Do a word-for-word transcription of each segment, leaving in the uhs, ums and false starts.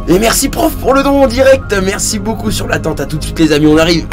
Et merci prof pour le don en direct. Merci beaucoup sur l'attente. À tout de suite les amis, on arrive.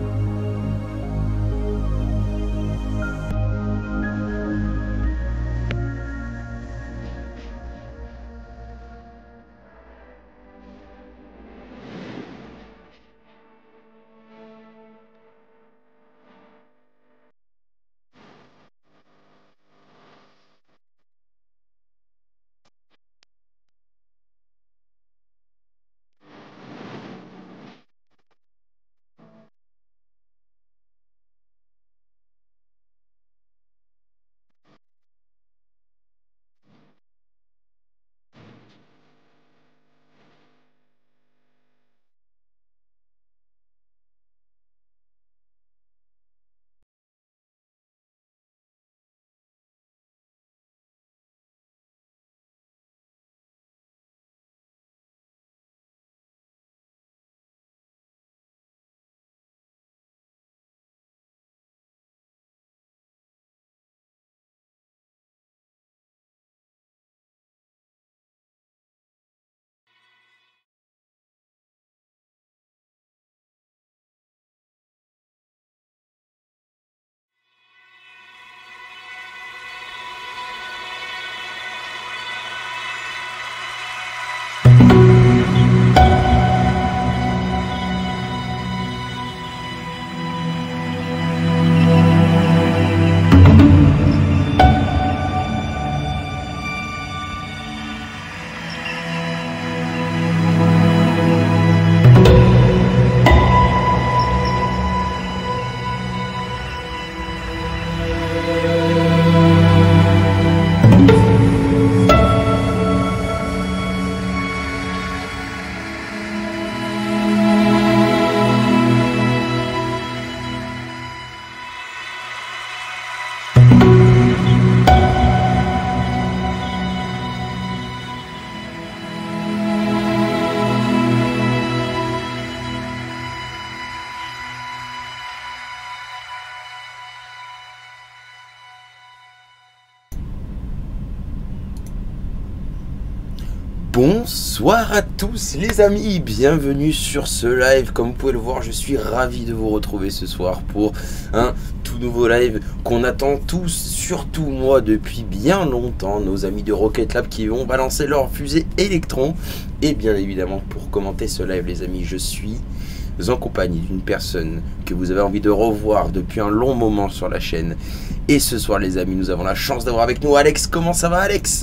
Bonsoir à tous les amis, bienvenue sur ce live. Comme vous pouvez le voir, je suis ravi de vous retrouver ce soir pour un tout nouveau live qu'on attend tous, surtout moi depuis bien longtemps. Nos amis de Rocket Lab qui vont balancer leur fusée Electron. Et bien évidemment, pour commenter ce live les amis, je suis en compagnie d'une personne que vous avez envie de revoir depuis un long moment sur la chaîne. Et ce soir les amis, nous avons la chance d'avoir avec nous Alex. Comment ça va Alex?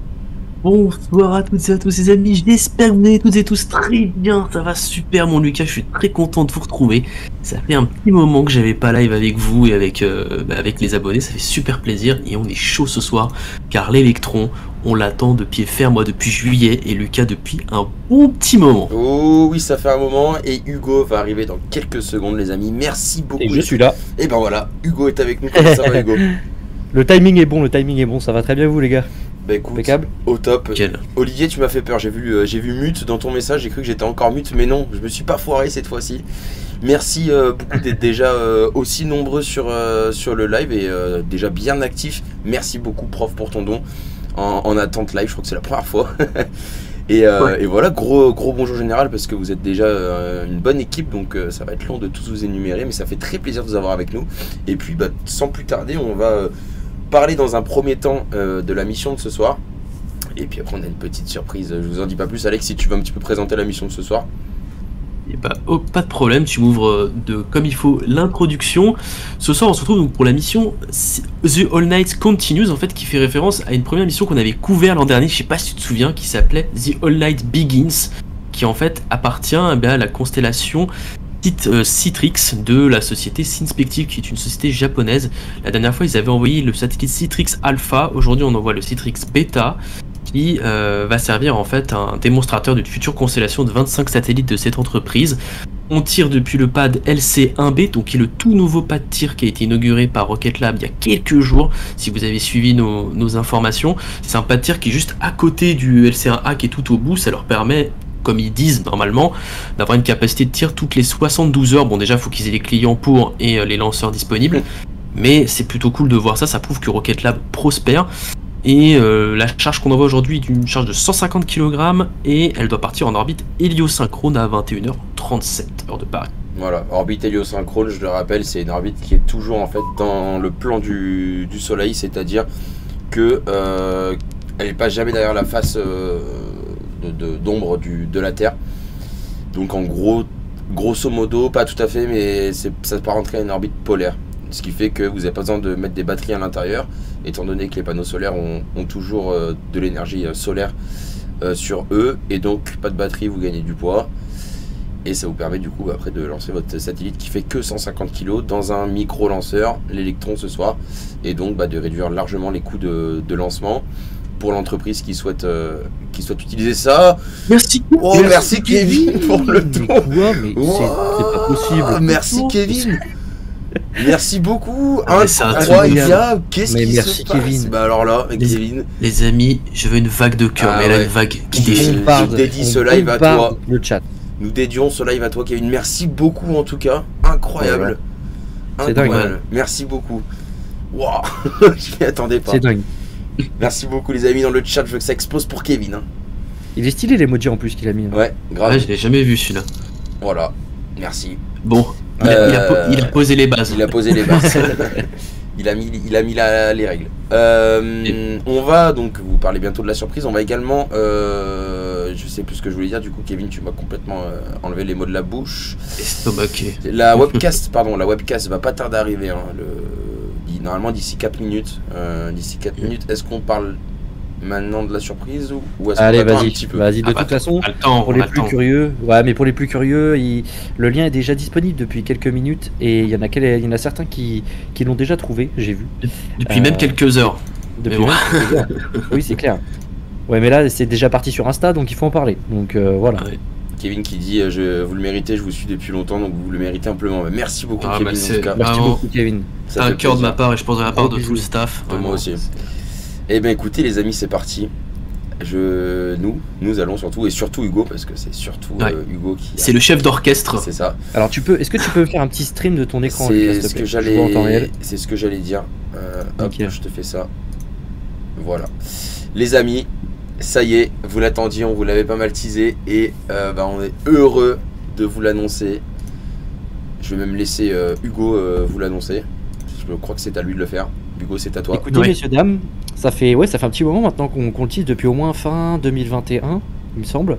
Bonsoir à toutes et à tous les amis, j'espère que vous allez toutes et tous très bien, ça va super mon Lucas, je suis très content de vous retrouver. Ça fait un petit moment que j'avais pas live avec vous et avec, euh, bah avec les abonnés, ça fait super plaisir et on est chaud ce soir car l'Electron, on l'attend de pied ferme, moi depuis juillet et Lucas depuis un bon petit moment. Oh oui, ça fait un moment et Hugo va arriver dans quelques secondes les amis, merci beaucoup. Et je suis là. Et ben voilà, Hugo est avec nous, comment ça va Hugo? Le timing est bon, le timing est bon, ça va très bien vous les gars. Bah écoute, impeccable. Au top. Quel... Olivier, tu m'as fait peur, j'ai vu, euh, j'ai vu mute dans ton message, j'ai cru que j'étais encore mute, mais non, je me suis pas foiré cette fois-ci. Merci euh, beaucoup d'être déjà euh, aussi nombreux sur, euh, sur le live et euh, déjà bien actifs. Merci beaucoup prof pour ton don en, en attente live, je crois que c'est la première fois. et, euh, ouais. et voilà, gros, gros bonjour général parce que vous êtes déjà euh, une bonne équipe, donc euh, ça va être long de tous vous énumérer, mais ça fait très plaisir de vous avoir avec nous. Et puis bah, sans plus tarder, on va... Euh, parler dans un premier temps euh, de la mission de ce soir et puis après on a une petite surprise, je vous en dis pas plus. Alex, si tu veux un petit peu présenter la mission de ce soir. Et bah, oh, pas de problème, tu m'ouvres de comme il faut l'introduction. Ce soir on se retrouve donc pour la mission The All Night Continues en fait, qui fait référence à une première mission qu'on avait couvert l'an dernier, je sais pas si tu te souviens, qui s'appelait The All Night Begins, qui en fait appartient eh bien, à la constellation Citrix de la société Synspective, qui est une société japonaise. La dernière fois ils avaient envoyé le satellite Citrix Alpha, aujourd'hui on envoie le Citrix Beta qui euh, va servir en fait un démonstrateur d'une future constellation de vingt-cinq satellites de cette entreprise. On tire depuis le pad L C un B, donc qui est le tout nouveau pad tir qui a été inauguré par Rocket Lab il y a quelques jours, si vous avez suivi nos, nos informations. C'est un pad tir qui est juste à côté du L C un A qui est tout au bout, ça leur permet, comme ils disent normalement, d'avoir une capacité de tir toutes les soixante-douze heures. Bon déjà il faut qu'ils aient les clients pour et euh, les lanceurs disponibles, mais c'est plutôt cool de voir ça, ça prouve que Rocket Lab prospère. Et euh, la charge qu'on envoie aujourd'hui est une charge de cent cinquante kilogrammes et elle doit partir en orbite héliosynchrone à vingt et une heures trente-sept, heure de Paris. Voilà, orbite héliosynchrone, je le rappelle, c'est une orbite qui est toujours en fait dans le plan du, du Soleil, c'est-à-dire que euh, elle n'est pas jamais derrière la face euh, d'ombre de la Terre. Donc en gros, grosso modo, pas tout à fait, mais ça peut rentrer à une orbite polaire. Ce qui fait que vous n'avez pas besoin de mettre des batteries à l'intérieur, étant donné que les panneaux solaires ont, ont toujours euh, de l'énergie euh, solaire euh, sur eux, et donc pas de batterie, vous gagnez du poids, et ça vous permet du coup après de lancer votre satellite qui fait que cent cinquante kilos dans un micro lanceur, l'Electron ce soir, et donc bah, de réduire largement les coûts de, de lancement pour l'entreprise qui souhaite euh, qui souhaite utiliser ça. Merci. Oh merci, merci Kevin pour le don. Mais, mais wow, c'est pas possible. Merci Kevin. Merci beaucoup, ah, incroyable. Qu'est-ce qui merci se passe Kevin. Bah alors là, avec les, Kevin. Les amis, je veux une vague de cœur, ah, mais ouais. là une vague qui défile. Je dédie ce live à toi. Le chat. Nous dédions ce live à toi, Kevin. Merci beaucoup en tout cas, incroyable. Ouais, ouais. C'est dingue. Merci beaucoup. Waouh, je m'y attendais pas. C'est dingue. Merci beaucoup les amis dans le chat. Je veux que ça explose pour Kevin. Hein. Il est stylé l'emoji en plus qu'il a mis. Hein. Ouais, grave. Ouais, je l'ai jamais vu celui-là. Voilà, merci. Bon. Il, euh, a, il, a, il a posé les bases. Il a posé les bases. il a mis, il a mis la, les règles. Euh, Et... On va donc, vous parlez bientôt de la surprise. On va également, euh, je sais plus ce que je voulais dire. Du coup, Kevin, tu m'as complètement euh, enlevé les mots de la bouche. Estomaqué. La webcast, pardon, la webcast va pas tarder à arriver. Hein, le, normalement d'ici quatre minutes. Euh, d'ici quatre mmh. minutes. Est-ce qu'on parle maintenant de la surprise ou, ou est-ce qu'on Allez, attend un vas-y, petit peu vas-y. De ah, toute bah, façon, temps, pour les plus temps. curieux, ouais, mais pour les plus curieux, il, le lien est déjà disponible depuis quelques minutes et il y en a, il y en a certains qui, qui l'ont déjà trouvé, j'ai vu. Depuis euh, même quelques heures. Depuis même quelques heures. Oui, c'est clair. Ouais, mais là, c'est déjà parti sur Insta, donc il faut en parler. Donc euh, voilà. Ah, ouais. Kevin qui dit euh, je, vous le méritez, je vous suis depuis longtemps, donc vous le méritez amplement. Mais merci beaucoup, ah, Kevin. Bah en tout cas. Merci beaucoup, Kevin. C'est un cœur de ma part et je pense de la part de tout le staff. De moi aussi. Eh bien, écoutez, les amis, c'est parti. Je, nous, nous allons surtout, et surtout Hugo, parce que c'est surtout ouais. euh, Hugo qui. C'est le chef d'orchestre. C'est ça. Alors, tu peux, est-ce que tu peux faire un petit stream de ton écran? C'est ce que j'allais. C'est ce que j'allais dire. Euh, hop, okay. Je te fais ça. Voilà. Les amis, ça y est, vous l'attendiez, on vous l'avait pas mal teasé, et euh, bah, on est heureux de vous l'annoncer. Je vais même laisser euh, Hugo euh, vous l'annoncer. Je crois que c'est à lui de le faire. Hugo, c'est à toi. Écoutez, ouais. messieurs, dames. Ça fait, ouais, ça fait un petit moment maintenant qu'on qu le tease depuis au moins fin deux mille vingt et un, il me semble.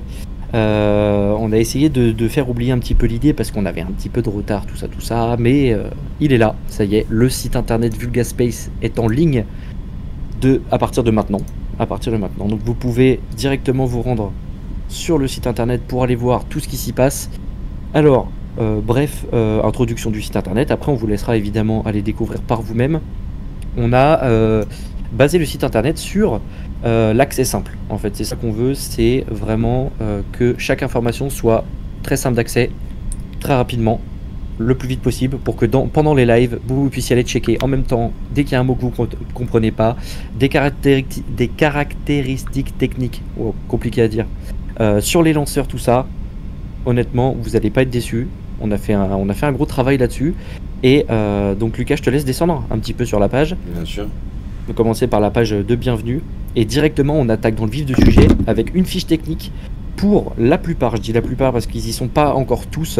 Euh, on a essayé de, de faire oublier un petit peu l'idée parce qu'on avait un petit peu de retard, tout ça, tout ça. Mais euh, il est là, ça y est. Le site internet Vulgaspace est en ligne de, à partir de maintenant. À partir de maintenant. Donc vous pouvez directement vous rendre sur le site internet pour aller voir tout ce qui s'y passe. Alors, euh, bref, euh, introduction du site internet. Après, on vous laissera évidemment aller découvrir par vous-même. On a euh, basé le site internet sur euh, l'accès simple. En fait, c'est ça qu'on veut, c'est vraiment euh, que chaque information soit très simple d'accès, très rapidement, le plus vite possible, pour que dans, pendant les lives, vous puissiez aller checker en même temps, dès qu'il y a un mot que vous ne comprenez pas, des, caractéri des caractéristiques techniques, oh, compliqué à dire, euh, sur les lanceurs, tout ça. Honnêtement, vous n'allez pas être déçus. On a fait un, on a fait un gros travail là-dessus. Et euh, donc Lucas, je te laisse descendre un petit peu sur la page. Bien sûr. On va commencer par la page de bienvenue. Et directement, on attaque dans le vif du sujet avec une fiche technique pour la plupart. Je dis la plupart parce qu'ils y sont pas encore tous.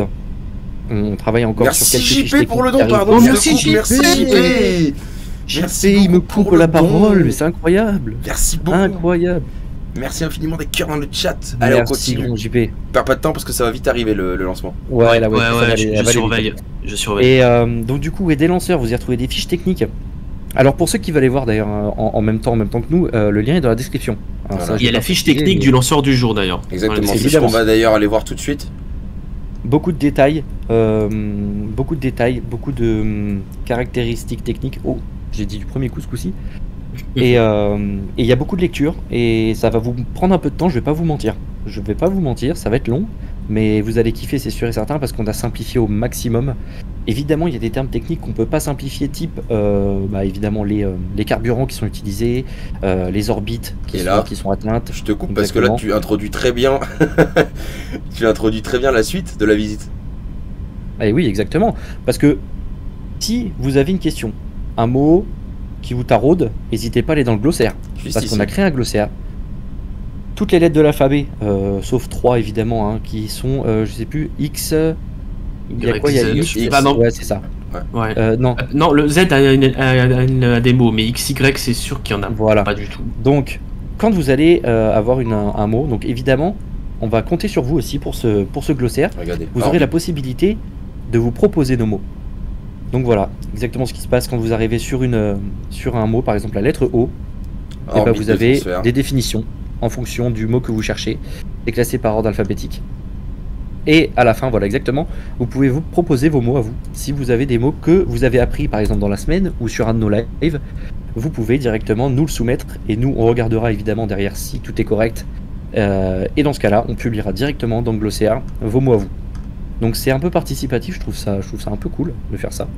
On travaille encore merci sur quelques J P fiches techniques. Pour le don, pardon. Oh, merci J P. Merci J P. Merci, il me coupe la parole, mais c'est incroyable. Merci beaucoup. Incroyable. Merci infiniment des cœurs dans le chat. Allez, merci, on continue. J P. Perds pas de temps parce que ça va vite arriver le, le lancement. Ouais, ouais, là, ouais, ouais, ouais va, je, aller, je surveille. Je surveille. Et euh, donc, du coup, et des lanceurs, vous y retrouvez des fiches techniques. Alors, pour ceux qui veulent aller voir d'ailleurs en, en même temps, en même temps que nous, euh, le lien est dans la description. Alors, voilà. Ça, il y a la fiche technique mais... du lanceur du jour d'ailleurs. Exactement. C'est ce qu'on va d'ailleurs aller voir tout de suite. Beaucoup de détails, euh, beaucoup de détails, beaucoup de euh, caractéristiques techniques. Oh, j'ai dit du premier coup ce coup-ci. Et il euh, y a beaucoup de lectures et ça va vous prendre un peu de temps, je vais pas vous mentir. Je vais pas vous mentir, ça va être long, mais vous allez kiffer, c'est sûr et certain, parce qu'on a simplifié au maximum. Évidemment, il y a des termes techniques qu'on peut pas simplifier, type euh, bah, évidemment les, euh, les carburants qui sont utilisés, euh, les orbites qui, sont, là, qui sont atteintes. Je te coupe parce que là tu introduis très bien tu introduis très bien la suite de la visite. Et oui, exactement. Parce que si vous avez une question, un mot, qui vous taraudent, n'hésitez pas à aller dans le glossaire. Juste Parce ici. qu'on a créé un glossaire. Toutes les lettres de l'alphabet, euh, sauf trois évidemment, hein, qui sont, euh, je sais plus, X. Il y a quoi? Il y a X, X. ah non. Ouais, c'est ça. Ouais. Euh, non. Euh, Non, le Z a, une- a- a une- a des mots, mais X Y, c'est sûr qu'il y en a Voilà. pas du tout. Donc, quand vous allez euh, avoir une, un, un mot, donc évidemment, on va compter sur vous aussi pour ce, pour ce glossaire. Regardez. Vous Alors, aurez la possibilité de vous proposer nos mots. Donc voilà, exactement ce qui se passe quand vous arrivez sur, une, euh, sur un mot, par exemple la lettre O. Et ben, orbite vous de avez transfert. des définitions en fonction du mot que vous cherchez. C'est classé par ordre alphabétique. Et à la fin, voilà exactement, vous pouvez vous proposer vos mots à vous. Si vous avez des mots que vous avez appris par exemple dans la semaine ou sur un de nos lives, vous pouvez directement nous le soumettre et nous on regardera évidemment derrière si tout est correct. Euh, et dans ce cas-là, on publiera directement dans le glossaire vos mots à vous. Donc c'est un peu participatif, je trouve ça, je trouve ça un peu cool de faire ça.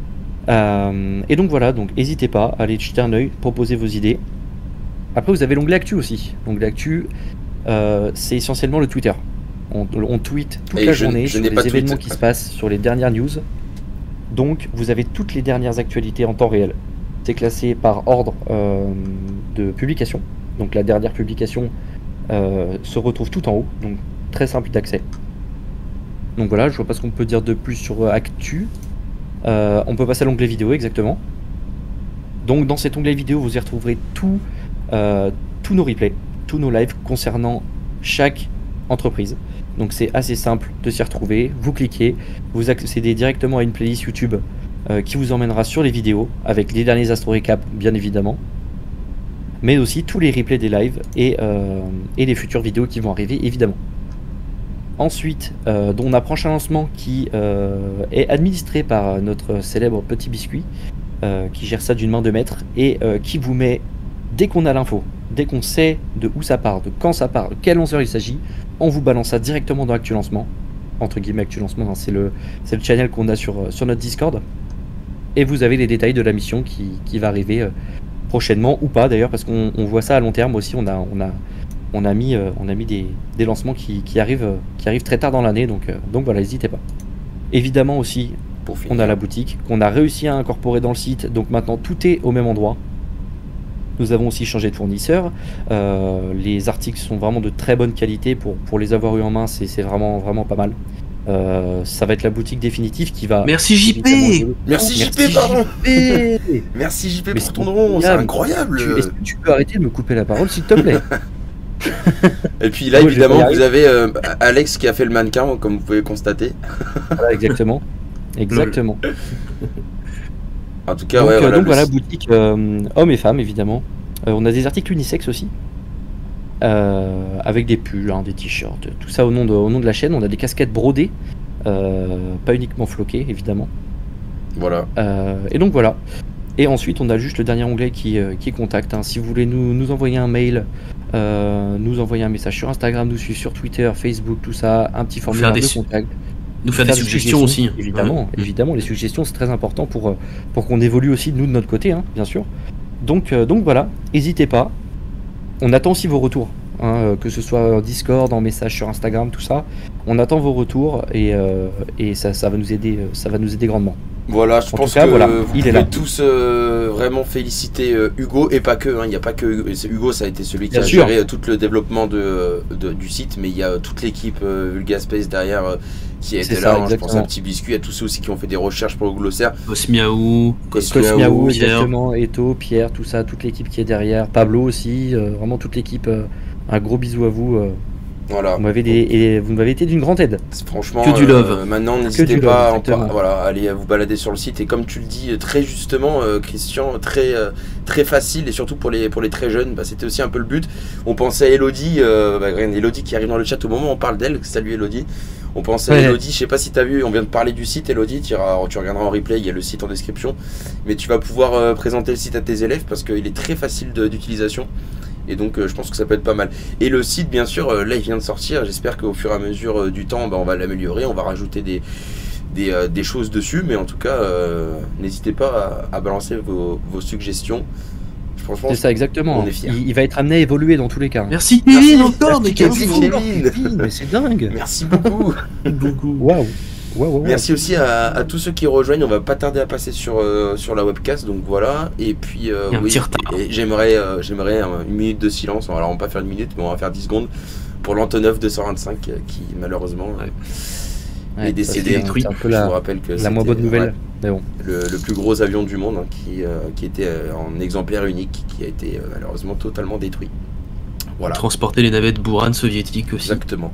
Euh, et donc voilà, donc n'hésitez pas à aller jeter un œil, proposer vos idées. Après vous avez l'onglet Actu aussi. L'onglet Actu, euh, c'est essentiellement le Twitter. On, on tweet toute Et la je- journée je sur n'ai les pas événements tweet. qui se passent, sur les dernières news. Donc vous avez toutes les dernières actualités en temps réel. C'est classé par ordre euh, de publication. Donc la dernière publication euh, se retrouve tout en haut. Donc très simple d'accès. Donc voilà, je vois pas ce qu'on peut dire de plus sur euh, Actu. Euh, on peut passer à l'onglet vidéo exactement. Donc dans cet onglet vidéo, vous y retrouverez tout, euh, tous nos replays, tous nos lives concernant chaque entreprise. Donc c'est assez simple de s'y retrouver. Vous cliquez, vous accédez directement à une playlist YouTube euh, qui vous emmènera sur les vidéos avec les derniers Astro Recap bien évidemment, mais aussi tous les replays des lives et, euh, et les futures vidéos qui vont arriver évidemment. Ensuite, euh, on a un prochain lancement qui euh, est administré par notre célèbre Petit Biscuit, euh, qui gère ça d'une main de maître et euh, qui vous met, dès qu'on a l'info, dès qu'on sait de où ça part, de quand ça part, de quel lanceur il s'agit, on vous balance ça directement dans Actu Lancement. Entre guillemets, Actu Lancement, hein, c'est le, c'est le channel qu'on a sur, sur notre Discord. Et vous avez les détails de la mission qui, qui va arriver euh, prochainement, ou pas d'ailleurs, parce qu'on on voit ça à long terme aussi. On a, on a, on a mis, euh, on a mis des, des lancements qui, qui, arrivent, euh, qui arrivent très tard dans l'année, donc, euh, donc voilà, n'hésitez pas. Évidemment aussi, Pour finir. on a la boutique qu'on a réussi à incorporer dans le site, donc maintenant tout est au même endroit. Nous avons aussi changé de fournisseur. Euh, les articles sont vraiment de très bonne qualité pour, pour les avoir eu en main, c'est c'est vraiment, vraiment pas mal. Euh, ça va être la boutique définitive qui va. Merci J P. évidemment évoluer. Merci J P, Merci pardon. J P. Merci J P Mais pour c'est ton don, c'est incroyable. incroyable. Tu- Est-ce que tu peux arrêter de me couper la parole s'il te plaît? Et puis là, Moi, je vais évidemment, pas y vous avez euh, Alex qui a fait le mannequin, comme vous pouvez constater. Voilà, exactement. Exactement. En tout cas, donc ouais, euh, voilà. donc le- voilà, boutique euh, hommes et femmes évidemment. Euh, on a des articles unisex aussi. Euh, avec des pulls, hein, des t-shirts, tout ça au nom, de, au nom de la chaîne. On a des casquettes brodées, euh, pas uniquement floquées évidemment. Voilà. Euh, et donc voilà. Et ensuite on a juste le dernier onglet qui, euh, qui est contact. hein. Si vous voulez nous, nous envoyer un mail, euh, nous envoyer un message sur Instagram, nous suivre sur Twitter, Facebook, tout ça, un petit formulaire des de su- contact. Nous faire des suggestions aussi. Évidemment, Ouais. évidemment, les suggestions c'est très important pour, euh, pour qu'on évolue aussi nous de notre côté, hein, bien sûr. Donc, euh, donc voilà, n'hésitez pas. On attend aussi vos retours, hein, euh, que ce soit en Discord, en message sur Instagram, tout ça. On attend vos retours et, euh, et ça, ça va nous aider, euh, ça va nous aider grandement. Voilà, je En pense tout cas, que voilà, vous il est pouvez là. tous euh, vraiment féliciter euh, Hugo, et pas que, hein, il n'y a pas que Hugo, c'est- Hugo, ça a été celui qui Bien a sûr. géré euh, tout le développement de, de- du site, mais il y a euh, toute l'équipe euh, Vulgaspace derrière euh, qui a C'est été ça, là, hein, je pense exactement. à Petit Biscuit, à tous ceux aussi qui ont fait des recherches pour le glossaire, Osmiaou. Cosmiaou, Cosmiaou, Pierre. exactement, Eto, Pierre, tout ça, toute l'équipe qui est derrière, Pablo aussi, euh, vraiment toute l'équipe. euh, un gros bisou à vous. euh, voilà. vous m'avez des- et vous m'avez été d'une grande aide. Franchement, Que du love. euh, maintenant n'hésitez du pas love, à en exactement. par- voilà, allez vous balader sur le site, et comme tu le dis très justement, euh, Christian, très, euh, très facile, et surtout pour les, pour les très jeunes, bah, c'était aussi un peu le but. On pensait à Elodie, euh, bah, regarde, Elodie qui arrive dans le chat au moment où on parle d'elle. Salut Elodie. On pensait à Ouais. Elodie, je sais pas si tu as vu, on vient de parler du site Elodie, tu, iras- tu regarderas en replay, il y a le site en description, mais tu vas pouvoir euh, présenter le site à tes élèves parce qu'il est très facile de- d'utilisation. Et donc euh, je pense que ça peut être pas mal. Et le site, bien sûr, euh, là il vient de sortir. J'espère qu'au fur et à mesure euh, du temps, bah, on va l'améliorer, on va rajouter des, des, euh, des choses dessus. Mais en tout cas, euh, n'hésitez pas à, à balancer vos, vos suggestions. Franchement, C'est ça, exactement. on est fiers. Il, il va être amené à évoluer dans tous les cas. Merci Merci, Kevin encore, mais merci, quel Kevin. fou. Kevin. Mais c'est dingue. merci beaucoup. beaucoup. Waouh. Ouais, ouais, ouais. Merci aussi à, à tous ceux qui rejoignent. On va pas tarder à passer sur, euh, sur la webcast, donc voilà. Et puis, euh, Il y a un oui, petit retard. et j'aimerais euh, j'aimerais une minute de silence. Alors, on va pas faire une minute, mais on va faire dix secondes pour l'Antonov deux cent vingt-cinq euh, qui, malheureusement, Ouais. est Ouais, décédé. ça, c'est un- c'est un peu Je la, vous rappelle que la moins c'était, bonne nouvelle. ouais, Mais bon. le, le plus gros avion du monde, hein, qui, euh, qui était euh, en exemplaire unique, qui a été euh, malheureusement totalement détruit. Voilà, Transporter les navettes Buran soviétiques aussi. exactement.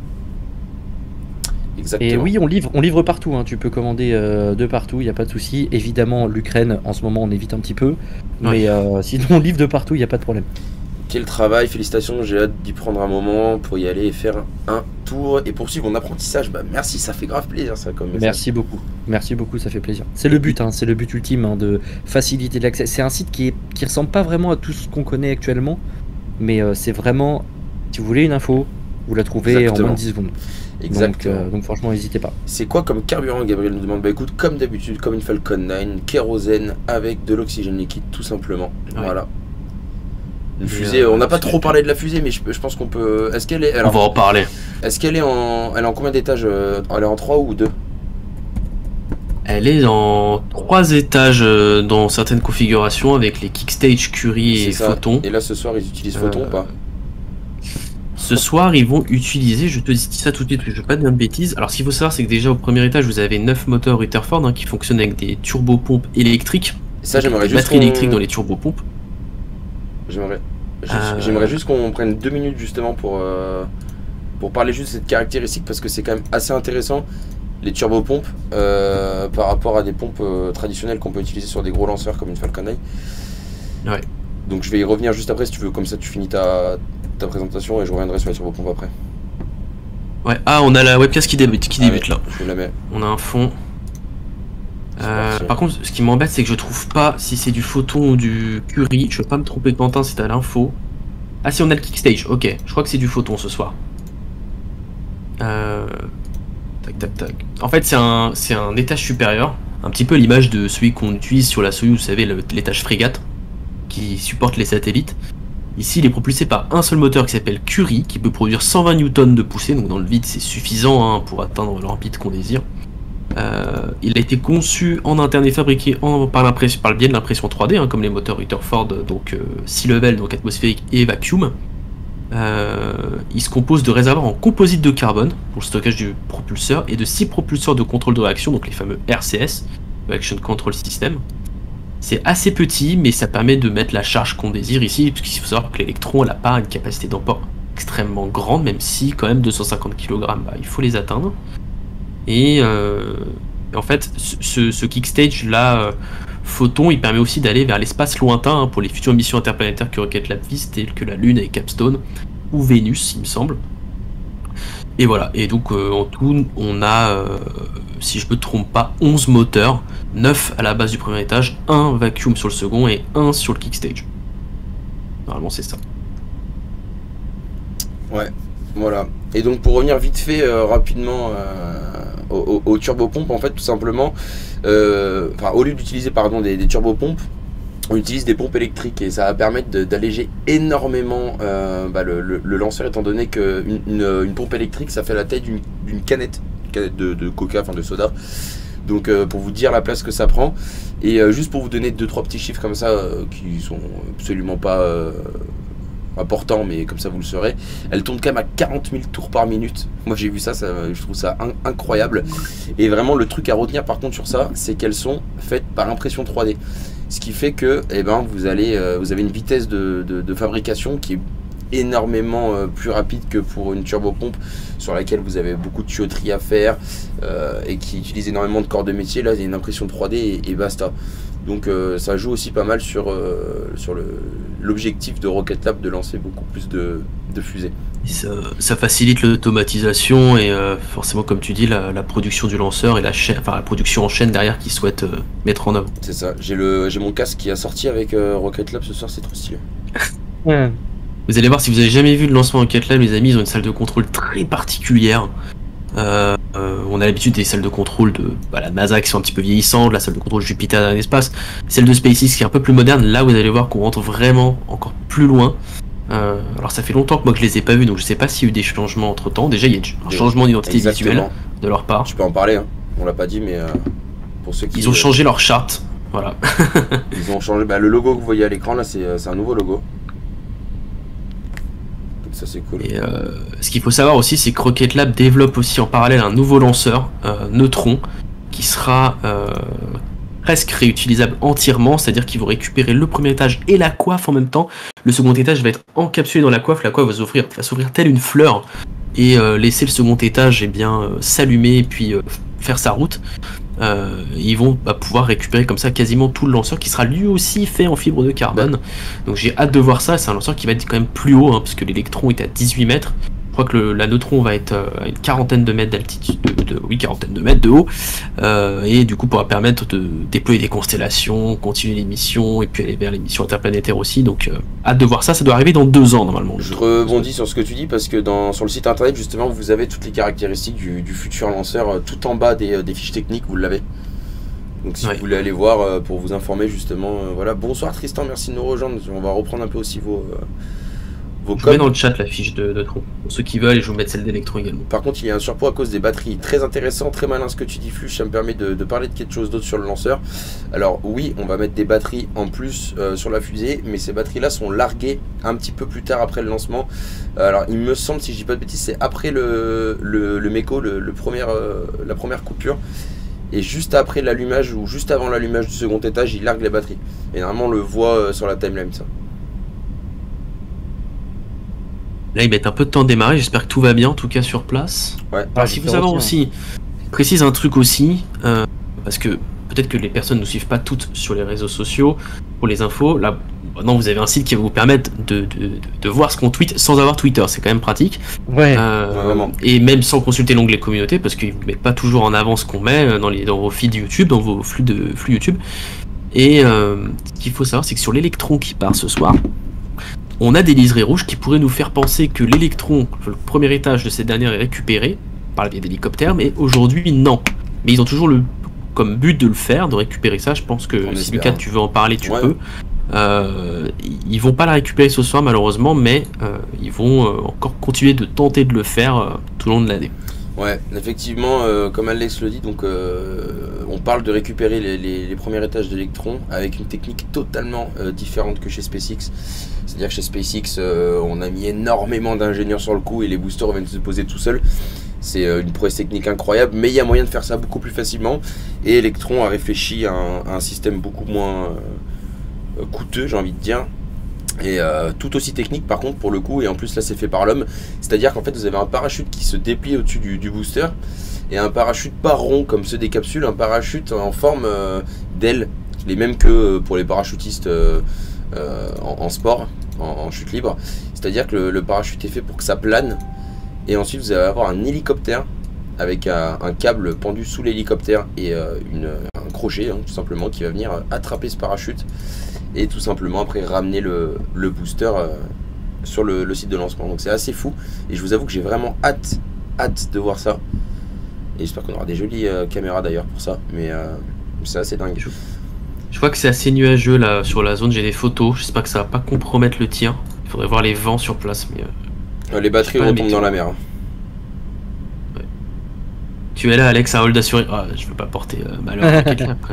Exactement. Et oui, on livre, on livre partout. Hein. Tu peux commander euh, de partout, il n'y a pas de souci. Évidemment, l'Ukraine, en ce moment, on évite un petit peu. Mais euh, sinon, on livre de partout, il n'y a pas de problème. Quel travail, félicitations, j'ai hâte d'y prendre un moment pour y aller et faire un tour et poursuivre mon apprentissage. Bah merci, ça fait grave plaisir ça comme message. Merci beaucoup. Merci beaucoup, ça fait plaisir. C'est le but, hein, c'est le but ultime hein, de faciliter l'accès. C'est un site qui, est, qui ressemble pas vraiment à tout ce qu'on connaît actuellement. Mais euh, c'est vraiment, si vous voulez une info, vous la trouvez Exactement. en moins de dix secondes. Exactement. Donc, euh, donc franchement, n'hésitez pas. C'est quoi comme carburant, Gabriel nous demande. Bah écoute, comme d'habitude, comme une Falcon neuf, kérosène avec de l'oxygène liquide tout simplement. Ouais. Voilà. Une Mais, fusée, euh, on n'a pas c'est- trop parlé de la fusée, mais je, je pense qu'on peut. Est-ce qu'elle est. On Alors, va en parler. est-ce qu'elle est en. Elle est en combien d'étages euh, Elle est en trois ou deux? Elle est en trois étages euh, dans certaines configurations avec les kickstage, Curie C'est et ça. Photon. Et là ce soir ils utilisent Photon Euh, ou pas? Ce soir, ils vont utiliser, je te dis ça tout de suite, je ne veux pas dire de bêtises. Alors, ce qu'il faut savoir, c'est que déjà au premier étage, vous avez neuf moteurs Rutherford hein, qui fonctionnent avec des turbopompes électriques. Ça j'aimerais des juste. batteries qu'on- électriques dans les turbopompes. J'aimerais juste, Euh. j'aimerais juste qu'on prenne deux minutes justement pour, euh, pour parler juste de cette caractéristique parce que c'est quand même assez intéressant les turbopompes euh, par rapport à des pompes euh, traditionnelles qu'on peut utiliser sur des gros lanceurs comme une Falcon neuf. Ouais. Donc je vais y revenir juste après si tu veux, comme ça tu finis ta, ta présentation et je reviendrai sur les turbopompes après. Ouais. Ah, on a la webcast qui débute, qui Ah débute ouais, là. Je vous la mets. On a un fond. C'est Euh, parti. par contre, ce qui m'embête, c'est que je trouve pas si c'est du Photon ou du Curie. Je veux pas me tromper de Quentin si t'as l'info. Ah, si on a le kickstage, ok. Je crois que c'est du Photon ce soir. Euh... Tac, tac, tac. En fait, c'est un, c'est un étage supérieur. Un petit peu l'image de celui qu'on utilise sur la Soyuz, vous savez, le- l'étage frégate, qui supporte les satellites. Ici, il est propulsé par un seul moteur qui s'appelle Curie, qui peut produire cent vingt newtons de poussée, donc dans le vide, c'est suffisant hein, pour atteindre l'orbite qu'on désire. Euh, il a été conçu en interne et fabriqué en, par, l'impression- par le biais de l'impression trois D, hein, comme les moteurs Rutherford, donc euh, sea level, donc atmosphérique et vacuum. Euh, il se compose de réservoirs en composite de carbone pour le stockage du propulseur et de six propulseurs de contrôle de réaction, donc les fameux R C S, Reaction Control System. C'est assez petit, mais ça permet de mettre la charge qu'on désire ici, parce qu'il faut savoir que l'électron n'a pas une capacité d'emport extrêmement grande, même si quand même deux cent cinquante kilogrammes, bah, il faut les atteindre. Et euh, en fait, ce, ce- ce kickstage là, euh, Photon, il permet aussi d'aller vers l'espace lointain hein, pour les futures missions interplanétaires que Rocket Lab vise, telles que la Lune avec Capstone, ou Vénus, il me semble. Et voilà, et donc euh, en tout, on a, euh, si je me trompe pas, onze moteurs, neuf à la base du premier étage, un vacuum sur le second et un sur le kickstage. Normalement, c'est ça. Ouais, voilà. Et donc pour revenir vite fait euh, rapidement euh, aux, aux- aux turbopompes, en fait tout simplement, euh, enfin au lieu d'utiliser pardon des, des turbopompes, on utilise des pompes électriques et ça va permettre de- d'alléger énormément euh, bah, le, le- le lanceur, étant donné qu'une une, une pompe électrique ça fait la taille d'une d'une canette, une canette de, de coca, enfin de soda. Donc euh, pour vous dire la place que ça prend. Et euh, juste pour vous donner deux trois petits chiffres comme ça euh, qui sont absolument pas euh, importants, mais comme ça vous le saurez, elle tourne quand même à quarante mille tours par minute. Moi j'ai vu ça, ça je trouve ça in- incroyable. Et vraiment le truc à retenir par contre sur ça, c'est qu'elles sont faites par impression trois D. Ce qui fait que eh ben, vous, allez, euh, vous avez une vitesse de, de- de fabrication qui est énormément euh, plus rapide que pour une turbopompe sur laquelle vous avez beaucoup de tuyauterie à faire euh, et qui utilise énormément de corps de métier. Là il y a une impression trois D et, et basta. Donc euh, ça joue aussi pas mal sur, euh, sur le, l'objectif de Rocket Lab de lancer beaucoup plus de, de fusées. Et Ça, ça facilite l'automatisation et euh, forcément, comme tu dis, la, la production du lanceur et la chaîne, enfin la production en chaîne derrière qu'ils souhaitent euh, mettre en œuvre. C'est ça, j'ai, le, j'ai mon casque qui a sorti avec euh, Rocket Lab ce soir, c'est trop stylé. Ouais. Vous allez voir, si vous avez jamais vu le lancement Rocket Lab, les amis, ils ont une salle de contrôle très particulière. Euh, euh, on a l'habitude des salles de contrôle de bah, la NASA qui sont un petit peu vieillissantes, la salle de contrôle Jupiter dans l'espace, celle de SpaceX qui est un peu plus moderne. Là, vous allez voir qu'on rentre vraiment encore plus loin. Euh, alors ça fait longtemps que moi que je les ai pas vus, donc je sais pas s'il y a eu des changements entre temps. Déjà, il y a un changement d'identité visuelle Exactement. de leur part. Tu peux en parler, hein. On l'a pas dit, mais euh, pour ceux qui. Ils ont changé leur charte. Voilà. Ils ont changé. Bah, le logo que vous voyez à l'écran là, c'est un nouveau logo. Donc ça c'est cool. Et euh, ce qu'il faut savoir aussi, c'est que Rocket Lab développe aussi en parallèle un nouveau lanceur, euh, Neutron, qui sera euh, presque réutilisable entièrement, c'est-à-dire qu'ils vont récupérer le premier étage et la coiffe en même temps. Le second étage va être encapsulé dans la coiffe, la coiffe va s'ouvrir, va s'ouvrir telle une fleur et euh, laisser le second étage eh bien euh, s'allumer et puis euh, faire sa route. Euh, ils vont bah, pouvoir récupérer comme ça quasiment tout le lanceur qui sera lui aussi fait en fibre de carbone. Donc j'ai hâte de voir ça. C'est un lanceur qui va être quand même plus haut hein, parce que l'électron est à dix-huit mètres. Je crois que le, la Neutron va être à une quarantaine de mètres d'altitude, de, de, oui quarantaine de mètres de haut, euh, et du coup pourra permettre de déployer des constellations, continuer les missions et puis aller vers les missions interplanétaires aussi. Donc euh, hâte de voir ça. Ça doit arriver dans deux ans normalement. Je rebondis sur ce que tu dis parce que dans, sur le site internet justement vous avez toutes les caractéristiques du, du futur lanceur euh, tout en bas des, des fiches techniques, vous l'avez. Donc si ouais. vous voulez aller voir euh, pour vous informer justement, euh, voilà. Bonsoir Tristan, merci de nous rejoindre. On va reprendre un peu aussi vos... Euh, Je vous mets dans le chat la fiche de Neutron, pour ceux qui veulent, et je vous mets celle d'Electron également. Par contre, il y a un surpoids à cause des batteries. Très intéressant, très malin ce que tu dis, Fluche. Ça me permet de, de parler de quelque chose d'autre sur le lanceur. Alors oui, on va mettre des batteries en plus euh, sur la fusée, mais ces batteries-là sont larguées un petit peu plus tard après le lancement. Alors il me semble, si je dis pas de bêtises, c'est après le, le, le méco, le, le premier, euh, la première coupure. Et juste après l'allumage, ou juste avant l'allumage du second étage, il largue les batteries. Et normalement, on le voit euh, sur la timeline, ça. Là, ils mettent un peu de temps à démarrer, j'espère que tout va bien, en tout cas sur place. Ouais. Alors, s'il faut savoir aussi, précise un truc aussi, euh, parce que peut-être que les personnes ne nous suivent pas toutes sur les réseaux sociaux, pour les infos, là, maintenant vous avez un site qui va vous permettre de, de, de, de voir ce qu'on tweet sans avoir Twitter, c'est quand même pratique. Ouais, euh, ouais vraiment. Et même sans consulter l'onglet communauté, parce qu'ils ne mettent pas toujours en avant ce qu'on met dans, les, dans vos feeds YouTube, dans vos flux, de, flux YouTube. Et euh, ce qu'il faut savoir, c'est que sur l'électron qui part ce soir, on a des liserés rouges qui pourraient nous faire penser que l'électron, le premier étage de cette dernière est récupéré par le biais d'hélicoptères, mais aujourd'hui non. Mais ils ont toujours le comme but de le faire, de récupérer ça. Je pense que on si Lucas tu veux en parler, tu ouais. peux. Euh, ils vont pas la récupérer ce soir malheureusement, mais euh, ils vont euh, encore continuer de tenter de le faire euh, tout au long de l'année. Ouais, effectivement, euh, comme Alex le dit, donc euh, on parle de récupérer les, les, les premiers étages d'Electron avec une technique totalement euh, différente que chez SpaceX. C'est-à-dire que chez SpaceX, euh, on a mis énormément d'ingénieurs sur le coup et les boosters viennent se poser tout seuls. C'est euh, une prouesse technique incroyable, mais il y a moyen de faire ça beaucoup plus facilement. Et Electron a réfléchi à un, à un système beaucoup moins euh, coûteux, j'ai envie de dire. Et euh, tout aussi technique par contre pour le coup, et en plus là c'est fait par l'homme, c'est à dire qu'en fait vous avez un parachute qui se déplie au dessus du, du booster, et un parachute pas rond comme ceux des capsules, un parachute en forme euh, d'aile, les mêmes que pour les parachutistes euh, euh, en, en sport, en, en chute libre, c'est à dire que le, le parachute est fait pour que ça plane, et ensuite vous allez avoir un hélicoptère avec un, un câble pendu sous l'hélicoptère et euh, une, un crochet hein, tout simplement qui va venir attraper ce parachute et tout simplement après ramener le, le booster euh, sur le, le site de lancement. Donc c'est assez fou et je vous avoue que j'ai vraiment hâte hâte de voir ça, et j'espère qu'on aura des jolies euh, caméras d'ailleurs pour ça, mais euh, c'est assez dingue. Je, je vois que c'est assez nuageux là sur la zone, j'ai des photos, j'espère que ça va pas compromettre le tir, il faudrait voir les vents sur place, mais euh, les batteries retombent dans la mer. Ouais. Tu es là Alex, un hold assuré. Ah, je veux pas porter euh, malheur à quelqu'un après.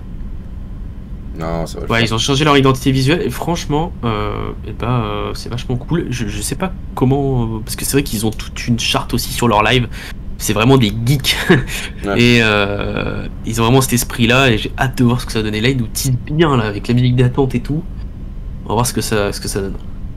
Non, ça va. Ouais, ils ont changé leur identité visuelle et franchement, euh, et bah, euh, c'est vachement cool. Je, je sais pas comment, euh, parce que c'est vrai qu'ils ont toute une charte aussi sur leur live. C'est vraiment des geeks ouais. Et euh, ils ont vraiment cet esprit-là et j'ai hâte de voir ce que ça va donner. Là, ils nous teasent bien là avec la musique d'attente et tout. On va voir ce que ça, ce que ça donne.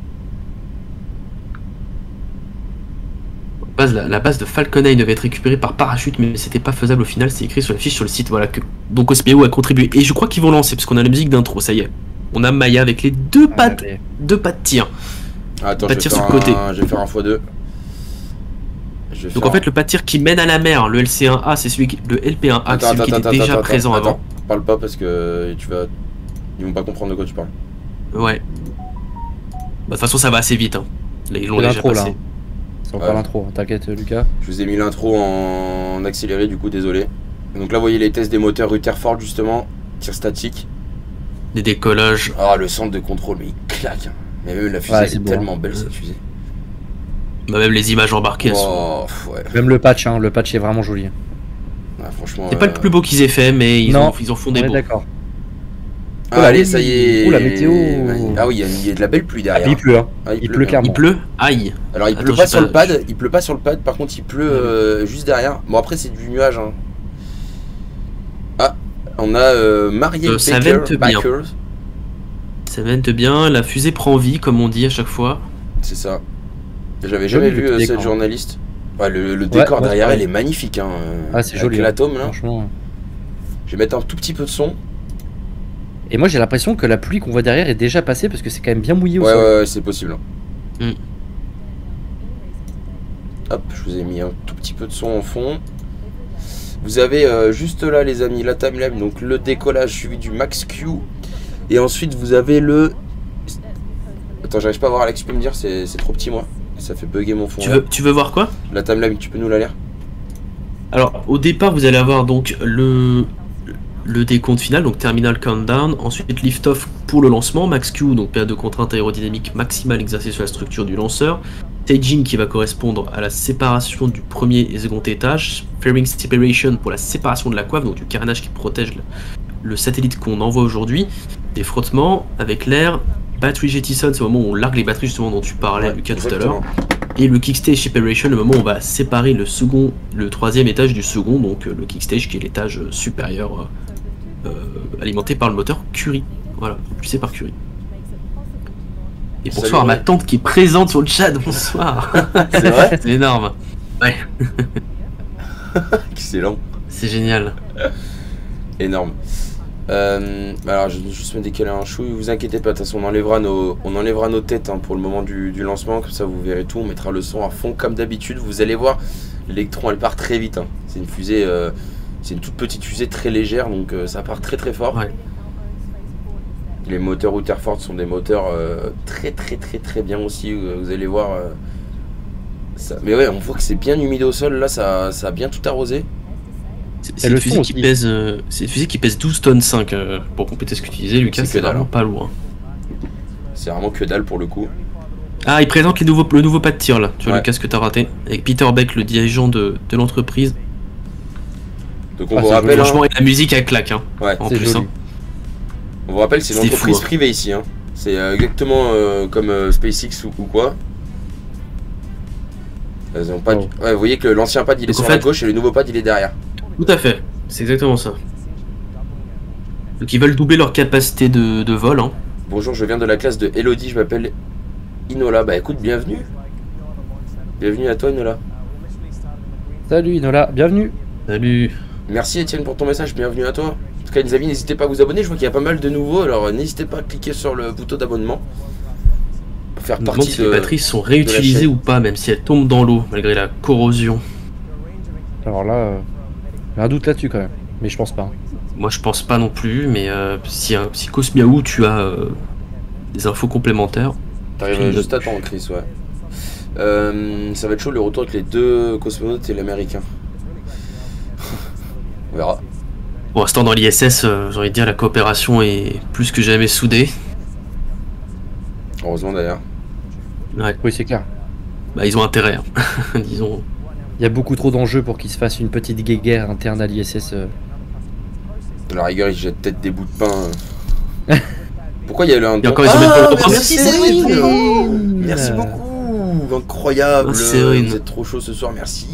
Base, la, la base de Falcon Nine devait être récupérée par parachute, mais c'était pas faisable au final. C'est écrit sur la fiche sur le site. Voilà que donc O S P O a contribué. Et je crois qu'ils vont lancer parce qu'on a la musique d'intro. Ça y est, on a Maya avec les deux pattes, ah, mais... deux pas de tir. Ah, attends, pas de tir sur le côté. Un... Je vais faire un fois deux. Donc faire... en fait, le pas de tir qui mène à la mer, le L C un A, c'est celui qui... le L P un A, c'est celui qui était déjà attends, présent attends, avant. Attends, parle pas parce que tu vas, ils vont pas comprendre de quoi tu parles. Ouais. Bah, de toute façon, ça va assez vite. Hein. Là, ils l'ont déjà passé. Là. C'est encore ouais. l'intro, t'inquiète Lucas. Je vous ai mis l'intro en accéléré du coup, désolé. Donc là vous voyez les tests des moteurs Rutherford justement, tir statique. Des décollages. Ah le centre de contrôle mais il claque. Mais même la fusée ouais, est, est bon, tellement hein. belle cette fusée. Bah même les images embarquées oh, sont... ouais. Même le patch, hein, le patch est vraiment joli. Ah, franchement. C'est euh... pas le plus beau qu'ils aient fait, mais ils, Non, ont, ils en font des on est beaux. d'accord. Ah, Oh là, allez, oui. ça y est. Oh, la météo. Ah oui, il y, a- il y a de la belle pluie Ah, derrière. il pleut, hein. Ah, Il pleut clairement. Il pleut. Aïe. Alors il pleut Attends, pas je sur sais le pas, pad, il pleut pas sur le pad, par contre il pleut euh, juste derrière. Bon après c'est du nuage. Hein. Ah, on a euh, Marielle Euh, ça Baker, vente bien. Bakers. Ça vente bien. La fusée prend vie, comme on dit à chaque fois. C'est ça. J'avais Joli, jamais le vu petit euh, cette décor. journaliste. Ouais, le, le décor ouais, derrière c'est elle pareil. est magnifique. Hein. Ah, c'est Avec joli. l'atome là. Franchement. Je vais mettre un tout petit peu de son. Et moi j'ai l'impression que la pluie qu'on voit derrière est déjà passée parce que c'est quand même bien mouillé au Ouais, sol. ouais, ouais, c'est possible. Mm. Hop, je vous ai mis un tout petit peu de son en fond. Vous avez euh, juste là les amis la timeline, donc le décollage suivi du Max Q. Et ensuite vous avez le... Attends, j'arrive pas à voir, Alex, tu peux me dire, c'est c'est trop petit moi. Ça fait bugger mon fond. Tu là. veux, tu veux voir quoi? La timeline, tu peux nous la lire? Alors, au départ, vous allez avoir donc le, le décompte final, donc Terminal Countdown. Ensuite, Lift-Off pour le lancement. Max Q, donc période de contrainte aérodynamique maximale exercée sur la structure du lanceur. Staging qui va correspondre à la séparation du premier et second étage. Fairing Separation pour la séparation de la coiffe, donc du carénage qui protège le, le satellite qu'on envoie aujourd'hui. Des frottements avec l'air. Battery Jettison, c'est le moment où on largue les batteries justement dont tu parlais, Ouais, Lucas, tout à exactement. l'heure. Et le kickstage separation, le moment où on va séparer le second, le troisième étage du second, donc euh, le kickstage qui est l'étage euh, supérieur euh, euh, alimenté par le moteur Curie. Voilà, poussé par Curie. Et Salut, bonsoir à ma ouais. tante qui est présente sur le chat, bonsoir. C'est vrai? C'est énorme. Ouais, Excellent. c'est génial. Énorme. Euh, alors je vais juste me décaler un chou, vous inquiétez pas, de toute façon on enlèvera nos, on enlèvera nos têtes hein, pour le moment du, du lancement, comme ça vous verrez tout, on mettra le son à fond comme d'habitude, vous allez voir, l'électron elle part très vite, hein. C'est une fusée, euh, c'est une toute petite fusée très légère, donc euh, ça part très très fort. Ouais. Les moteurs Rutherford sont des moteurs euh, très très très très bien aussi, euh, vous allez voir. Euh, ça. Mais ouais, on voit que c'est bien humide au sol, là ça, ça a bien tout arrosé. C'est Et c'est le une, fusée son qui aussi. pèse, euh, c'est une fusée qui pèse douze tonnes cinq, euh, pour compléter ce que tu disais, Lucas, C'est c'est que dalle, vraiment hein. pas lourd. Hein. C'est vraiment que dalle pour le coup. Ah, il présente les nouveaux, le nouveau pas de tir là, tu vois Ouais. le casque que t'as raté, avec Peter Beck, le dirigeant de, de l'entreprise. Donc on Ah, vous c'est rappelle, joli. hein, Franchement, et la musique elle claque, hein, ouais, en C'est plus. joli. Hein. on vous rappelle c'est une C'est entreprise fou, hein. privée ici. Hein. C'est euh, exactement euh, comme euh, SpaceX ou, ou quoi. Elles ont pas Oh. du- Ouais, vous voyez que l'ancien pad il est Donc, en sur la fait- gauche et le nouveau pad il est derrière. Tout à fait, c'est exactement ça. Donc ils veulent doubler leur capacité de, de vol. Hein. Bonjour, je viens de la classe de Elodie, je m'appelle Inola. Bah écoute, bienvenue. Bienvenue à toi Inola. Salut Inola, bienvenue. Salut. Merci Étienne pour ton message, bienvenue à toi. En tout cas les amis, n'hésitez pas à vous abonner, je vois qu'il y a pas mal de nouveaux, alors euh, n'hésitez pas à cliquer sur le bouton d'abonnement. Pour faire Je me demande partie si de... les batteries sont chaîne. réutilisées ou pas, même si elles tombent dans l'eau, malgré la corrosion. Alors là, euh, j'ai un doute là-dessus quand même, mais je pense pas. Moi je pense pas non plus, mais euh, si, un- si Cosmiaou tu as euh, des infos complémentaires. T'arrives Film juste de- à temps Chris, ouais. Euh, ça va être chaud le retour avec les deux cosmonautes et l'américain. On verra. Pour l'instant dans l'I S S, euh, j'ai envie de dire la coopération est plus que jamais soudée. Heureusement d'ailleurs. Ouais, Oui, c'est clair. bah ils ont intérêt, hein. Disons. Il y a beaucoup trop d'enjeux pour qu'il se fasse une petite guéguerre interne à l'I S S. euh. De la rigueur, ils jettent peut-être des bouts de pain. Pourquoi il y a eu un Et encore, ils ont même pas le droit. merci Merci, Séverine. Séverine. Merci beaucoup. Incroyable. Merci, Séverine. Vous êtes trop chaud ce soir, merci.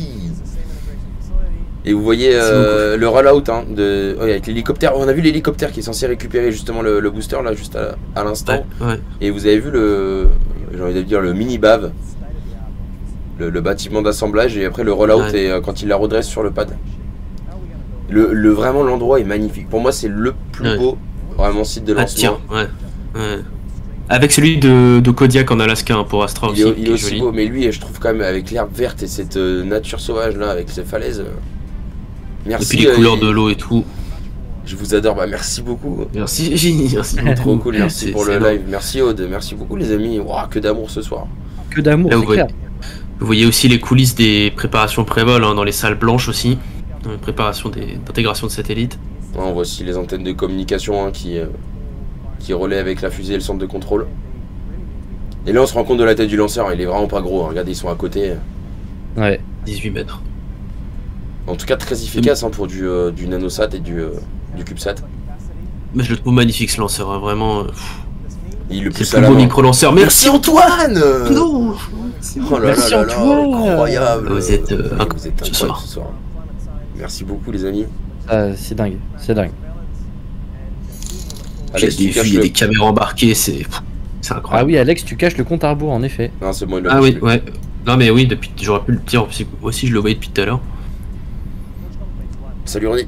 Et vous voyez euh, le rollout hein, de... ouais, avec l'hélicoptère. On a vu l'hélicoptère qui est censé récupérer justement le, le booster là juste à, à l'instant. Ouais, ouais. Et vous avez vu le, j'ai envie de dire le mini bave, le, le bâtiment d'assemblage et après le rollout Ouais. et euh, quand il la redresse sur le pad. Le, le vraiment l'endroit est magnifique. Pour moi c'est le plus Ouais. beau vraiment site de Ah, lancement. tiens, ouais. ouais. Avec celui de, de Kodiak en Alaska hein, pour Astra Il aussi, est, il qui est est aussi joli. beau, mais lui je trouve quand même avec l'herbe verte et cette euh, nature sauvage là avec ces falaises. euh, Et Merci. puis les euh, couleurs il- de l'eau et tout. Je vous adore, bah merci beaucoup. Merci Génie, merci Trop beaucoup. cool, merci C'est- pour c'est le énorme. live, merci Aude, merci beaucoup les amis. Waouh, que d'amour ce soir. Que d'amour, Là, c'est vous voyez, clair. vous voyez aussi les coulisses des préparations pré-vol hein, dans les salles blanches aussi. Euh, préparation des- d'intégration de satellites. Ouais, on voit aussi les antennes de communication hein, qui, euh, qui relaient avec la fusée et le centre de contrôle. Et là on se rend compte de la tête du lanceur, il est vraiment pas gros, hein. Regardez ils sont à côté. Ouais. dix-huit mètres. En tout cas, très efficace hein, pour du, euh, du nanosat et du, euh, du cubesat. Mais je le trouve magnifique ce lanceur, hein, vraiment. Il le C'est pousse le à plus la beau main. micro-lanceur. Merci Antoine. Non. Oh là Merci, là là là, Antoine. incroyable. Vous êtes, euh, Vous êtes ce incroyable soir. ce soir. Merci beaucoup les amis. Ah, c'est dingue, c'est dingue. Il y a Alex, des tu caches vues, il y a le... des caméras embarquées, c'est c'est Ah incroyable. oui, Alex, tu caches le compte à rebours, en effet. Non, c'est bon, il l'a Ah oui, caché. ouais. Non mais oui, depuis j'aurais pu le dire aussi, aussi je le voyais depuis tout à l'heure. Salut Ronnie.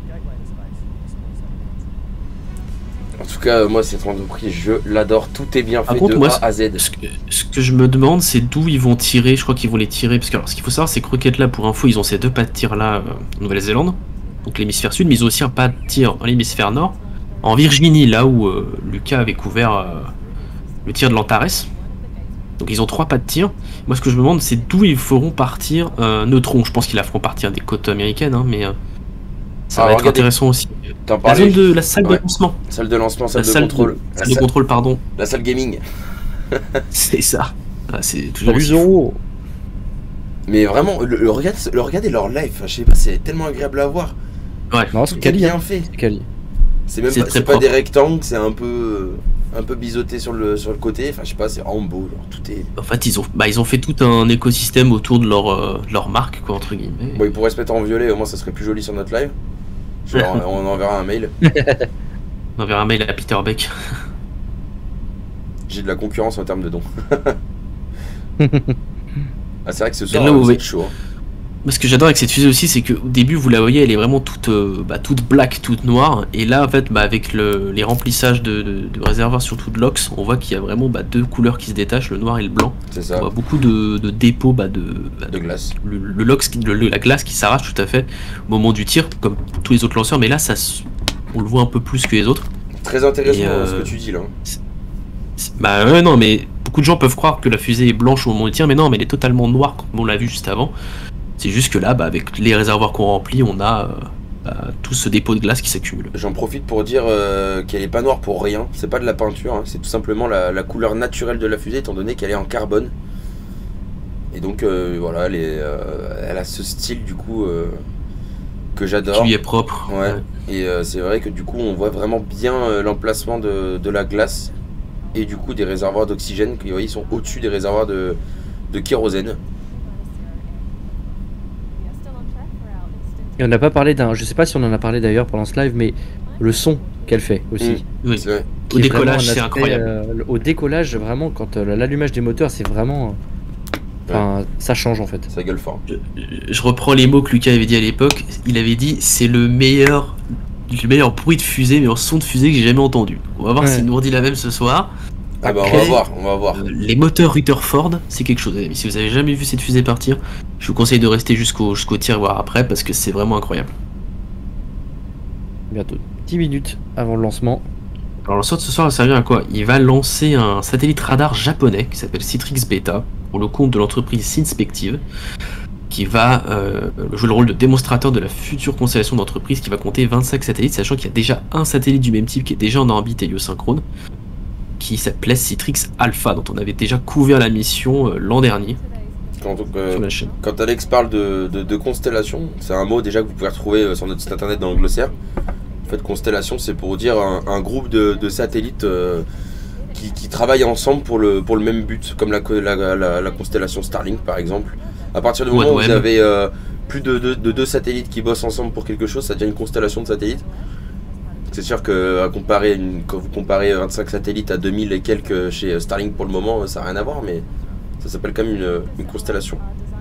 En tout cas, moi cette entreprise, je l'adore. Tout est bien Par fait contre, de moi, A à Z. Ce que, ce que je me demande, c'est d'où ils vont tirer. Je crois qu'ils vont les tirer. Parce que alors, ce qu'il faut savoir, c'est que Rocket là, pour info, ils ont ces deux pas de tir là euh, en Nouvelle-Zélande, donc l'hémisphère sud, mais ils ont aussi un pas de tir en l'hémisphère nord, en Virginie, là où euh, Lucas avait couvert euh, le tir de l'Antares. Donc ils ont trois pas de tir. Moi, ce que je me demande, c'est d'où ils feront partir euh, Neutron. Je pense qu'ils la feront partir des côtes américaines, hein, mais euh, ça Alors, va être regardez, intéressant aussi. T'en La parlais. zone de la salle Ouais. de lancement, Salle de lancement, salle la de salle contrôle. de, La salle de salle- contrôle, pardon. La salle gaming. C'est ça. Ah, c'est toujours Salut aussi fou. Zoro. Mais vraiment, le, le, regard, le regarder leur live, enfin, je sais pas, c'est tellement agréable à voir. Ouais. Non, Tout c'est est Kali, bien hein. fait. C'est Kali. C'est même C'est pas, très c'est pas propre. des rectangles, c'est un peu, un peu biseauté sur le, sur le côté. Enfin, je sais pas, c'est vraiment beau. Genre, tout est. En fait, ils ont, bah, ils ont fait tout un écosystème autour de leur, euh, de leur marque, quoi, entre guillemets. Bon, ils pourraient se mettre en violet, au moins ça serait plus joli sur notre live. Je leur- on enverra un mail. On enverra un mail à Peter Beck. J'ai de la concurrence en termes de dons. Ah, c'est vrai que ce soir, Et là, euh, oui. c'est chaud. hein. Ce que j'adore avec cette fusée aussi, c'est qu'au début, vous la voyez, elle est vraiment toute, euh, bah, toute black, toute noire. Et là, en fait, bah, avec le, les remplissages de, de, de réservoirs, surtout de l'Ox, on voit qu'il y a vraiment bah, deux couleurs qui se détachent, le noir et le blanc. C'est On ça, voit beaucoup de, de dépôts bah, de, bah, de glace. le, le Lox qui- le- le- la glace qui s'arrache tout à fait au moment du tir, comme tous les autres lanceurs. Mais là, ça, se- on le voit un peu plus que les autres. Très intéressant Et, euh, ce que tu dis là. C'est- Bah ouais, non, mais beaucoup de gens peuvent croire que la fusée est blanche au moment du tir, mais non, mais elle est totalement noire comme on l'a vu juste avant. C'est juste que là, bah, avec les réservoirs qu'on remplit, on a euh, bah, tout ce dépôt de glace qui s'accumule. J'en profite pour dire euh, qu'elle est pas noire pour rien. C'est pas de la peinture, hein. C'est tout simplement la, la couleur naturelle de la fusée, étant donné qu'elle est en carbone. Et donc euh, voilà, elle, est, euh, elle a ce style du coup euh, que j'adore. Qui lui est propre. Ouais. Et euh, c'est vrai que du coup on voit vraiment bien euh, l'emplacement de, de la glace et du coup des réservoirs d'oxygène qui, vous voyez, ils sont au-dessus des réservoirs de, de kérosène. Et on n'a pas parlé d'un. Je sais pas si on en a parlé d'ailleurs pendant ce live, mais le son qu'elle fait aussi. Oui. C'est vrai. Qui Au est décollage, vraiment un c'est aspect, incroyable. euh, au décollage, vraiment, quand euh, l'allumage des moteurs, c'est vraiment. Enfin, ça change en fait. Ça gueule fort. Je, je reprends les mots que Lucas avait dit à l'époque. Il avait dit c'est le meilleur, le meilleur bruit de fusée, mais en son de fusée que j'ai jamais entendu. On va voir Ouais. s'il nous redit la même ce soir. Ah bah on Après- va voir, on va voir. Euh, les moteurs Rutherford, c'est quelque chose, les amis. Si vous avez jamais vu cette fusée partir, je vous conseille de rester jusqu'au jusqu'au tir, voire après, parce que c'est vraiment incroyable. Bientôt dix minutes avant le lancement. Alors le saut de ce soir va servir à quoi? Il va lancer un satellite radar japonais qui s'appelle Citrix Beta pour le compte de l'entreprise Synspective, qui va euh, jouer le rôle de démonstrateur de la future constellation d'entreprises qui va compter vingt-cinq satellites, sachant qu'il y a déjà un satellite du même type qui est déjà en orbite héliosynchrone, qui s'appelait Citrix Alpha, dont on avait déjà couvert la mission euh, l'an dernier Quand, euh, sur la chaîne. quand Alex parle de, de, de constellation, c'est un mot déjà que vous pouvez retrouver euh, sur notre site internet dans le glossaire. En fait, constellation, c'est pour dire un, un groupe de, de satellites euh, qui, qui travaillent ensemble pour le, pour le même but, comme la, la, la, la constellation Starlink par exemple. À partir du moment où OneWeb. vous avez euh, plus de, de, de deux satellites qui bossent ensemble pour quelque chose, ça devient une constellation de satellites. C'est sûr que à comparer une, quand vous comparez vingt-cinq satellites à deux mille et quelques chez Starlink pour le moment, ça n'a rien à voir, mais ça s'appelle quand même une, une constellation.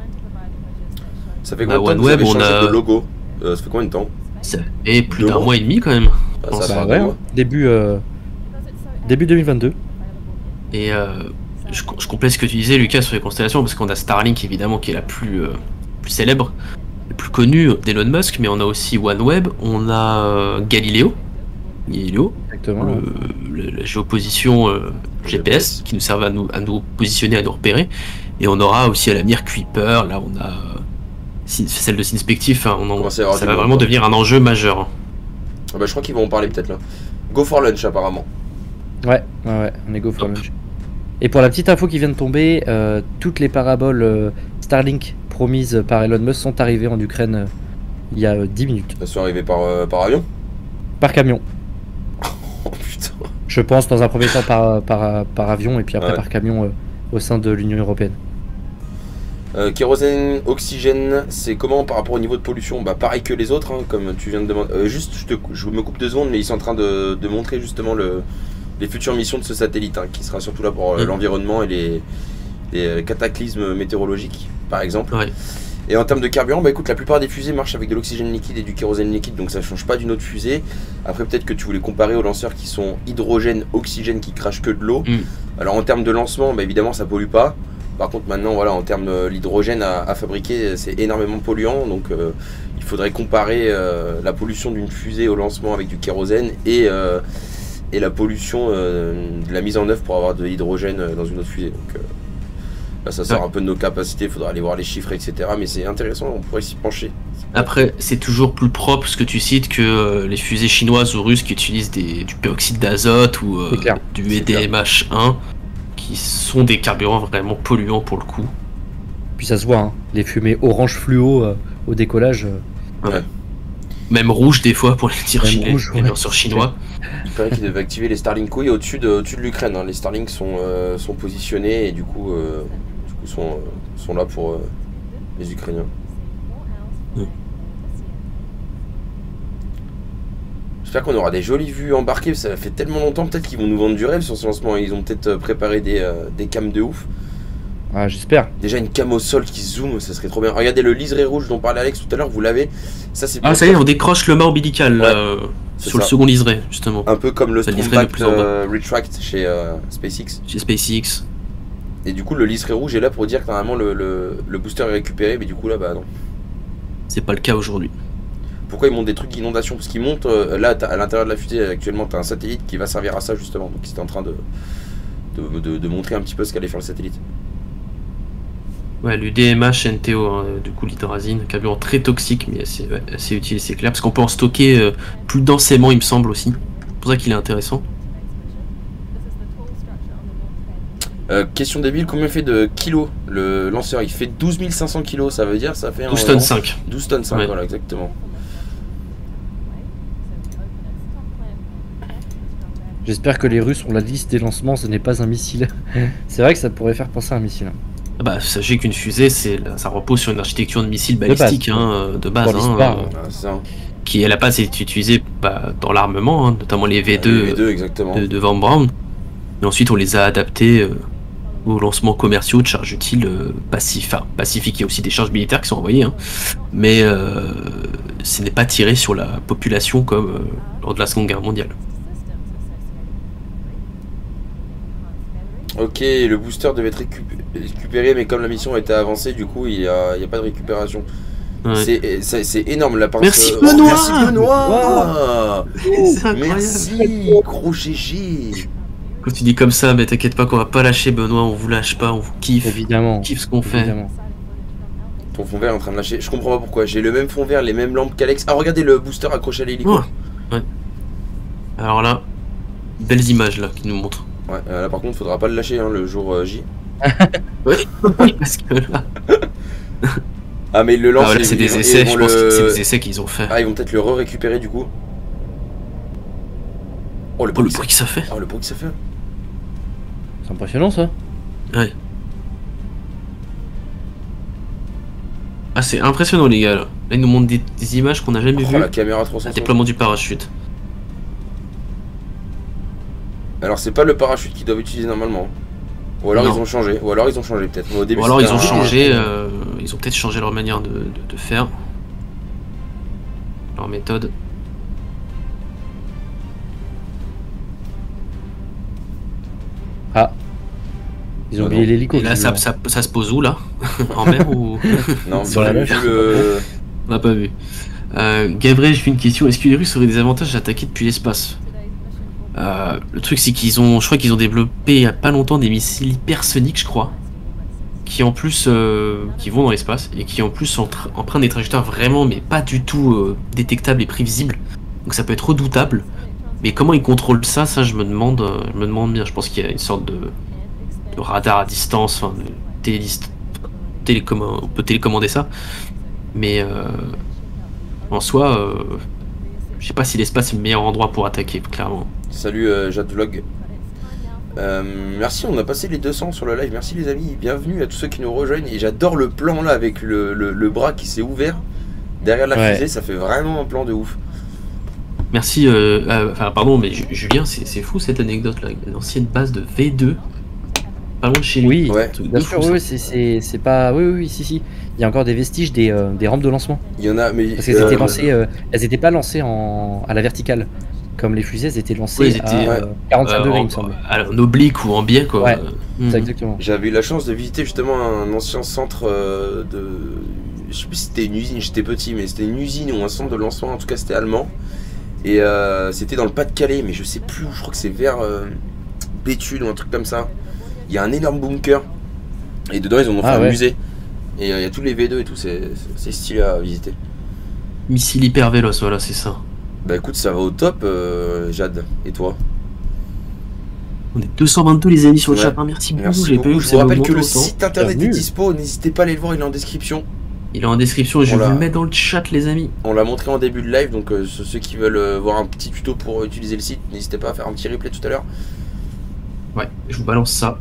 Ça fait Bah, combien de temps que vous OneWeb, avez on changé a- de logo euh, Ça fait combien de temps Ça fait plus Deux d'un mois. mois et demi quand même. Ah, ça Bah fait ouais, deux hein. mois. début, euh, début deux mille vingt-deux. Et euh, je, je complète ce que tu disais, Lucas, sur les constellations, parce qu'on a Starlink évidemment qui est la plus, euh, plus célèbre, la plus connue d'Elon Musk, mais on a aussi OneWeb, on a euh, Galileo, Galileo, Exactement. ouais. le- le- la géoposition euh, G P S qui nous servent à nous, à nous positionner, à nous repérer. Et on aura aussi à l'avenir Kuiper, là on a euh, Syn- celle de Synspective, hein, on en- Commence à y avoir ça du va monde, vraiment quoi. devenir un enjeu majeur. Ah bah, je crois qu'ils vont en parler peut-être là. Go for lunch apparemment. Ouais, ouais, ouais, on est go for Hop. lunch. Et pour la petite info qui vient de tomber, euh, toutes les paraboles euh, Starlink promises par Elon Musk sont arrivées en Ukraine euh, il y a euh, dix minutes. Ils sont arrivés par, euh, par avion. Par camion. Oh putain. Je pense dans un premier temps par, par, par avion et puis après Ouais. par camion euh, au sein de l'Union Européenne. Euh, kérosène, oxygène, c'est comment par rapport au niveau de pollution? Bah pareil que les autres, hein, comme tu viens de demander. Euh, juste, je, te, je me coupe deux secondes, mais ils sont en train de, de montrer justement le, les futures missions de ce satellite, hein, qui sera surtout là pour euh, Mm. l'environnement et les, les cataclysmes météorologiques, par exemple. Ouais. Et en termes de carburant, bah écoute, la plupart des fusées marchent avec de l'oxygène liquide et du kérosène liquide, donc ça change pas d'une autre fusée. Après, peut-être que tu voulais comparer aux lanceurs qui sont hydrogène, oxygène, qui crachent que de l'eau. Mm. Alors en termes de lancement, bah évidemment, ça pollue pas. Par contre, maintenant, voilà, en termes de l'hydrogène à, à fabriquer, c'est énormément polluant, donc euh, il faudrait comparer euh, la pollution d'une fusée au lancement avec du kérosène et, euh, et la pollution euh, de la mise en œuvre pour avoir de l'hydrogène dans une autre fusée. Donc, euh, là, ça sort Ouais. un peu de nos capacités, il faudra aller voir les chiffres, et cetera. Mais c'est intéressant, on pourrait s'y pencher. Après, c'est toujours plus propre ce que tu cites que euh, les fusées chinoises ou russes qui utilisent des, du peroxyde d'azote ou euh, C'est clair. du C'est E D M H un, qui sont des carburants vraiment polluants pour le coup. Puis ça se voit, hein, les fumées orange fluo euh, au décollage. euh, Ouais. Même rouge des fois pour les tirs Même chinois, rouge, les ouais. lanceurs chinois. Il paraît qu'ils devaient activer les Starlink oui, au-dessus de, au-dessus de l'Ukraine. Hein. Les Starlink sont, euh, sont positionnés et du coup, euh, du coup sont, euh, sont là pour euh, les Ukrainiens. Mm. J'espère qu'on aura des jolies vues embarquées. Ça fait tellement longtemps, peut-être qu'ils vont nous vendre du rêve sur ce lancement. Ils ont peut-être euh, préparé des, euh, des cams de ouf. Ah, j'espère. Déjà une cam au sol qui zoome, ça serait trop bien. Regardez le liseré rouge dont parlait Alex tout à l'heure, vous l'avez. Ça c'est Ah bien. ça y est, on décroche le mât ombilical là, Ouais, euh, c'est sur le ça. second liseré justement, Un peu comme le Ça liserait Stromback le plus en bas. euh, Retract chez euh, SpaceX. chez SpaceX. Et du coup le liseré rouge est là pour dire que normalement le, le, le booster est récupéré, mais du coup là bah non. C'est pas le cas aujourd'hui. Pourquoi ils montent des trucs d'inondation? Parce qu'ils montent, euh, là t'as- à l'intérieur de la fusée actuellement t'as un satellite qui va servir à ça justement. Donc ils étaient en train de, de, de, de montrer un petit peu ce qu'allait faire le satellite. Ouais, l'U D M H N T O, hein, du coup l'hydrazine, carburant très toxique mais assez, ouais, assez utile, c'est clair, parce qu'on peut en stocker euh, plus densément il me semble aussi. C'est pour ça qu'il est intéressant. Euh, question débile, combien fait de kilos le lanceur? Il fait douze mille cinq cents kilos, ça veut dire ça fait douze tonnes cinq. douze tonnes cinq, Ouais. voilà exactement. J'espère que les Russes ont la liste des lancements, ce n'est pas un missile. C'est vrai que ça pourrait faire penser à un missile. Ah bah, sachez qu'une fusée, c'est, ça repose sur une architecture de missile base. balistique hein, euh, de base, Dans hein, l'histoire, euh, ouais. Voilà, c'est ça. qui à la base est utilisée bah, dans l'armement, hein, notamment les V deux, Les V deux exactement. de, de Van Braun. Et ensuite, on les a adaptés euh, aux lancements commerciaux de charges utiles euh, pacif enfin, pacifiques. Il y a aussi des charges militaires qui sont envoyées, hein. Mais euh, ce n'est pas tiré sur la population comme euh, lors de la Seconde Guerre mondiale. Ok, le booster devait être récup- récupéré, mais comme la mission a été avancée, du coup, il n'y a, il y a pas de récupération. Ouais. C'est- C'est c'est énorme la part. Merci, oh, Benoît Merci Benoît C'est incroyable. Merci, gros G G. Quand tu dis comme ça, mais t'inquiète pas qu'on va pas lâcher Benoît, on vous lâche pas, on vous kiffe, Évidemment. on kiffe ce qu'on fait. Évidemment. Ton fond vert est en train de lâcher. Je comprends pas pourquoi. J'ai le même fond vert, les mêmes lampes qu'Alex. Ah, regardez le booster accroché à l'hélico. Ouais. Ouais. Alors là, belles images là qui nous montrent. Ouais, euh, là par contre, faudra pas le lâcher hein, le jour euh, J. Oui, parce que là, Ah, mais ils le ah, lancent. voilà, ils- c'est ils des vont- essais, ils vont je pense le- que c'est des essais qu'ils ont fait. Ah, ils vont peut-être le re-récupérer du coup. Oh, le Oh, bruit le que ça- bruit que ça fait. Oh, le bruit que ça fait. C'est impressionnant ça. Ouais. Ah, c'est impressionnant les gars là. Là, ils nous montrent des, des images qu'on n'a jamais Oh, vues. la caméra trois cent Le soixante. déploiement du parachute. Alors, c'est pas le parachute qu'ils doivent utiliser normalement. Ou alors Non. ils ont changé. Ou alors ils ont changé peut-être. Mais au début, Ou alors c'était ils ont un- changé, euh, ils ont peut-être changé leur manière de, de, de faire. Leur méthode. Ah. Ils ont Ah oublié non. l'hélico. Et là, ça, visiblement. ça, ça se pose où là? En mer ou. Non, Sur la j'ai nage. vu le. On n'a pas vu. Euh, Gabriel, je fais une question. Est-ce que les Russes auraient des avantages à attaquer depuis l'espace? Euh, Le truc, c'est qu'ils ont, je crois qu'ils ont développé il y a pas longtemps des missiles hypersoniques, je crois, qui en plus, euh, qui vont dans l'espace et qui en plus entre- empruntent des trajectoires vraiment, mais pas du tout euh, détectables et prévisibles. Donc ça peut être redoutable. Mais comment ils contrôlent ça, ça je me demande, euh, je me demande bien. Je pense qu'il y a une sorte de, de radar à distance, enfin, de téléliste, télécomm- on peut télécommander ça. Mais euh, en soi, euh, je sais pas si l'espace est le meilleur endroit pour attaquer, clairement. Salut euh, Jadvlog. Euh, merci, on a passé les deux cents sur le live. Merci les amis, bienvenue à tous ceux qui nous rejoignent. Et j'adore le plan là avec le, le, le bras qui s'est ouvert derrière la Ouais. fusée, ça fait vraiment un plan de ouf. Merci, euh, euh, enfin pardon, mais Ju- Julien, c'est c'est fou cette anecdote là. L'ancienne base de V deux, pas loin de chez lui. Oui, Ouais. Un truc de bien fou, sûr, ça. oui, c'est- c'est c'est pas. Oui, oui, oui, si, si. Il y a encore des vestiges des, euh, des rampes de lancement. Il y en a, mais Parce qu'elles euh, étaient lancées, euh, elles étaient pas lancées en, à la verticale. Comme les fusées, elles étaient lancées Oui, elles étaient, à euh, quarante-cinq Euh, degrés, en, il me semble. à- en oblique ou en biais quoi. Ouais. Euh, C'est mhm. exactement. j'avais eu la chance de visiter justement un ancien centre euh, de. Je sais plus si c'était une usine, j'étais petit, mais c'était une usine ou un centre de lancement, en tout cas c'était allemand. Et euh, c'était dans le Pas-de-Calais, mais je sais plus où, je crois que c'est vers euh, Béthune ou un truc comme ça. Il y a un énorme bunker. Et dedans ils en ont fait Ah, un ouais. musée. Et euh, il y a tous les V deux et tout, c'est c'est stylé à visiter. Missile hyper véloce, voilà, c'est ça. Bah écoute, ça va au top, euh, Jade. Et toi? On est deux cent vingt-deux les amis sur le Ouais. chat. hein. Merci beaucoup. Merci J'ai pas beaucoup. eu Je ça vous m'a rappelle que augmenté le autant. site internet est Bienvenue. dispo, n'hésitez pas à aller le voir, il est en description. Il est en description et je On vais l'a- vous le mettre dans le chat les amis. On l'a montré en début de live, donc euh, ceux qui veulent euh, voir un petit tuto pour utiliser le site, n'hésitez pas à faire un petit replay tout à l'heure. Ouais, je vous balance ça.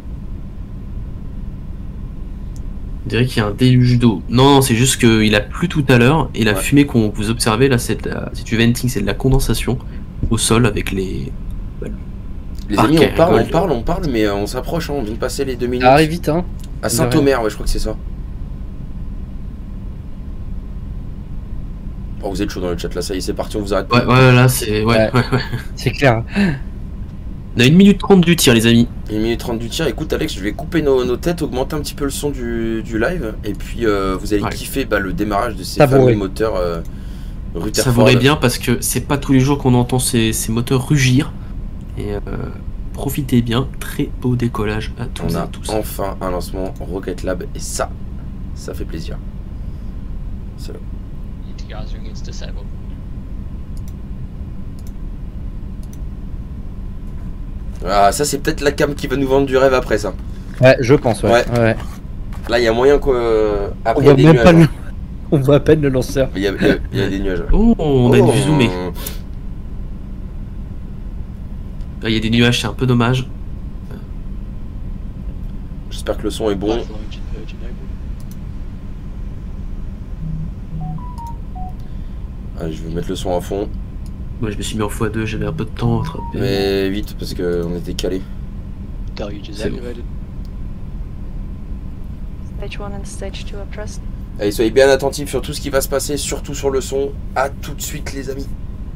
On dirait qu'il y a un déluge d'eau. Non, non, c'est juste qu'il a plu tout à l'heure et la Ouais. fumée qu'on vous observez là, c'est de la- c'est du venting, c'est de la condensation au sol avec les. Les Ah, amis, ok, on parle, rigole. on parle, on parle, mais euh, on s'approche, hein, on vient de passer les deux minutes. Ça arrive vite, hein. À Saint-Omer, ouais, je crois que c'est ça. Oh, vous êtes chaud dans le chat là, ça y est, c'est parti, on vous arrête Ouais, pas. ouais, là c'est. Ouais, Ouais. ouais, ouais. C'est clair. On a une minute trente du tir, les amis. une minute trente du tir. Écoute, Alex, je vais couper nos, nos têtes, augmenter un petit peu le son du, du live, et puis euh, vous allez Ouais. kiffer bah, le démarrage de ces Savourer. fameux moteurs euh, Rutherford. Savourez bien parce que c'est pas tous les jours qu'on entend ces, ces moteurs rugir. Et euh, profitez bien. Très beau décollage à tous On et a à tous. enfin un lancement Rocket Lab, et ça, ça fait plaisir. C'est là. Degassing is disabled. Ah, ça c'est peut-être la cam qui va nous vendre du rêve après ça. Ouais, je pense, ouais. Ouais. ouais. Là, il y a moyen quoi. euh, On Après, il y a voit des même nuages. pas hein. le... On voit à peine le lanceur. Il y a, il y a- il y a des nuages. Oh, on a une Oh. vue zoomée. Là, il y a des nuages, c'est un peu dommage. J'espère que le son est bon. Life Virgin, Virgin Open. Allez, je vais mettre le son à fond. Moi, je me suis mis en fois deux, j'avais un peu de temps à attraper. Mais vite, parce qu'on était calé. Deluge is C'est bon. activated. Stage one and stage two are pressed. Allez, soyez bien attentifs sur tout ce qui va se passer, surtout sur le son. À tout de suite, les amis.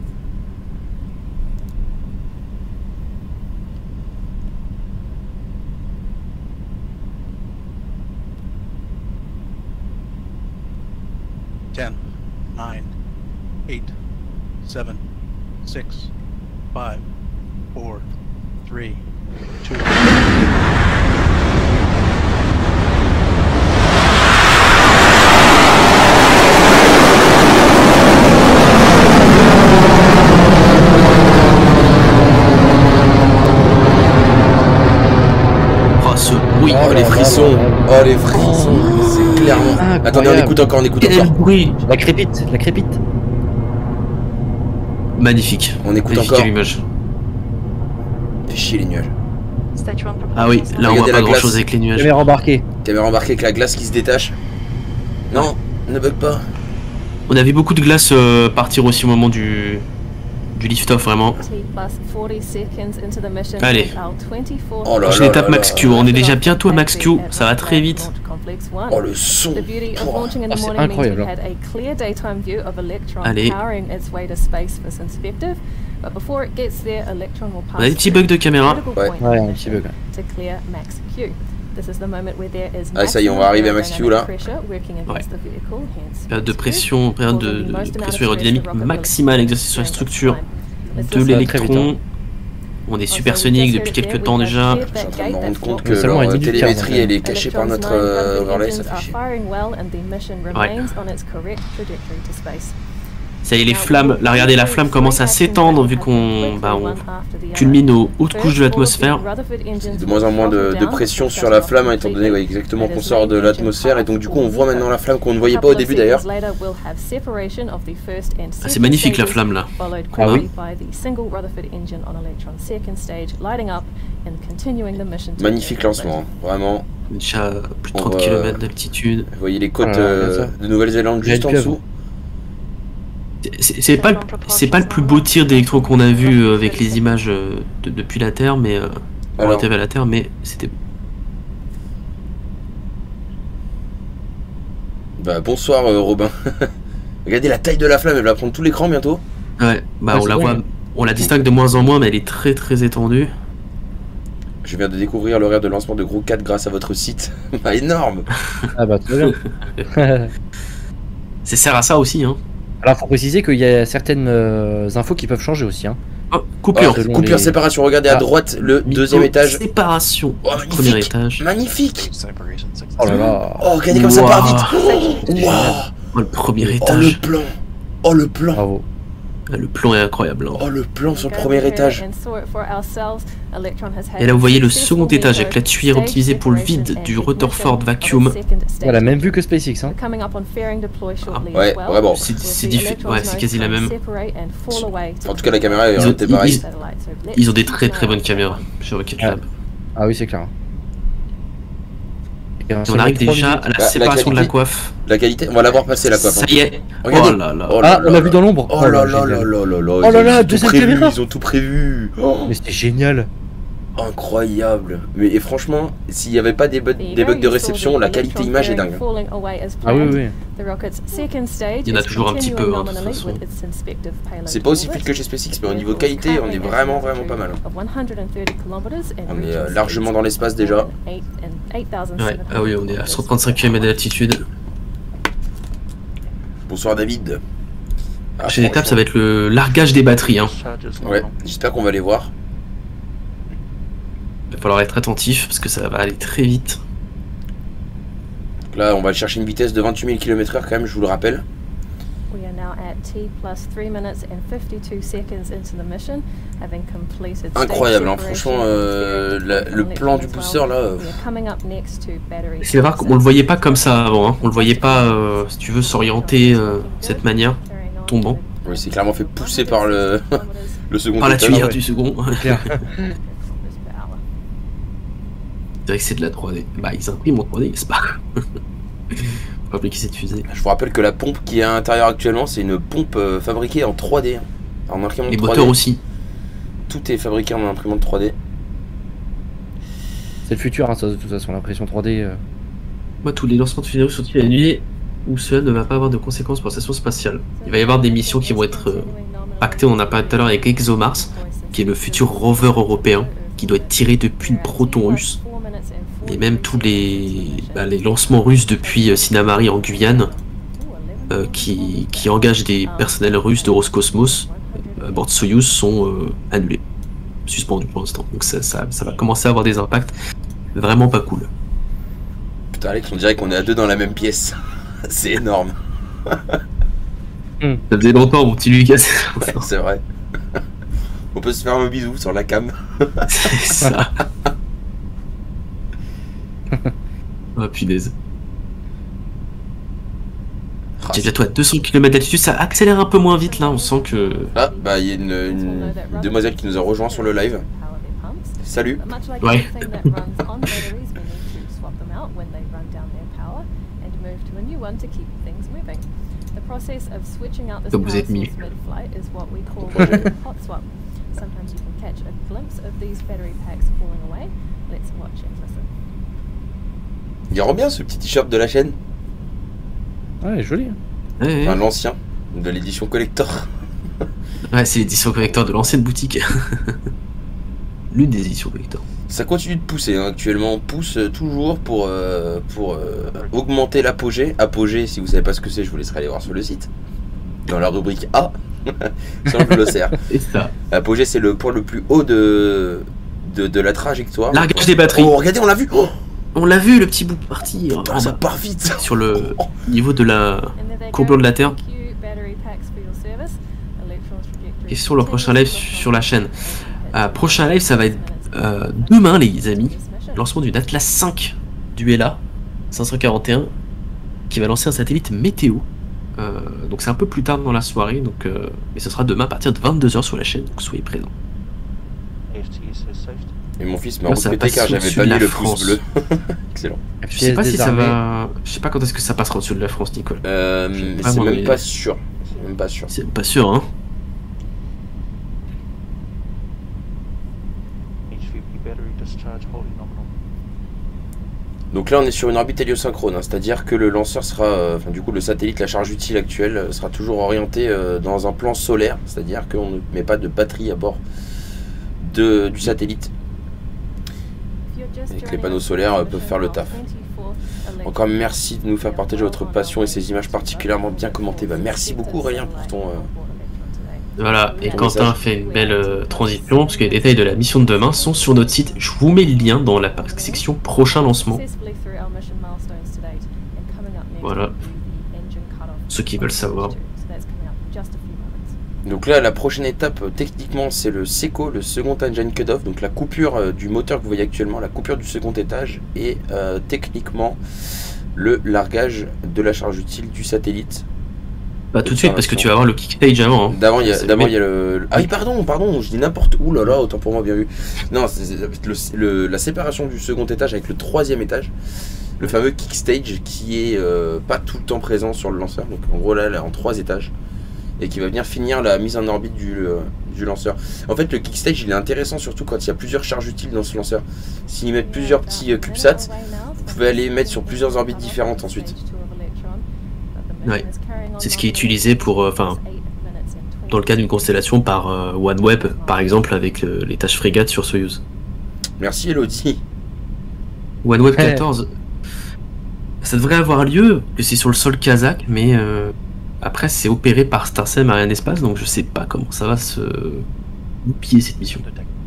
ten, nine, eight, seven, six, five, four, three, two. Oh, ce bruit. Oh, Oh les là frissons. là là là. Oh, les frissons. C'est clairement. Incroyable. Attendez, on écoute encore, on écoute Quel encore. bruit. La crépite, la crépite. Magnifique. On écoute Magnifique encore. à l'image. Fait chier les nuages. Stage one Ah oui, propulsion là on Regardez voit la pas grand chose glace. avec les nuages. Caméra embarquée. Caméra embarquée avec la glace qui se détache. Non, ne bug pas. On a vu beaucoup de glace euh, partir aussi au moment du, du lift-off, vraiment. T plus forty seconds into the mission. Allez. Oh là Prochaine là étape là Max là. Q, on est déjà bientôt à Max Q, ça va très vite. Oh, le son. The beauty of Pouah. launching in Ah, the c'est morning means we incroyable. had a clear daytime view of Electron Allez. powering its way to space for Synspective. But before it gets there, Electron will pass On a des petits through bugs de caméra. critical Ouais. point Ouais, in un petit bug. to clear Max Q. This is the moment where there is Ah, ça y est, on va arriver à Max Q, là. pressure working against the vehicle, hence Période de Max Q. pression, période de, de pression aérodynamique maximale exercée sur la structure de l'électron. On est supersonique depuis quelques temps déjà. Je suis en train de me rendre compte que Mais seulement leur une minute télémétrie quinze, elle est cachée par notre euh, overlay, ça fait chier. Ouais. Ça y est, les flammes, là regardez, la flamme commence à s'étendre vu qu'on bah, on culmine aux hautes couches de l'atmosphère. De moins en moins de, de pression sur la flamme, hein, étant donné ouais, exactement qu'on sort de l'atmosphère, et donc du coup on voit maintenant la flamme qu'on ne voyait pas au début d'ailleurs. Ah, c'est magnifique la flamme là. Ah oui. Magnifique lancement, hein, vraiment. Déjà plus de On trente voit- kilomètres d'altitude. Vous voyez les côtes Voilà, euh, ça. de Nouvelle-Zélande juste en Red dessous. C'est c'est pas, le- c'est pas le plus beau tir d'électron qu'on a vu euh, avec les images euh, de- depuis la Terre, mais euh, on Alors. était vers la Terre, mais c'était. Bah bonsoir euh, Robin. Regardez la taille de la flamme, elle va prendre tout l'écran bientôt. Ouais, bah Ouais, on c'est la vrai. voit, on la distingue de moins en moins, mais elle est très très étendue. Je viens de découvrir l'horaire de lancement de Gros quatre grâce à votre site. Bah énorme. Ah bah très bien. Ça sert à ça aussi, hein. Alors faut préciser qu'il y a certaines euh, infos qui peuvent changer aussi. Hein. Oh, coupure. Oh, selon coupure les- séparation, regardez à Ah. droite le Micro- deuxième étage. Séparation. Oh, Premier magnifique. étage. Magnifique. Oh là là. Oh regardez comme ça Wow. part vite. Oh, wow. Oh, le premier Oh le étage. plan. Oh le plan. Bravo. Ah, le plan est incroyable. Hein. Oh le plan sur le premier étage. Et là vous voyez le second étage avec la tuyère optimisée pour le vide du Rutherford Vacuum. Voilà, même vue que SpaceX. Hein. Ouais, vraiment. C'est- c'est diffi- ouais, c'est quasi la même. En tout cas la caméra Ils elle ont- était pareille. Ils ont des très très bonnes caméras sur Rocket Lab. Ah oui, c'est clair. Et Et on arrive déjà à la Bah, la séparation de la qualité. coiffe. La qualité, on va la voir passer la coiffe. Ça hein. y est. Regardez. Oh là là. Oh là Ah, on là l'a là. vu dans l'ombre. Oh là là génial. là là là là. Oh ils là ont là, tout deuxième prévu, caméra. Ils ont tout prévu. Oh, Mais c'était génial. incroyable. Mais et franchement, s'il n'y avait pas des, bugs- des bugs de réception, la qualité image est dingue. Ah oui, oui. Il y en a toujours un petit peu. Hein, de toute façon. C'est pas aussi fluide que chez SpaceX, mais au niveau qualité, on est vraiment vraiment pas mal. On est euh, largement dans l'espace déjà. Ouais. Ah oui, on est à cent trente-cinq kilomètres d'altitude. Bonsoir David. Ah, La prochaine étape, ça va être le largage des batteries. Hein. Ouais, j'espère qu'on va les voir. Il va falloir être attentif parce que ça va aller très vite. Donc là, on va chercher une vitesse de vingt-huit mille kilomètres heure quand même, je vous le rappelle. Incroyable, hein, franchement, euh, la- le plan du booster là. euh, C'est rare qu'on le voyait pas comme ça avant. Hein. On le voyait pas, euh, si tu veux, s'orienter euh, de cette manière, tombant. Oui, c'est clairement fait pousser par le, le second Par la étage. tuyère ouais. du second. Clair. C'est vrai que c'est de la trois D. Bah, ils impriment en trois D, c'est pas. Faut appliquer cette fusée. Je vous rappelle que la pompe qui est à l'intérieur actuellement, c'est une pompe euh, fabriquée en trois D. En imprimante Les trois D. moteurs aussi. Tout est fabriqué en imprimante trois D. C'est le futur, hein, ça, de toute façon, l'impression trois D. euh. Moi, tous les lancements de fusées russes sont-ils annulés ou cela ne va pas avoir de conséquences pour la station spatiale. Il va y avoir des missions qui vont être euh, pactées, on en a parlé tout à l'heure avec ExoMars, qui est le futur rover européen, qui doit être tiré depuis le Proton russe. Et même tous les, bah, les lancements russes depuis euh, Sinamari en Guyane, euh, qui, qui engagent des personnels russes de Roscosmos euh, à bord de Soyuz, sont euh, annulés, suspendus pour l'instant. Donc ça, ça, ça va commencer à avoir des impacts vraiment pas cool. Putain, Alex, on dirait qu'on est à deux dans la même pièce. C'est énorme. Ça faisait longtemps, mon petit Lucas. Ouais, c'est vrai. On peut se faire un bisou sur la cam. C'est ça. Oh punaise. Ah, J'ai bientôt à deux cents kilomètres d'altitude, ça accélère un peu moins vite là, on sent que... Ah, bah il y a une, une demoiselle qui nous a rejoint sur le live. Salut. Ouais. Comme vous êtes mis. Il rend bien ce petit t-shirt de la chaîne. Ouais, joli. hein. Ouais, ouais. Enfin, l'ancien, de l'édition collector. Ouais, c'est l'édition collector de l'ancienne boutique. L'une des éditions collector. Ça continue de pousser, hein. Actuellement on pousse euh, toujours pour, euh, pour euh, augmenter l'apogée. Apogée, si vous savez pas ce que c'est, je vous laisserai aller voir sur le site. Dans la rubrique A, sur le glossaire. Et ça. Apogée, c'est le point le plus haut de, de, de la trajectoire. Largage des batteries. Oh, regardez, on l'a vu. Oh, On l'a vu le petit bout partir. putain, en ça bas. part vite. Sur le niveau de la courbure de la Terre. et sur le prochain live sur la chaîne. Euh, prochain live, ça va être euh, demain, les amis. Lancement d'une Atlas cinq du L A cinq cent quarante et un qui va lancer un satellite météo. Euh, donc c'est un peu plus tard dans la soirée, donc euh, mais ce sera demain à partir de vingt-deux heures sur la chaîne, donc soyez présents. Et mon fils m'a Là, ça rebooté passe car j'avais au-dessus pas de mis la le France. pouce bleu. Excellent. Je sais pas si ça va. Je sais pas quand est-ce que ça passera au-dessus de la France, Nicole. Euh, Je sais mais pas, c'est moi, même mais- pas sûr. C'est même pas sûr. C'est pas sûr, hein. Donc là on est sur une orbite héliosynchrone, hein, c'est-à-dire que le lanceur sera, euh, enfin du coup le satellite, la charge utile actuelle euh, sera toujours orientée euh, dans un plan solaire, c'est-à-dire qu'on ne met pas de batterie à bord de, du satellite. Et que les panneaux solaires euh, peuvent faire le taf. Encore merci de nous faire partager votre passion et ces images particulièrement bien commentées. Bah, merci beaucoup Aurélien pour ton... euh, Voilà, et Ton Quentin message. fait une belle euh, transition, parce que les détails de la mission de demain sont sur notre site. Je vous mets le lien dans la section prochain lancement. Voilà. Ceux qui veulent savoir. Donc là la prochaine étape euh, techniquement c'est le SECO, le Second Engine Cutoff, donc la coupure euh, du moteur que vous voyez actuellement, la coupure du second étage et euh, techniquement le largage de la charge utile du satellite. Pas tout de suite, parce que tu vas avoir le kick stage avant. Hein. D'avant il y a, C'est d'abord, le- il y a le, le- Ah oui pardon, pardon, je dis n'importe où, là là, autant pour moi, bien vu. Non, c'est c'est le, le- la séparation du second étage avec le troisième étage, le fameux kick stage qui est euh, pas tout le temps présent sur le lanceur, donc en gros là, là en trois étages, et qui va venir finir la mise en orbite du, euh, du lanceur. En fait le kick stage il est intéressant surtout quand il y a plusieurs charges utiles dans ce lanceur. S'ils mettent plusieurs petits euh, CubeSats, vous pouvez aller mettre sur plusieurs orbites différentes ensuite. Ouais. C'est ce qui est utilisé pour, euh, enfin, dans le cas d'une constellation par euh, OneWeb, par exemple, avec euh, les tâches frégates sur Soyuz. Merci Elodie. OneWeb Ouais. quatorze, ça devrait avoir lieu, que c'est sur le sol kazakh, mais euh, après c'est opéré par Starsem Ariane Espace, donc je sais pas comment ça va se goupiller cette mission.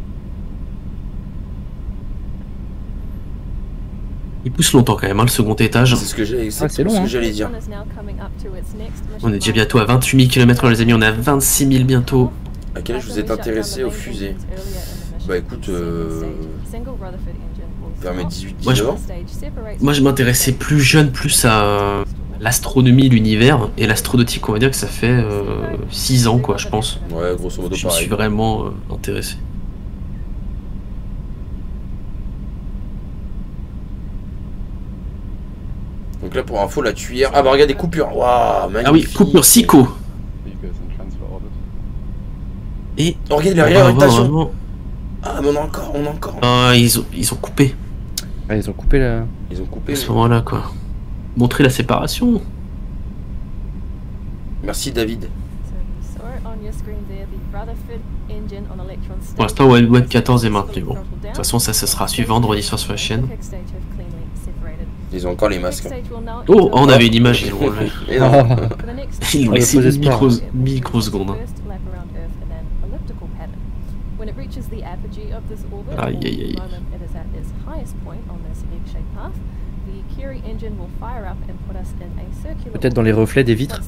Il pousse longtemps quand même, hein, le second étage. C'est ce que j'ai- c'est Ah, c'est long, ce que hein. j'allais dire. On est déjà bientôt à vingt-huit mille kilomètres heure les amis, on est à vingt-six mille bientôt. À quel âge vous êtes intéressé aux fusées? Bah écoute, euh, vers mes dix-huit Moi, je- dix-neuf ans. Moi je m'intéressais plus jeune, plus à l'astronomie, l'univers, et l'astronautique on va dire que ça fait euh, six ans quoi je pense. Ouais, grosso modo Je me pareil. suis vraiment euh, intéressé. Donc là pour info la tuyère. Ah bah regarde des coupures. Waouh, magnifique. Ah oui, coupure Sico. Et Oh, regarde les on va réorientations. avoir vraiment- Ah mais on a encore, on a encore. Ah, ils ont, ils ont coupé Ah, ils ont coupé la. Ils ont coupé. à ce moment-là quoi. Montrer la séparation. Merci David. Pour l'instant OneWeb quatorze est maintenu. Bon. De toute façon ça, ça sera suivi vendredi soir sur la chaîne. Ils ont encore les masques. Oh, on avait une image, ils l'ont enlevé. Et non. Ils l'ont Ah, laissé le faux une espoir. micro, microseconde. hein. Aïe, aïe, aïe. Peut-être dans les reflets des vitres.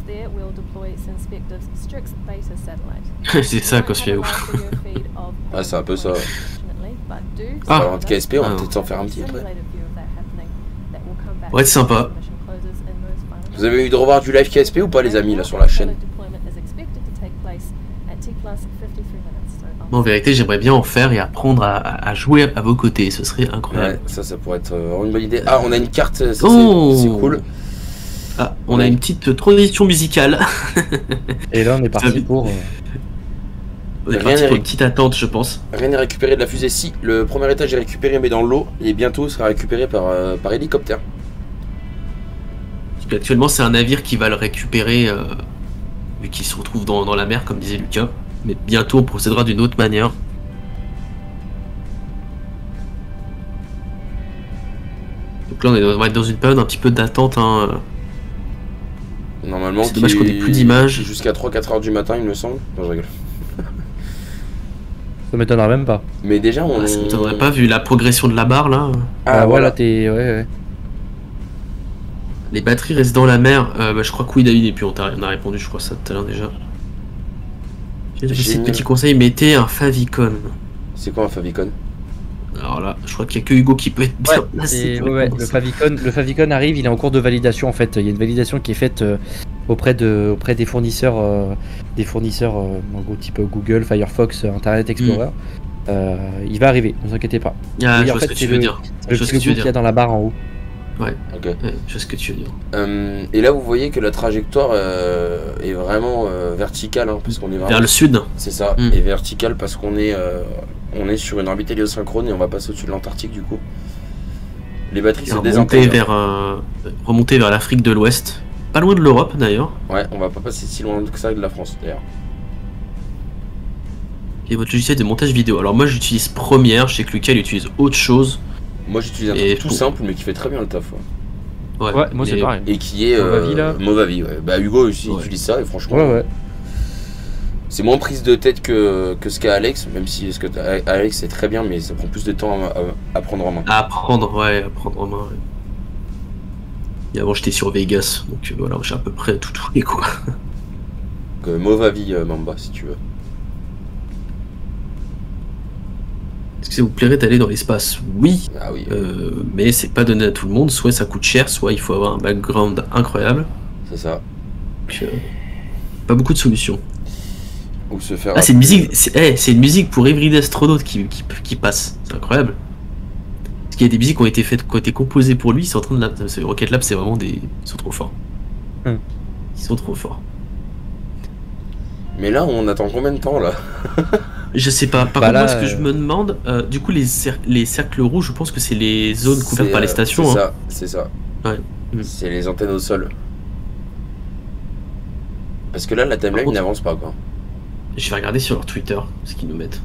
C'est ça, Cosmia ouf. Ah c'est un peu ça. Ah. Alors, en K S P on va Ah. peut-être s'en faire un petit après. Ouais, c'est sympa. Vous avez eu de revoir du live K S P ou pas les amis là sur la chaîne? Moi, en vérité, j'aimerais bien en faire et apprendre à, à jouer à vos côtés. Ce serait incroyable. Ouais, ça ça pourrait être euh, une bonne idée. Ah on a une carte, ça, c'est Oh. c'est cool. Ah, on a une petite transition musicale. Et là, on est Ça parti vit- pour. euh, On est Rien parti n'est pour ré- une petite attente, je pense. Rien n'est récupéré de la fusée. Si, le premier étage est récupéré mais dans l'eau et bientôt sera récupéré par, euh, par hélicoptère. Parce qu'actuellement, c'est un navire qui va le récupérer, euh, vu qu'il se retrouve dans, dans la mer, comme disait Lucas. Mais bientôt, on procédera d'une autre manière. Donc là, on, est dans, on va être dans une période un petit peu d'attente. Hein. Normalement, C'est dommage qui qu'on ait est- plus d'images. qui est jusqu'à trois quatre heures du matin, il me semble. Non, je rigole. Ça m'étonnera même pas. Mais déjà, on. Ah, ça ne m'étonnerait pas, vu la progression de la barre là. Ah, Ah, voilà. voilà, t'es. Ouais, ouais. Les batteries restent dans la mer. Euh, bah, je crois que oui, David, et puis on, t'a- on a répondu, je crois, ça tout à l'heure déjà. J'ai J'ai ces mis- petits conseils, mettez un favicon. C'est quoi un favicon? Alors là, je crois qu'il n'y a que Hugo qui peut être bien placé. Et pour ouais, ouais, répondre à le ça. favicon, le favicon arrive, il est en cours de validation en fait. Il y a une validation qui est faite euh, auprès de, auprès des fournisseurs, euh, des fournisseurs, euh, en gros type Google, Firefox, Internet Explorer. Euh, il va arriver, ne vous inquiétez pas. Ah, Oui, je en vois fait, ce que c'est tu veux le- dire. Le Je vois ce petit que tu logo veux qu'il y dire. a dans la barre en haut. Ok. Ouais, je vois ce que tu veux dire. Euh, et là, vous voyez que la trajectoire euh, est vraiment euh, verticale, hein, parce qu'on est vraiment. Vers le sud. C'est ça, Mm. et verticale parce qu'on est, euh, on est sur une orbite héliosynchrone et on va passer au-dessus de l'Antarctique du coup. Les batteries Et se remonter désintègrent. vers, euh, remonter vers l'Afrique de l'Ouest. Pas loin de l'Europe d'ailleurs. Ouais, on va pas passer si loin que ça de la France d'ailleurs. Et votre logiciel de montage vidéo. Alors moi j'utilise Premiere, je sais que Lucas il utilise autre chose. Moi j'utilise un Et truc tout pour- simple mais qui fait très bien le taf. Ouais. Ouais, moi c'est mais- pareil. Et qui est Movavi, euh, là Movavi, ouais. Bah Hugo aussi Ouais. utilise ça et franchement Ouais, ouais. c'est moins prise de tête que, que ce qu'a Alex, même si ce que t'as- Alex c'est très bien mais ça prend plus de temps à, à- à prendre en main. À apprendre, ouais, à prendre en main. Ouais. Et avant j'étais sur Vegas, donc euh, voilà, j'ai à peu près tout tourné quoi. Donc euh, Movavi euh, Mamba si tu veux. Est-ce que ça vous plairait d'aller dans l'espace? Oui, Ah oui, euh, mais c'est pas donné à tout le monde. Soit ça coûte cher, soit il faut avoir un background incroyable. c'est ça. Donc, euh, pas beaucoup de solutions. Ou se faire. Ah, c'est une musique, c'est eh, c'est une musique pour Everyday Astronaut qui, qui, qui passe. C'est incroyable. Parce qu'il y a des musiques qui ont été faites, qui ont été composées pour lui. C'est en train de la... c'est- Rocket Lab, c'est vraiment des, ils sont trop forts. Hmm. Ils sont trop forts. Mais là on attend combien de temps là? Je sais pas. Par Bah contre, là, moi, ce que je euh, me demande, euh, du coup, les, cer- les cercles rouges, je pense que c'est les zones couvertes C'est, par les euh, stations. C'est hein. ça, c'est ça. Ouais. Mm. C'est les antennes au sol. Parce que là, la timeline contre- n'avance pas, quoi. Je vais regarder sur leur Twitter ce qu'ils nous mettent.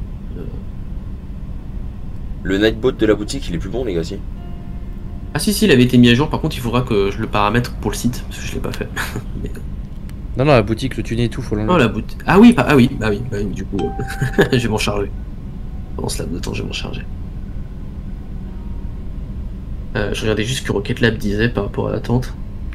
Le Nightbot de la boutique, il est plus bon, les gars, si. Ah si, si, il avait été mis à jour. Par contre, il faudra que je le paramètre pour le site parce que je l'ai pas fait. Mais- Non, non, la boutique, le tuner et tout, faut l'enlever. Oh la boutique. Ah oui, pas... ah oui, bah oui, bah oui, du coup, euh, je vais m'en charger. Pendant ce laps de temps, je vais m'en charger. Euh, je regardais juste ce que Rocket Lab disait par rapport à l'attente.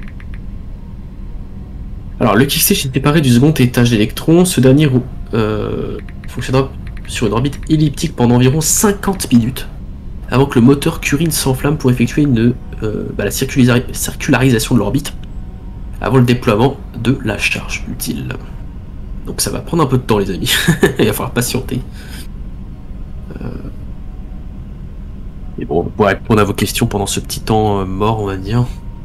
Alors, le kickstage est séparé du second étage d'électrons. Ce dernier euh, fonctionnera sur une orbite elliptique pendant environ cinquante minutes, avant que le moteur Curie ne s'enflamme pour effectuer une, euh, bah, la circulari- circularisation de l'orbite, avant le déploiement de la charge utile. Donc ça va prendre un peu de temps, les amis. Il va falloir patienter. Euh... Mais bon, on pourra répondre à vos questions pendant ce petit temps euh, mort, on va dire.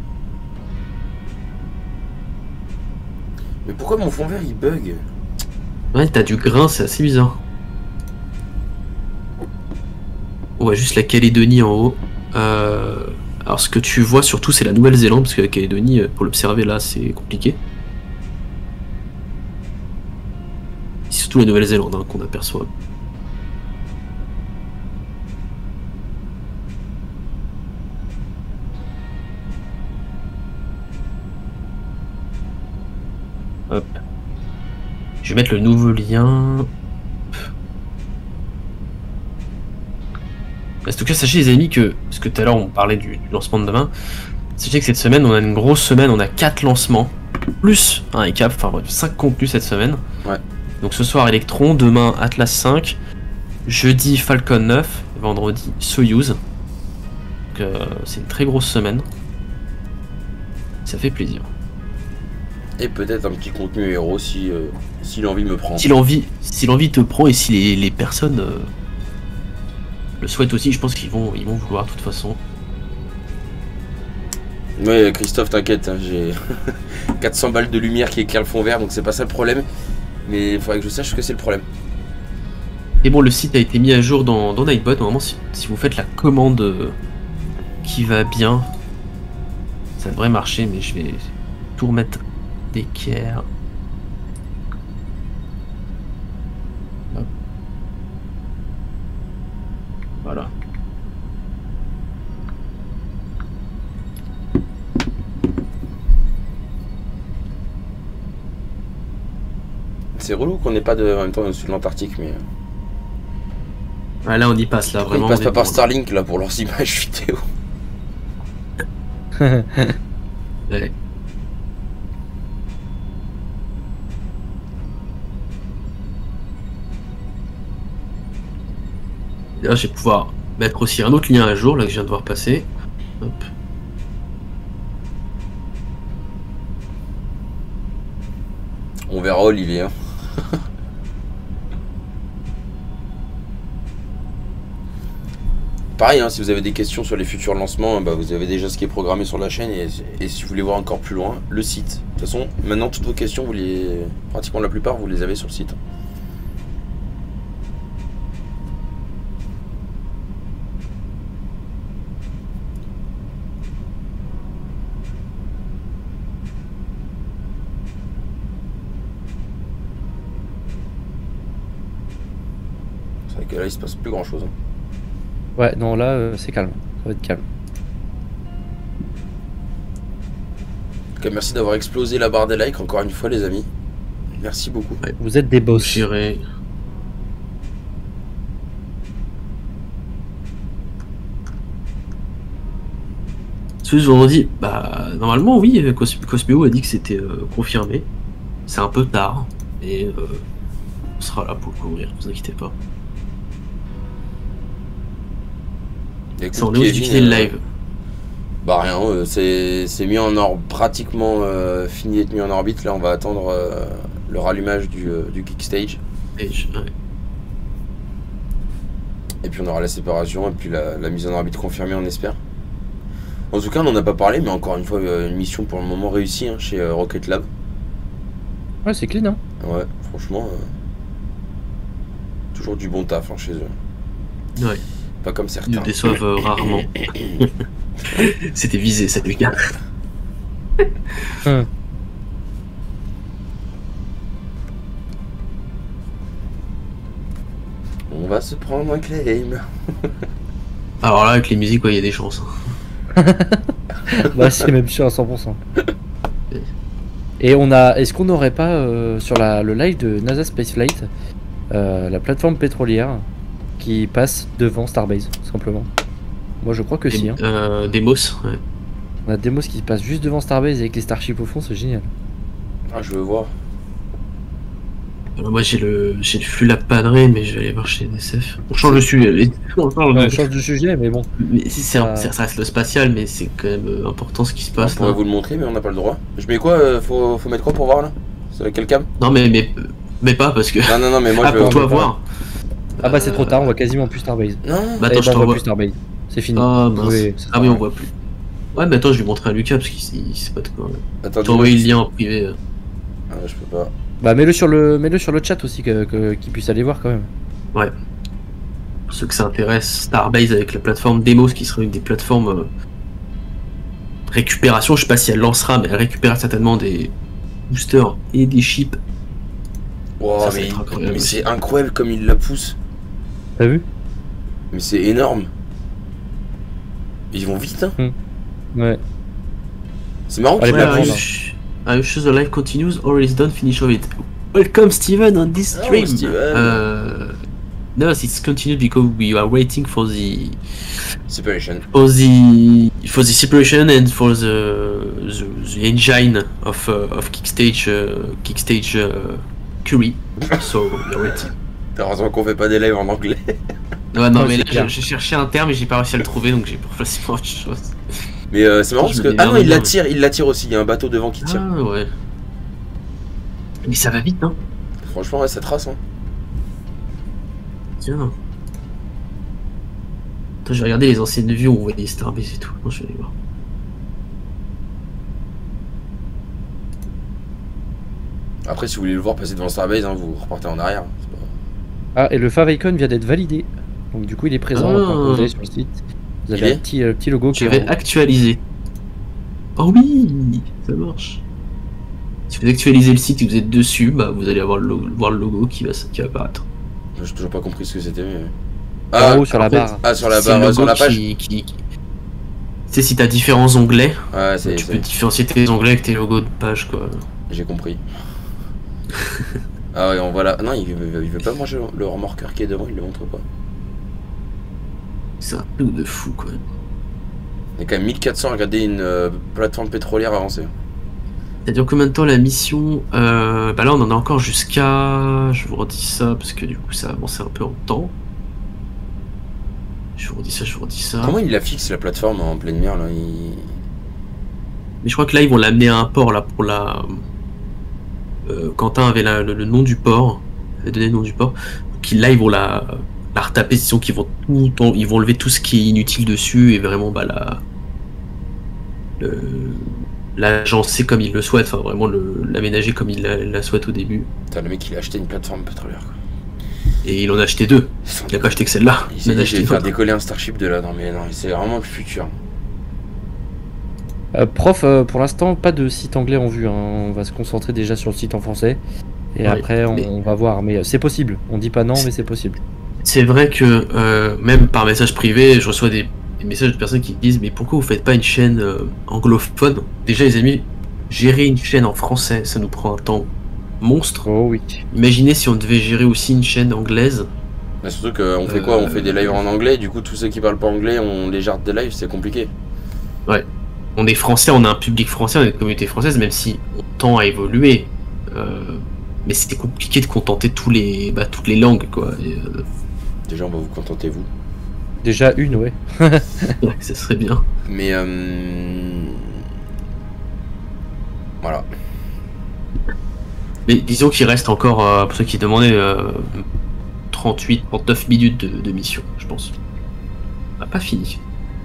Mais pourquoi mon fond vert, il bug? Ouais, t'as du grain, c'est assez bizarre. On voit juste la Calédonie en haut. Euh... Alors ce que tu vois surtout, c'est la Nouvelle-Zélande, parce que la Calédonie, pour l'observer là, c'est compliqué. C'est surtout la Nouvelle-Zélande hein, qu'on aperçoit. Hop. Je vais mettre le nouveau lien. En tout cas, sachez les amis que, parce que tout à l'heure on parlait du, du lancement de demain, sachez que cette semaine on a une grosse semaine, on a quatre lancements, plus un récap, enfin bref, cinq contenus cette semaine. Ouais. Donc ce soir Electron, demain Atlas cinq, jeudi Falcon neuf, vendredi Soyuz. Donc euh, c'est une très grosse semaine. Ça fait plaisir. Et peut-être un petit contenu héros si, euh, si l'envie me prend. Si l'envie, si l'envie te prend et si les, les personnes euh, le souhaitent aussi, je pense qu'ils vont, ils vont vouloir de toute façon. Ouais, Christophe, t'inquiète, hein, j'ai quatre cents balles de lumière qui éclairent le fond vert, donc c'est pas ça le problème. Mais il faudrait que je sache que c'est le problème. Et bon, le site a été mis à jour dans, dans Nightbot. Normalement, si, si vous faites la commande euh, qui va bien, ça devrait marcher, mais je vais tout remettre d'équerre. Hop. Voilà. C'est relou qu'on n'ait pas de, en même temps au-dessus de l'Antarctique, mais. Ah, là, on y passe, là, Pourquoi vraiment. ils passent on pas est par bon. Starlink là pour leurs images vidéo? Ouais. Et là, je vais pouvoir mettre aussi un autre lien à jour là que je viens de voir passer. Hop. On verra Olivier. Hein. Pareil, hein, si vous avez des questions sur les futurs lancements, bah, vous avez déjà ce qui est programmé sur la chaîne. Et, et si vous voulez voir encore plus loin, le site. De toute façon, maintenant, toutes vos questions, vous les, pratiquement la plupart, vous les avez sur le site. C'est vrai que là, il se passe plus grand chose. Hein. Ouais, non, là, euh, c'est calme. Ça va être calme. En tout cas, merci d'avoir explosé la barre des likes encore une fois, les amis. Merci beaucoup. Ouais. Vous êtes des boss. J'irai. Ce vendredi, bah normalement oui, Cos Cosmeo a dit que c'était euh, confirmé. C'est un peu tard, mais euh, on sera là pour le couvrir, ne vous inquiétez pas. Écoute, Ça, on est où diffusé le live? Bah rien, euh, c'est c'est mis en orbite, pratiquement euh, fini d'être mis en orbite. Là, on va attendre euh, le rallumage du, euh, du Geek Stage. Et, je, ouais. Et puis on aura la séparation et puis la, la mise en orbite confirmée, on espère. En tout cas, on n'en a pas parlé, mais encore une fois, euh, une mission pour le moment réussie hein, chez euh, Rocket Lab. Ouais, c'est clean, hein. Ouais, franchement, euh, toujours du bon taf hein, chez eux. Ouais. Pas comme Ils certains. nous déçoivent euh, rarement. C'était visé, ça lui gars. Hum. On va se prendre un claim. Alors là, avec les musiques, il y a des chances. Bah, c'est même sûr à cent pour cent. Et on a. Est-ce qu'on n'aurait pas euh, sur la, le live de NASA Spaceflight euh, la plateforme pétrolière qui passe devant Starbase, simplement? Moi je crois que Des, si. Hein. euh, Demos, ouais. On a Demos qui passe juste devant Starbase avec les Starships au fond, c'est génial. Ah, je veux voir. Alors moi j'ai le j'ai le flux lab padré, mais je vais aller voir chez N S F. On change de sujet. On change On de... change de sujet, mais bon. Mais si, c'est Euh, ça reste le spatial, mais c'est quand même euh, important ce qui se On passe. pourrait là. vous le montrer, mais on n'a pas le droit. Je mets quoi euh, faut, faut mettre quoi pour voir là? C'est avec quel cam? Non mais mais mais pas parce que. Non, non, non, mais moi Ah je veux pour toi pas. voir. Ah bah c'est trop Euh, tard, on voit quasiment plus Starbase. Non, Bah Eh attends, je ben, on voit t'envoie. plus Starbase. C'est fini. Ah Vous mince. pouvez- ça Ah sert oui à on rien. voit plus. Ouais mais attends je vais montrer à Lucas parce qu'il il sait pas de quoi. attends, Je t'ai envoyé le lien en privé. euh. Ah, je peux pas. Bah mets-le sur le mets-le sur le chat aussi que, que- qu'ils puissent aller voir quand même. Ouais. Pour ceux que ça intéresse, Starbase avec la plateforme Demos qui sera une des plateformes euh, récupération, je sais pas si elle lancera, mais elle récupère certainement des boosters et des chips. Wow, Ça, ça va mais être incroyable mais aussi. c'est incroyable comme il la pousse. T'as vu? Mais c'est énorme. Ils vont vite, hein. Ouais. C'est marrant Allez, qu'ils Ouais, la ouais, Are poussent. ouais. you, are you sure the live continues or is done? Finish of it. Welcome Steven on this Oh, stream. Steven. Uh, no, it's continued because we are waiting for the Separation. for the for the separation and for the the, the engine of uh, of Kickstage uh, Kickstage uh, Curie. So we are waiting. Heureusement qu'on fait pas des lives en anglais. Ouais, non Ouais, mais c'est là clair. j'ai j'ai cherché un terme et j'ai pas réussi à le trouver donc j'ai remplacé par autre chose. Mais euh, c'est marrant Je parce me que. Ah non, démerde il bien, la tire, il la tire aussi. Il y a un bateau devant qui tire. Ah ouais. Mais ça va vite hein. Franchement, ouais, ça trace, hein. Tiens. Attends, je vais regarder les anciennes vues où on voit des Starbase et tout. Non, je vais aller voir. Après, si vous voulez le voir passer devant Starbase, hein, vous repartez en arrière. C'est pas- Ah et le favicon vient d'être validé. Donc du coup il est présent Ah. quand vous allez sur le site. Vous Il avez est un petit, euh, petit logo qui Je est vais en- actualiser. Oh oui, ça marche. Si vous actualisez le site et que vous êtes dessus, bah vous allez avoir le logo, voir le logo qui va, qui va apparaître. J'ai toujours pas compris ce que c'était. Mais... en Ah, haut sur la en fait, barre. ah, sur la C'est le barre, sur logo la page. qui- qui- qui- Tu sais, si t'as différents onglets, Ouais, c'est. tu c'est- peux différencier tes onglets avec tes logos de page quoi. J'ai compris. Ah ouais, on voit là. Non, il veut, il veut pas manger le remorqueur qui est devant, il le montre pas. C'est un truc de fou quoi. Il y a quand même mille quatre cents à regarder une euh, plateforme pétrolière avancée. Ça dure combien de temps la mission? euh, Bah là on en a encore jusqu'à... Je vous redis ça parce que du coup ça a avancé un peu en temps. Je vous redis ça, je vous redis ça. Comment il la fixe la plateforme en pleine mer là il... Mais je crois que là, ils vont l'amener à un port là pour la. Euh, Quentin avait la- le, le nom du port, avait donné le nom du port. Donc là, ils vont la, la retaper, disons qu'ils vont tout, en- ils vont enlever tout ce qui est inutile dessus et vraiment bah la. le- L'agencer comme il le souhaite, enfin vraiment le- l'aménager comme il la, la souhaite au début. Putain, le mec il a acheté une plateforme pétrolière quoi. Et il en a acheté deux. Il a pas acheté que celle-là. Il Il s'est en a dit je vais acheté faire d'autres. décoller un Starship de là. Non mais non, c'est vraiment le futur. Euh, prof, euh, pour l'instant, pas de site anglais en vue. Hein. On va se concentrer déjà sur le site en français. Et Ouais, après, on, mais- on va voir. Mais euh, c'est possible. On dit pas non, mais c'est possible. C'est vrai que euh, même par message privé, je reçois des, des messages de personnes qui me disent mais pourquoi vous faites pas une chaîne euh, anglophone? Déjà les amis, gérer une chaîne en français, ça nous prend un temps monstre. Oh oui. Imaginez si on devait gérer aussi une chaîne anglaise. Mais surtout qu'on fait quoi? On fait des lives en anglais, du coup tous ceux qui parlent pas anglais, on les gère des lives, c'est compliqué. On est français, on a un public français, on a une communauté française, même si on tend à évoluer. Euh, mais c'était compliqué de contenter tous les, bah, toutes les langues quoi. Et, euh, Déjà on va vous contenter vous. Déjà une, ouais. ouais, ça serait bien. Mais euh... voilà. Mais disons qu'il reste encore, euh, pour ceux qui demandaient, euh, trente-huit trente-neuf minutes de, de mission, je pense. On n'a pas fini.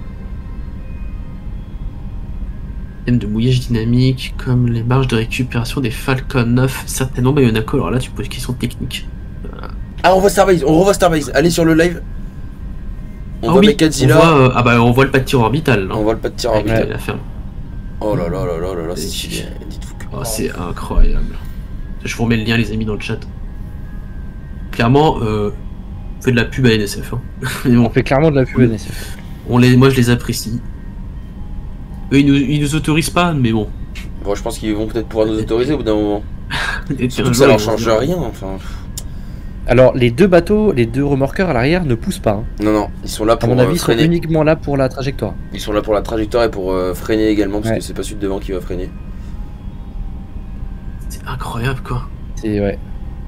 Thème de mouillage dynamique, comme les marges de récupération des Falcon neuf, certainement Bayonako. Alors là, tu poses une question technique. Ah on voit Starbase, on revoit Starbase, allez sur le live. On ah voit oui, Mechadzilla, on voit, euh, ah bah on voit le pas de tir orbital. Là, on voit le pas de tir avec orbital. la ferme. Oh là là là là là là, c'est Et- stylé. Dites-vous que... Oh, c'est incroyable. Je vous remets le lien, les amis, dans le chat. Clairement, euh, on fait de la pub à N S F. Hein. Mais bon, On fait clairement de la pub N S F. on les, moi, je les apprécie. Eux, ils nous, ils nous autorisent pas, mais bon. Bon je pense qu'ils vont peut-être pouvoir nous autoriser au bout d'un moment. Et Surtout un que ça jour, leur ils vont change dire- rien, enfin... Alors, les deux bateaux, les deux remorqueurs à l'arrière ne poussent pas. Hein. Non non, ils sont là À pour mon euh, avis, ils sont freiner. uniquement là pour la trajectoire. Ils sont là pour la trajectoire et pour euh, freiner également, parce Ouais. que c'est pas celui de devant qui va freiner. C'est incroyable, quoi. C'est ouais.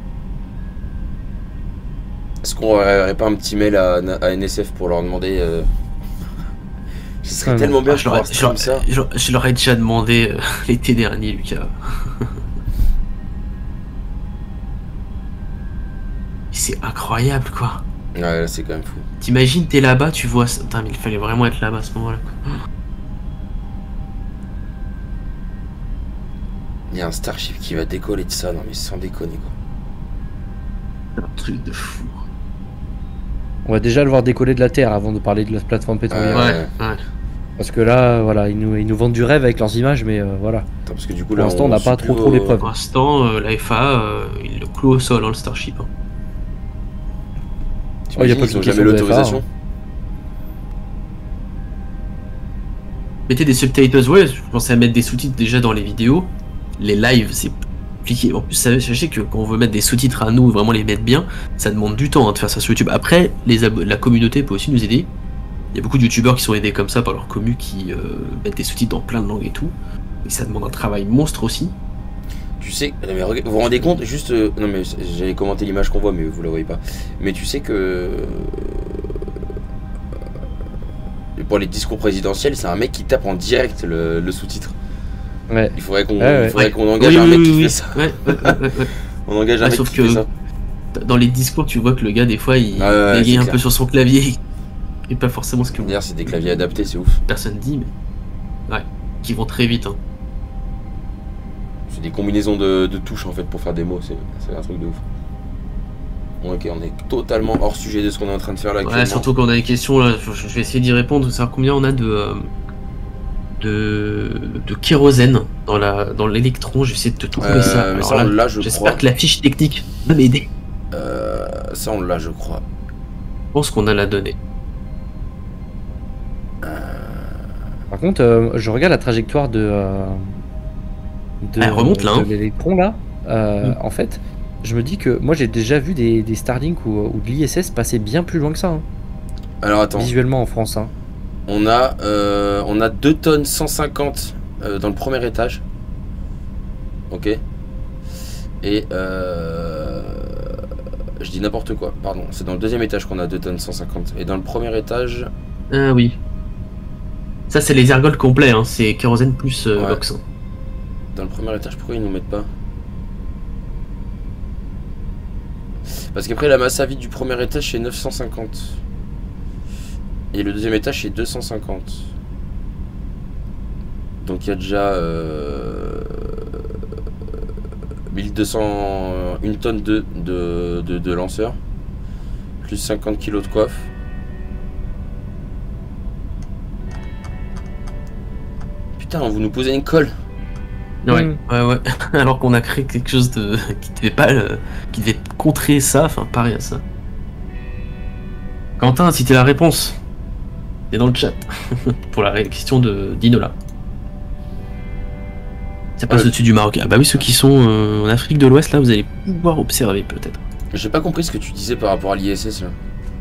Est-ce qu'on aurait pas un petit mail à, à N S F pour leur demander euh... Ce serait Ah non. tellement bien Ah, de je, leur ai, pouvoir je, leur, stream ça. je- je leur ai déjà demandé euh, l'été dernier, Lucas. C'est incroyable, quoi. Ouais, là c'est quand même fou. T'imagines, t'es là-bas, tu vois ça. Putain, mais il fallait vraiment être là-bas à ce moment-là, quoi. Il y a un Starship qui va décoller de ça, non mais sans déconner quoi. C'est un truc de fou. On va déjà le voir décoller de la Terre avant de parler de la plateforme pétrolière. Ouais. Ouais, ouais. Parce que là, voilà, ils nous, ils nous vendent du rêve avec leurs images, mais euh, voilà. Attends, parce que du coup Pour là l'instant, on n'a suit pas plus trop, trop au- les preuves. Pour l'instant, euh, la F A A, euh, il le cloue au sol, hein, le Starship. hein. Oh, y a T'imagines, pas ils ont de jamais question de F A A, l'autorisation. hein. Mettez des subtitles, ouais, je pensais à mettre des sous-titres déjà dans les vidéos. Les lives, c'est compliqué. En plus, sachez que quand on veut mettre des sous-titres à nous, vraiment les mettre bien, ça demande du temps hein, de faire ça sur YouTube. Après, les abo- la communauté peut aussi nous aider. Il y a beaucoup de youtubeurs qui sont aidés comme ça par leur commu qui euh, mettent des sous-titres dans plein de langues et tout. Et ça demande un travail monstre aussi. Tu sais, non, mais rega- vous vous rendez compte, juste, euh, non mais j'allais commenter l'image qu'on voit, mais vous la voyez pas. Mais tu sais que euh, pour les discours présidentiels, c'est un mec qui tape en direct le, le sous-titre. Ouais. Il faudrait qu'on, Ouais, ouais. il faudrait Ouais. qu'on engage Oui, un oui, mec oui, qui oui. fait ça. Ouais, ouais, ouais, ouais, ouais. On engage un Ouais, mec sauf qui fait que- ça. Dans les discours, tu vois que le gars, des fois, il Ah ouais, ouais, bégaye c'est un clair. peu sur son clavier. Et pas forcément ce que D'ailleurs, c'est des claviers adaptés, c'est ouf. personne dit, mais. Ouais, qui vont très vite. Hein. C'est des combinaisons de, de touches en fait pour faire des mots, c'est c'est un truc de ouf. Bon, ok, on est totalement hors sujet de ce qu'on est en train de faire là actuellement. Ouais, surtout quand on a des questions, là, je je vais essayer d'y répondre, savoir combien on a de. euh, de. de kérosène dans la dans l'électron, je vais essayer de te trouver Euh, ça. mais Alors ça, là, on l'a, je j'espère crois. que la fiche technique va m'aider. Euh, ça, on l'a, je crois. Je pense qu'on a la donnée. Par contre, euh, je regarde la trajectoire de. euh, de Elle remonte, là, de hein. l'électron là. Euh, Mm. En fait, je me dis que moi j'ai déjà vu des, des Starlink ou, ou de l'I S S passer bien plus loin que ça, hein, Alors attends, visuellement en France. Hein. on a, euh, on a deux tonnes cent cinquante euh, dans le premier étage. Ok. Et euh, Je dis n'importe quoi, pardon. C'est dans le deuxième étage qu'on a deux tonnes cent cinquante. Et dans le premier étage... Ah oui. Ça, c'est les ergols complets, hein. C'est kérosène plus euh, Ouais. box. Hein. Dans le premier étage, pourquoi ils nous mettent pas? Parce qu'après, la masse à vide du premier étage, c'est neuf cent cinquante. Et le deuxième étage, c'est deux cent cinquante. Donc il y a déjà euh, mille deux cents, une tonne de, de, de, de lanceurs, plus cinquante kilos de coiffe. Putain, vous nous posez une colle. Ouais, Mm. ouais, ouais. Alors qu'on a créé quelque chose de qui devait pas, euh, qui devait contrer ça, enfin pareil à ça. Quentin, si t'es la réponse, t'es dans le chat pour la ré- question de d'Inola. Ça passe Ouais. au-dessus du Maroc. Ah bah oui, ceux qui sont euh, en Afrique de l'Ouest, là, vous allez pouvoir observer peut-être. J'ai pas compris ce que tu disais par rapport à l'I S S là.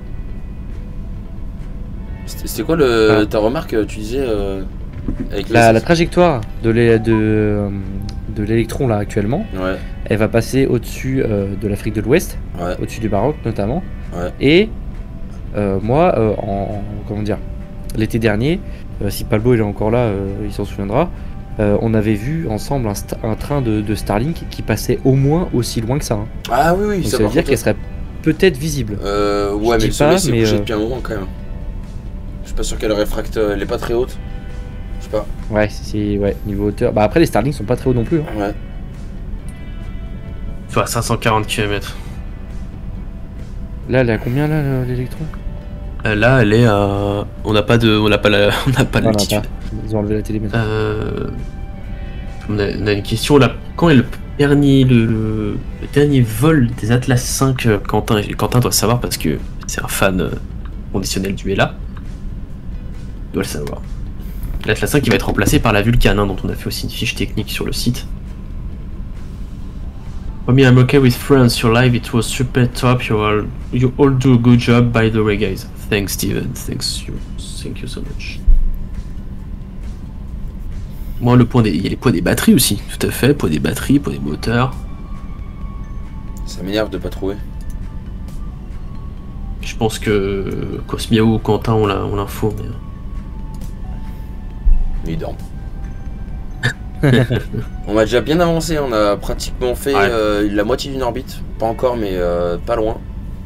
C'était c'était quoi le, Ah. ta remarque? Tu disais euh, avec La, la l'I S S? trajectoire de l'é- de, euh, de l'électron là actuellement, Ouais, elle va passer au-dessus euh, de l'Afrique de l'Ouest, ouais, au-dessus du Maroc notamment. ouais. Et euh, moi, euh, en, en- comment dire, l'été dernier, euh, si Palbo il est encore là, euh, il s'en souviendra. euh, on avait vu ensemble un, sta- un train de, de Starlink qui passait au moins aussi loin que ça. hein. Ah oui, oui, Donc ça ça veut par dire contre. qu'elle serait peut-être visible. Euh, Je ouais, mais dis le sommet pas, s'est mais, bougé euh, depuis un moment quand même. Je suis pas sûr qu'elle réfracte, euh, elle est pas très haute. Je sais pas. Ouais, c'est ouais, niveau hauteur. Bah après les Starlink sont pas très hauts non plus. hein. Ouais. Tu vois, cinq cent quarante kilomètres. Là, elle est à combien là le- l'électron Euh, là, elle est à. On n'a pas de. On n'a pas la. On n'a pas Non, non, l'altitude. pas. Ils ont enlevé la télémétrie. Euh, on, a, on a une question là. Quand est le dernier, le, le- le dernier vol des Atlas cinq euh, Quentin, Quentin doit savoir parce que c'est un fan euh, conditionnel du Hela. Il doit le savoir. L'Atlas cinq qui va être remplacé par la Vulcan, hein, dont on a fait aussi une fiche technique sur le site. For me, I'm okay with France. Your live, it was super top. You all, you all do a good job, by the way, guys. Thanks, Steven. Thanks you. Thank you so much. Moi, le point des, il y a les poids des batteries aussi. Tout à fait, poids des batteries, poids des moteurs. Ça m'énerve de pas trouver. Je pense que Cosmiao ou Quentin ont la- ont l'info, mais Mais il dort. On a déjà bien avancé, on a pratiquement fait Ouais. euh, la moitié d'une orbite. Pas encore, mais euh, pas loin.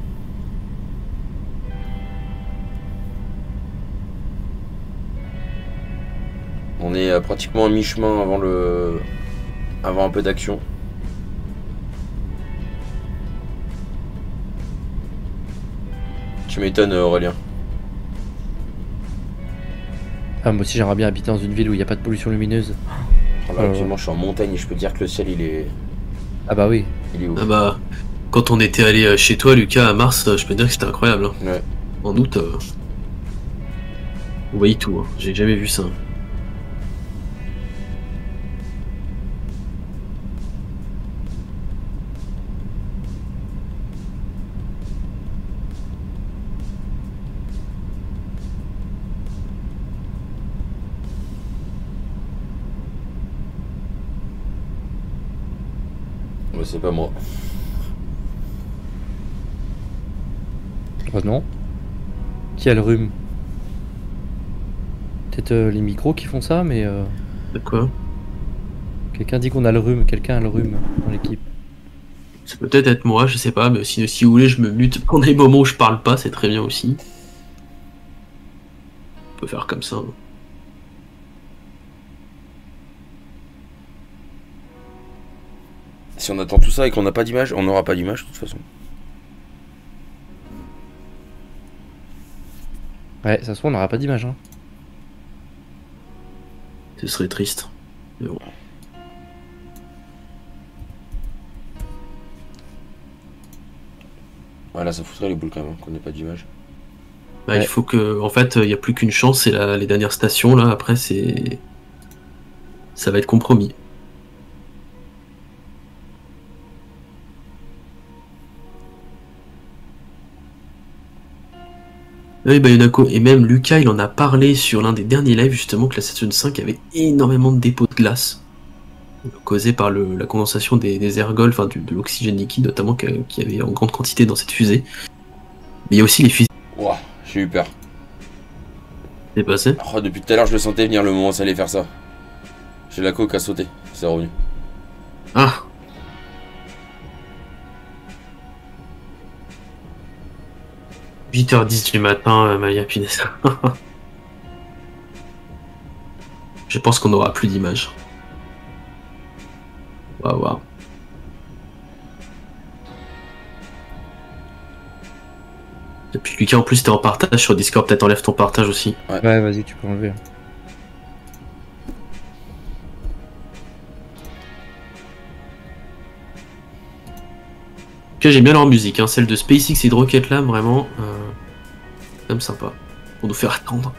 On est euh, pratiquement à mi-chemin avant le, avant un peu d'action. Tu m'étonnes, Aurélien. Ah, moi aussi j'aimerais bien habiter dans une ville où il n'y a pas de pollution lumineuse. Oh là, Euh. actuellement, je suis en montagne et je peux te dire que le ciel, il est, Ah bah oui. il est ouf. ah bah, quand on était allé euh, chez toi, Lucas, à Mars, euh, je peux te dire que c'était incroyable. hein. Ouais. En août, euh, vous voyez tout. hein. J'ai jamais vu ça. Bah, c'est pas moi. Oh non. Qui a le rhume? Peut-être euh, les micros qui font ça, mais euh, De quoi? quelqu'un dit qu'on a le rhume. Quelqu'un a le rhume dans l'équipe. Ça peut peut-être être moi, je sais pas, mais si, si vous voulez, je me mute pendant les moments où je parle pas, c'est très bien aussi. On peut faire comme ça. hein. Si on attend tout ça et qu'on n'a pas d'image, on n'aura pas d'image de toute façon. Ouais, ça se trouve, on n'aura pas d'image. Hein. Ce serait triste. Mais bon. Voilà, ça foutrait les boules quand même, qu'on n'ait pas d'image. Bah, Ouais. il faut que. En fait, il n'y a plus qu'une chance, c'est la- les dernières stations, là. Après, c'est. Ça va être compromis. Oui, Bayonako, et même Lucas, il en a parlé sur l'un des derniers lives, justement, que la Station cinq avait énormément de dépôts de glace. causée par le, la condensation des, des ergols, enfin du- de l'oxygène liquide notamment, qu'il y avait en grande quantité dans cette fusée. Mais il y a aussi les fusées Ouah, j'ai eu peur. qui sont passées. Oh, depuis tout à l'heure, je le sentais venir le moment où ça allait faire ça. J'ai la coque à sauter, c'est revenu. Ah! huit heures dix du matin, euh, Maya Pinessa. Je pense qu'on n'aura plus d'images. Waouh, waouh. Et puis Lucas, en plus, t'es en partage sur Discord, peut-être enlève ton partage aussi. Ouais, vas-y, tu peux enlever. En tout cas, j'aime bien leur musique, hein. Celle de SpaceX et de Rocket Lab, vraiment, euh, quand même sympa. Pour nous faire attendre.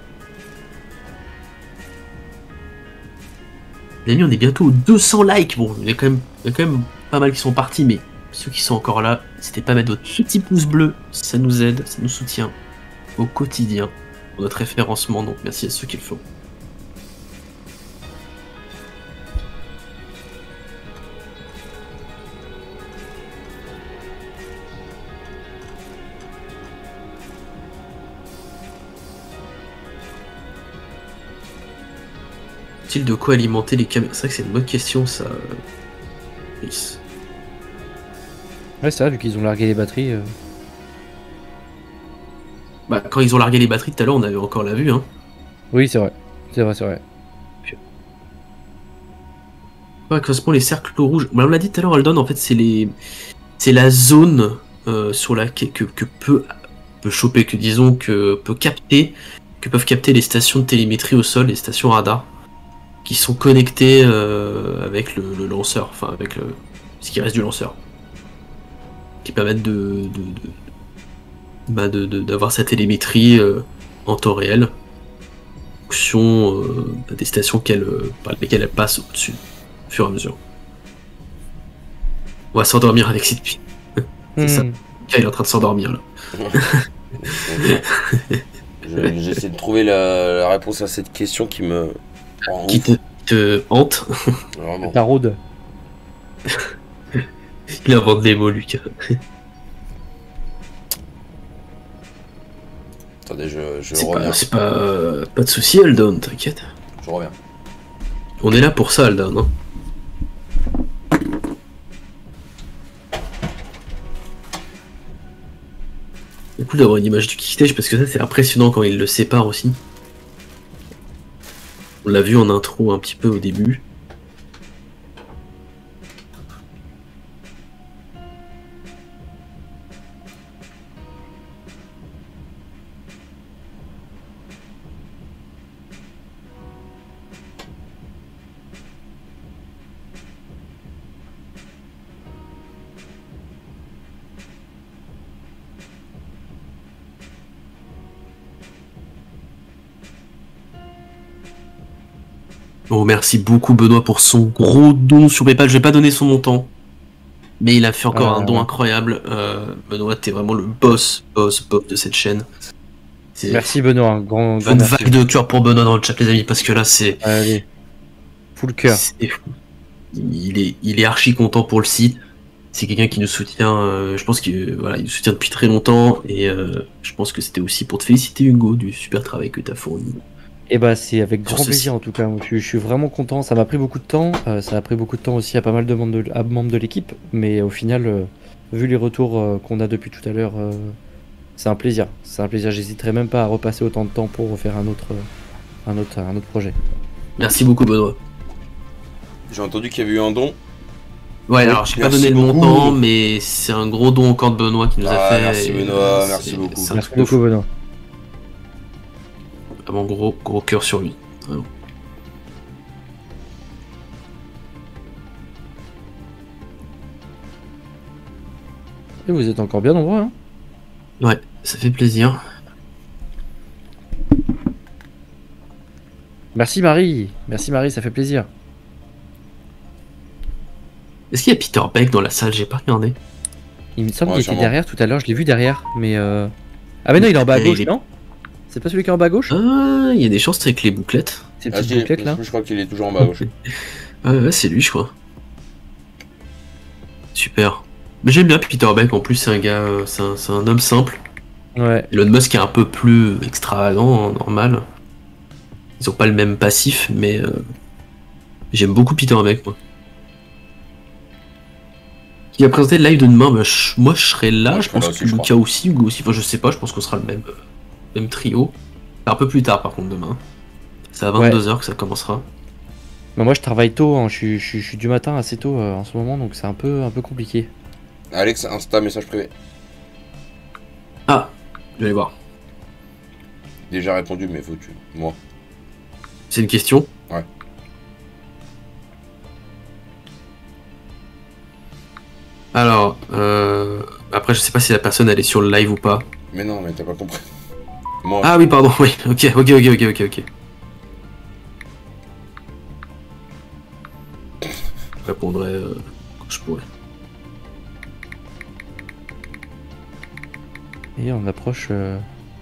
Les amis, on est bientôt aux deux cents likes. Bon, il y a quand même, il y a quand même pas mal qui sont partis, mais ceux qui sont encore là, n'hésitez pas à mettre votre petit pouce bleu, ça nous aide, ça nous soutient au quotidien pour notre référencement, donc merci à ceux qui le font. Est-il de quoi alimenter les caméras? C'est vrai que c'est une bonne question, ça. Chris. Ouais, c'est vrai, vu qu'ils ont largué les batteries. euh, Bah, quand ils ont largué les batteries tout à l'heure, on avait encore la vue, hein. Oui, c'est vrai. C'est vrai, c'est vrai. Ouais, correspond les cercles rouges. Bah, on l'a dit tout à l'heure, Aldon, en fait, c'est les, c'est la zone euh, sur laquelle que, que peut, peut choper, que disons que peut capter, que peuvent capter les stations de télémétrie au sol, les stations radar, qui sont connectées euh, avec le, le lanceur, enfin avec le, ce qui reste du lanceur, qui permettent de, de, de bah de, de, d'avoir sa télémétrie euh, en temps réel, en fonction euh, des stations qu'elle, euh, par lesquelles elle passe au-dessus, au fur et à mesure. On va s'endormir avec cette nuit. C'est ça. Hmm. Il est en train de s'endormir là. Je- J'essaie de trouver la, la réponse à cette question qui me rend Qui ouf. te, te hante. Vraiment. Ta rôde. Il invente des mots, Lucas. Attendez, je, je C'est reviens. pas, c'est pas, euh, pas de soucis, Aldon, t'inquiète. Je reviens. On est là pour ça, Aldon. Hein. C'est cool d'avoir une image du kickstage parce que ça c'est impressionnant quand il le sépare aussi. On l'a vu en intro un petit peu au début. Bon, merci beaucoup Benoît pour son gros don sur PayPal. Je vais pas donner son montant, mais il a fait encore Euh, un don incroyable. Euh, Benoît, t'es vraiment le boss, boss, boss de cette chaîne. C'est Merci Benoît, un grand, grand une merci. vague de cœur pour Benoît dans le chat, les amis, parce que là, c'est Allez. Full cœur. c'est fou. Il est, il est archi content pour le site. C'est quelqu'un qui nous soutient. euh, je pense qu'il voilà, il nous soutient depuis très longtemps, et euh, je pense que c'était aussi pour te féliciter Hugo du super travail que t'as fourni. Et bah c'est avec grand Sur ce plaisir en tout cas. Je, je suis vraiment content. Ça m'a pris beaucoup de temps. euh, ça a pris beaucoup de temps aussi à pas mal de membres de, à membres de l'équipe. Mais au final, euh, vu les retours euh, qu'on a depuis tout à l'heure, euh, c'est un plaisir. C'est un plaisir. J'hésiterai même pas à repasser autant de temps pour refaire un autre, euh, un autre, un autre projet. Merci beaucoup Benoît. J'ai entendu qu'il y avait eu un don. Ouais, Oui, alors j'ai pas merci donné le beaucoup. montant, mais c'est un gros don encore de Benoît qui nous a Ah, fait. merci et, Benoît, euh, merci c'est- beaucoup. c'est un Merci truc de beaucoup fou. Benoît. Vraiment gros, gros cœur sur lui. Vraiment. Et vous êtes encore bien nombreux. Hein. Ouais, ça fait plaisir. Merci Marie. Merci Marie, ça fait plaisir. Est-ce qu'il y a Peter Beck dans la salle? J'ai pas regardé. Il me semble Ouais, qu'il était sûrement. derrière tout à l'heure. Je l'ai vu derrière. Mais euh... ah mais non, il est en bas à Et gauche, il est- non? C'est pas celui qui est en bas à gauche? Ah, il y a des chances avec les bouclettes. C'est une Ah, petite je, bouclette là. je crois qu'il est toujours en bas à gauche. Ouais, ouais, c'est lui, je crois. Super. Mais j'aime bien Peter Beck, en plus, c'est un gars, euh, c'est un, c'est un homme simple. Ouais. Elon Musk est un peu plus extravagant, hein, normal. Ils ont pas le même passif, mais euh, j'aime beaucoup Peter Beck, moi. Qui a présenté le live de demain, bah, je- moi je serai là, Moi, je je serai pense là que aussi, je Lucas aussi, Hugo aussi, enfin je sais pas, je pense qu'on sera le même, euh, même trio. C'est un peu plus tard par contre demain. C'est à vingt-deux heures que ça commencera. Bah, moi je travaille tôt, hein. je, suis, je, suis, je suis du matin assez tôt euh, en ce moment, donc c'est un peu, un peu compliqué. Alex, Insta, message privé. Ah, je vais aller voir. Déjà répondu, mais faut tu. Moi. C'est une question? Ouais. Alors, euh... après je sais pas si la personne elle est sur le live ou pas. Mais non, mais t'as pas compris. Moi. Ah oui, pardon, oui, ok, ok, ok, ok, ok, ok. Je répondrai euh, quand je pourrai. Et on approche euh,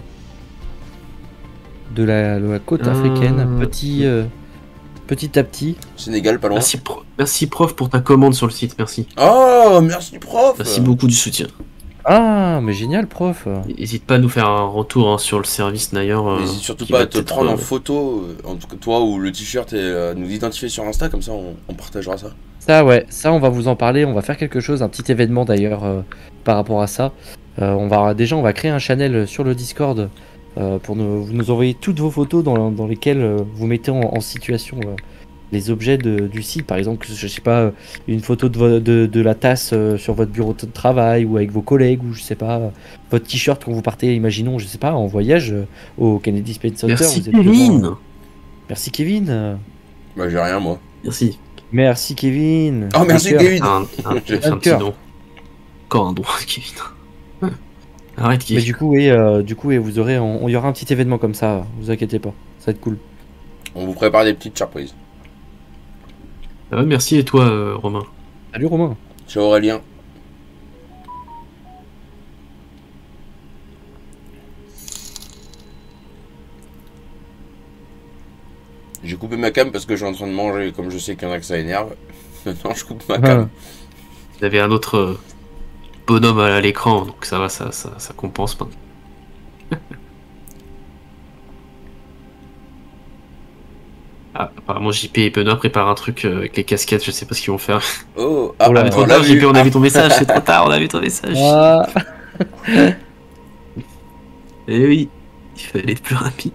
de, la, de la côte Ah. africaine, petit, euh, petit à petit. Sénégal, pas loin. Merci, pro- merci prof pour ta commande sur le site, merci. Oh, merci prof. Merci beaucoup du soutien. Ah, mais génial, prof. N'hésite pas à nous faire un retour hein, sur le service d'ailleurs. euh, N'hésite surtout qui pas va à te peut-être, prendre en euh, photo, euh, en tout cas toi ou le t-shirt, et euh, nous identifier sur Insta, comme ça on, on partagera ça. Ça, ouais, ça, on va vous en parler. On va faire quelque chose, un petit événement d'ailleurs euh, par rapport à ça. Euh, on va déjà, on va créer un channel sur le Discord euh, pour nous, vous nous envoyer toutes vos photos dans, dans lesquelles euh, vous mettez en, en situation euh, les objets de- du site. Par exemple, je sais pas, euh, une photo de, vo- de, de la tasse euh, sur votre bureau de travail ou avec vos collègues, ou je sais pas, euh, votre t-shirt quand vous partez, imaginons, je sais pas, en voyage euh, au Kennedy Space Center. Merci vous êtes devant, Kevin. euh, Merci Kevin. euh, Bah j'ai rien moi. Merci. Merci Kevin. Oh merci Cœur. Kevin. Un, un, c'est un petit cœur. don. Encore un don, Kevin. Arrête Mais Kevin. du coup, oui, euh, du coup, oui, vous aurez, on, il y aura un petit événement comme ça. Vous inquiétez pas, ça va être cool. On vous prépare des petites surprises. Ah ouais, merci et toi euh, Romain. Salut Romain. Ciao Aurélien. J'ai coupé ma cam parce que je suis en train de manger et comme je sais qu'il y en a que ça énerve. Maintenant je coupe ma cam. Vous avez un autre euh, bonhomme à l'écran, donc ça va, ça, ça, ça compense pas. Ah, apparemment J P et Benoît préparent un truc euh, avec les casquettes, je sais pas ce qu'ils vont faire. Oh, ah, Oh là Ah mais là. trop on l'a tard J P, vu. on a vu ton message, c'est trop tard, on a vu ton message. Ah. Eh oui, il fallait être plus rapide.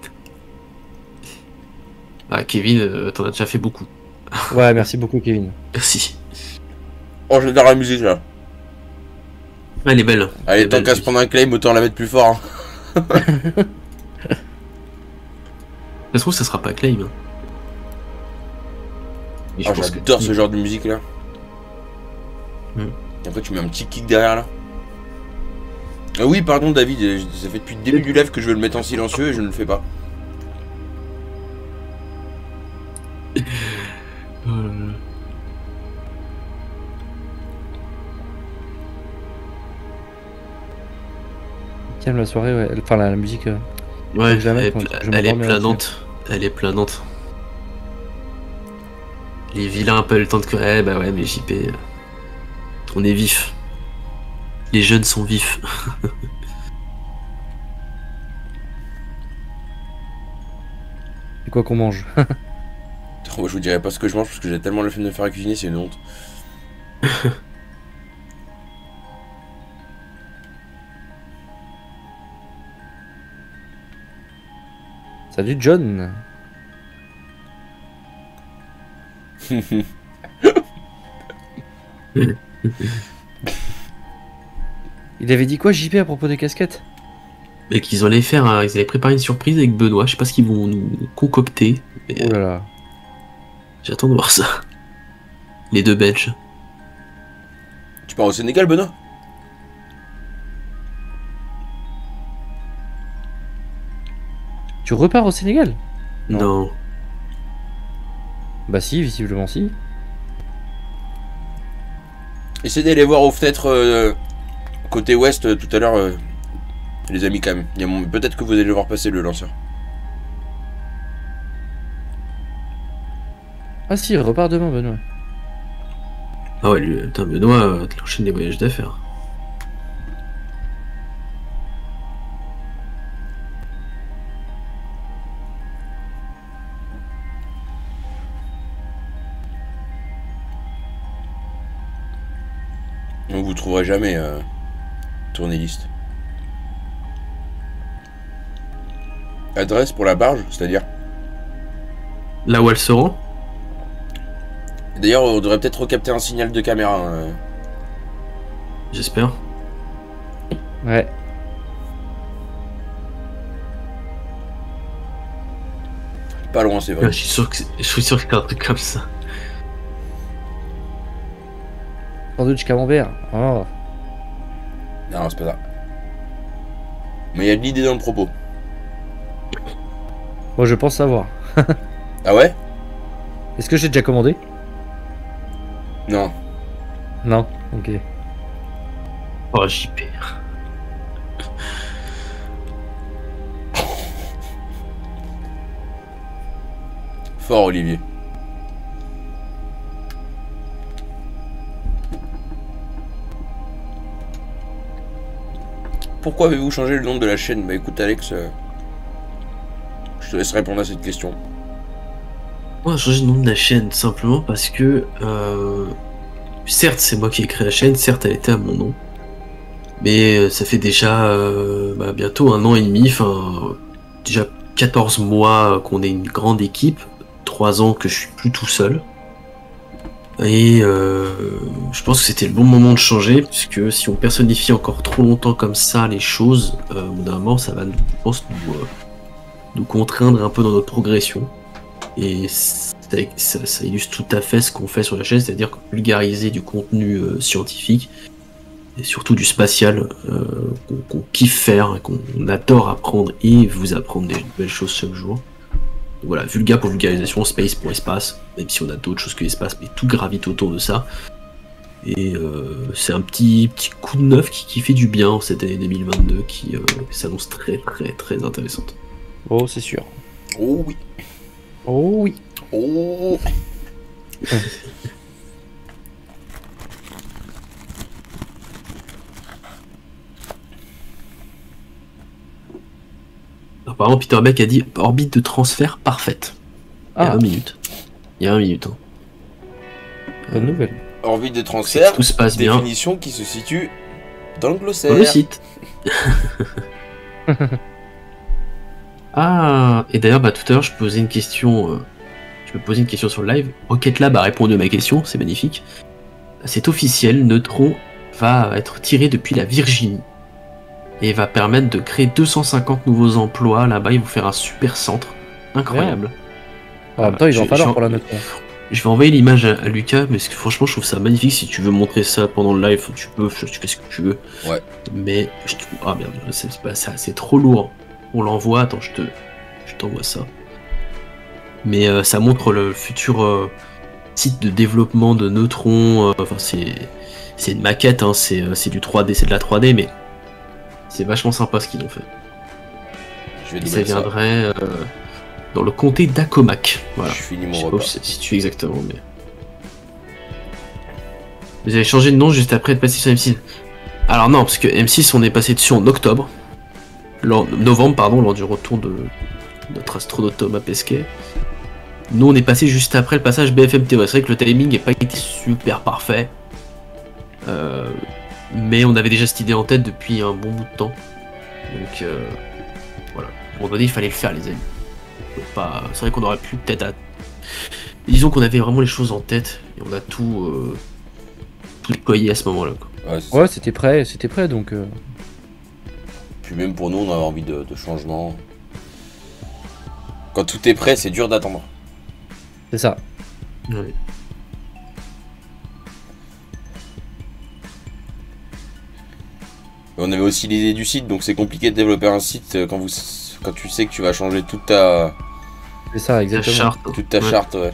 Ah Kevin, euh, t'en as déjà fait beaucoup. Ouais, merci beaucoup Kevin. Merci. Oh j'adore la musique là. Elle est belle. Allez, Elle est tant belle, qu'à se oui. prendre un claim, autant la mettre plus fort. hein. Ça se trouve, ça sera pas claim. hein. Mais je Oh, pense que- j'adore ce genre de musique là. Hmm. Et après tu mets un petit kick derrière là. Ah oui pardon David, euh, ça fait depuis le début du live que je veux le mettre en silencieux et je ne le fais pas. Euh, Calme la soirée, ouais. Enfin la, la musique. euh, Ouais, Faut jamais elle est, qu'on- pla- je elle est m'endormais planante. Elle est planante. Les vilains un peu le temps de... Ouais, bah ouais, mais J P... euh, On est vif. Les jeunes sont vifs. C'est quoi qu'on mange? Oh, je vous dirai pas ce que je mange parce que j'ai tellement le flemme de me faire à cuisiner, c'est une honte. Salut John. Il avait dit quoi J P à propos des casquettes? Et qu'ils allaient faire... un- Ils allaient préparer une surprise avec Benoît. Je sais pas ce qu'ils vont nous concocter. Mais Oh là là. j'attends de voir ça. Les deux Belges. Tu pars au Sénégal Benoît? Tu repars au Sénégal? Non. Non. Bah si, visiblement si. Essayez d'aller voir aux fenêtres euh, côté ouest euh, tout à l'heure, euh, les amis quand même. Il y a mon- Peut-être que vous allez le voir passer le lanceur. Ah si, il repart demain, Benoît. Ah ouais, lui, putain, Benoît, euh, il enchaîne des voyages d'affaires. Donc vous trouverez jamais euh, tournée-liste. Adresse pour la barge, c'est-à-dire? Là où elle se rend? D'ailleurs, on devrait peut-être recapter un signal de caméra. Hein. J'espère. Ouais. Pas loin, c'est vrai. Ouais, je suis sûr que c'est- je suis sûr qu'il y a un truc comme ça. Sandwich camembert. Oh. Non, c'est pas ça. Mais il y a de l'idée dans le propos. Moi, je pense savoir. Ah ouais? Est-ce que j'ai déjà commandé? Non. Non. Ok. Oh, J P. Fort, Olivier. Pourquoi avez-vous changé le nom de la chaîne? Bah écoute Alex, euh, je te laisse répondre à cette question. On a changé le nom de la chaîne simplement parce que, euh, certes, c'est moi qui ai créé la chaîne, certes, elle était à mon nom, mais euh, ça fait déjà euh, bah, bientôt un an et demi, enfin, déjà quatorze mois qu'on est une grande équipe, trois ans que je suis plus tout seul. Et euh, je pense que c'était le bon moment de changer, puisque si on personnifie encore trop longtemps comme ça les choses, euh, au bout d'un moment, ça va, je pense, nous, euh, nous contraindre un peu dans notre progression. Et ça, ça, ça illustre tout à fait ce qu'on fait sur la chaîne, c'est-à-dire vulgariser du contenu euh, scientifique, et surtout du spatial, euh, qu'on qu'on kiffe faire, qu'on adore apprendre et vous apprendre des nouvelles choses chaque jour. Donc voilà, vulga pour vulgarisation, space pour espace, même si on a d'autres choses que l'espace, mais tout gravite autour de ça. Et euh, c'est un petit, petit coup de neuf qui, qui fait du bien en cette année deux mille vingt-deux, qui euh, s'annonce très très très intéressante. Oh, c'est sûr. Oh oui. Oh oui. Oh. Apparemment, Peter Beck a dit orbite de transfert parfaite. Il y a Ah, un minute. Il y a un minute. Hein. bonne nouvelle. Orbite de C'est transfert, que tout se passe bien définition qui se situe dans le glossaire. dans le site. Ah, et d'ailleurs, bah, tout à l'heure, je posais une question. Euh, je me posais une question sur le live. Rocket Lab a répondu à ma question, c'est magnifique. C'est officiel, Neutron va être tiré depuis la Virginie et va permettre de créer deux cent cinquante nouveaux emplois là-bas. Ils vont faire un super centre, incroyable. En même temps, il va en Je- falloir je- pour la note. Je vais envoyer l'image à, à Lucas, mais que, franchement, je trouve ça magnifique. Si tu veux montrer ça pendant le live, tu peux, tu fais ce que tu veux. Ouais. Mais je trouve, ah merde, c'est c'est pas ça, c'est trop lourd. On l'envoie. Attends, je te, je t'envoie ça. Mais euh, ça montre le futur euh, site de développement de neutrons. euh, Enfin, c'est, c'est une maquette. Hein, c'est, euh, c'est du trois D, c'est de la trois D, mais c'est vachement sympa ce qu'ils ont fait. Je vais Et ça doubler ça. viendrait euh, dans le comté d'Acomac. Voilà. Je finis Je mon sais pas repas. où c'est situé exactement, mais. Vous avez changé de nom juste après être passé sur M six. Alors non, parce que M six, on est passé dessus en octobre. Lors, novembre, pardon, lors du retour de notre astronaute Thomas Pesquet. Nous, on est passé juste après le passage B F M T V. C'est vrai que le timing n'a pas été super parfait. Euh, mais on avait déjà cette idée en tête depuis un bon bout de temps. Donc, euh, voilà. À un moment donné, il fallait le faire, les amis. Pas... C'est vrai qu'on aurait pu peut-être... À... Disons qu'on avait vraiment les choses en tête. Et on a tout... Euh... tout déployé à ce moment-là. Quoi. Ouais, c'est ça. Ouais, c'était prêt, c'était prêt donc. euh, Puis même pour nous, on avait envie de, de changement. Quand tout est prêt, c'est dur d'attendre. C'est ça. Ouais. On avait aussi l'idée du site, donc c'est compliqué de développer un site quand, vous, quand tu sais que tu vas changer toute ta, C'est ça, La exactement. charte. toute ta Ouais. charte. Ouais.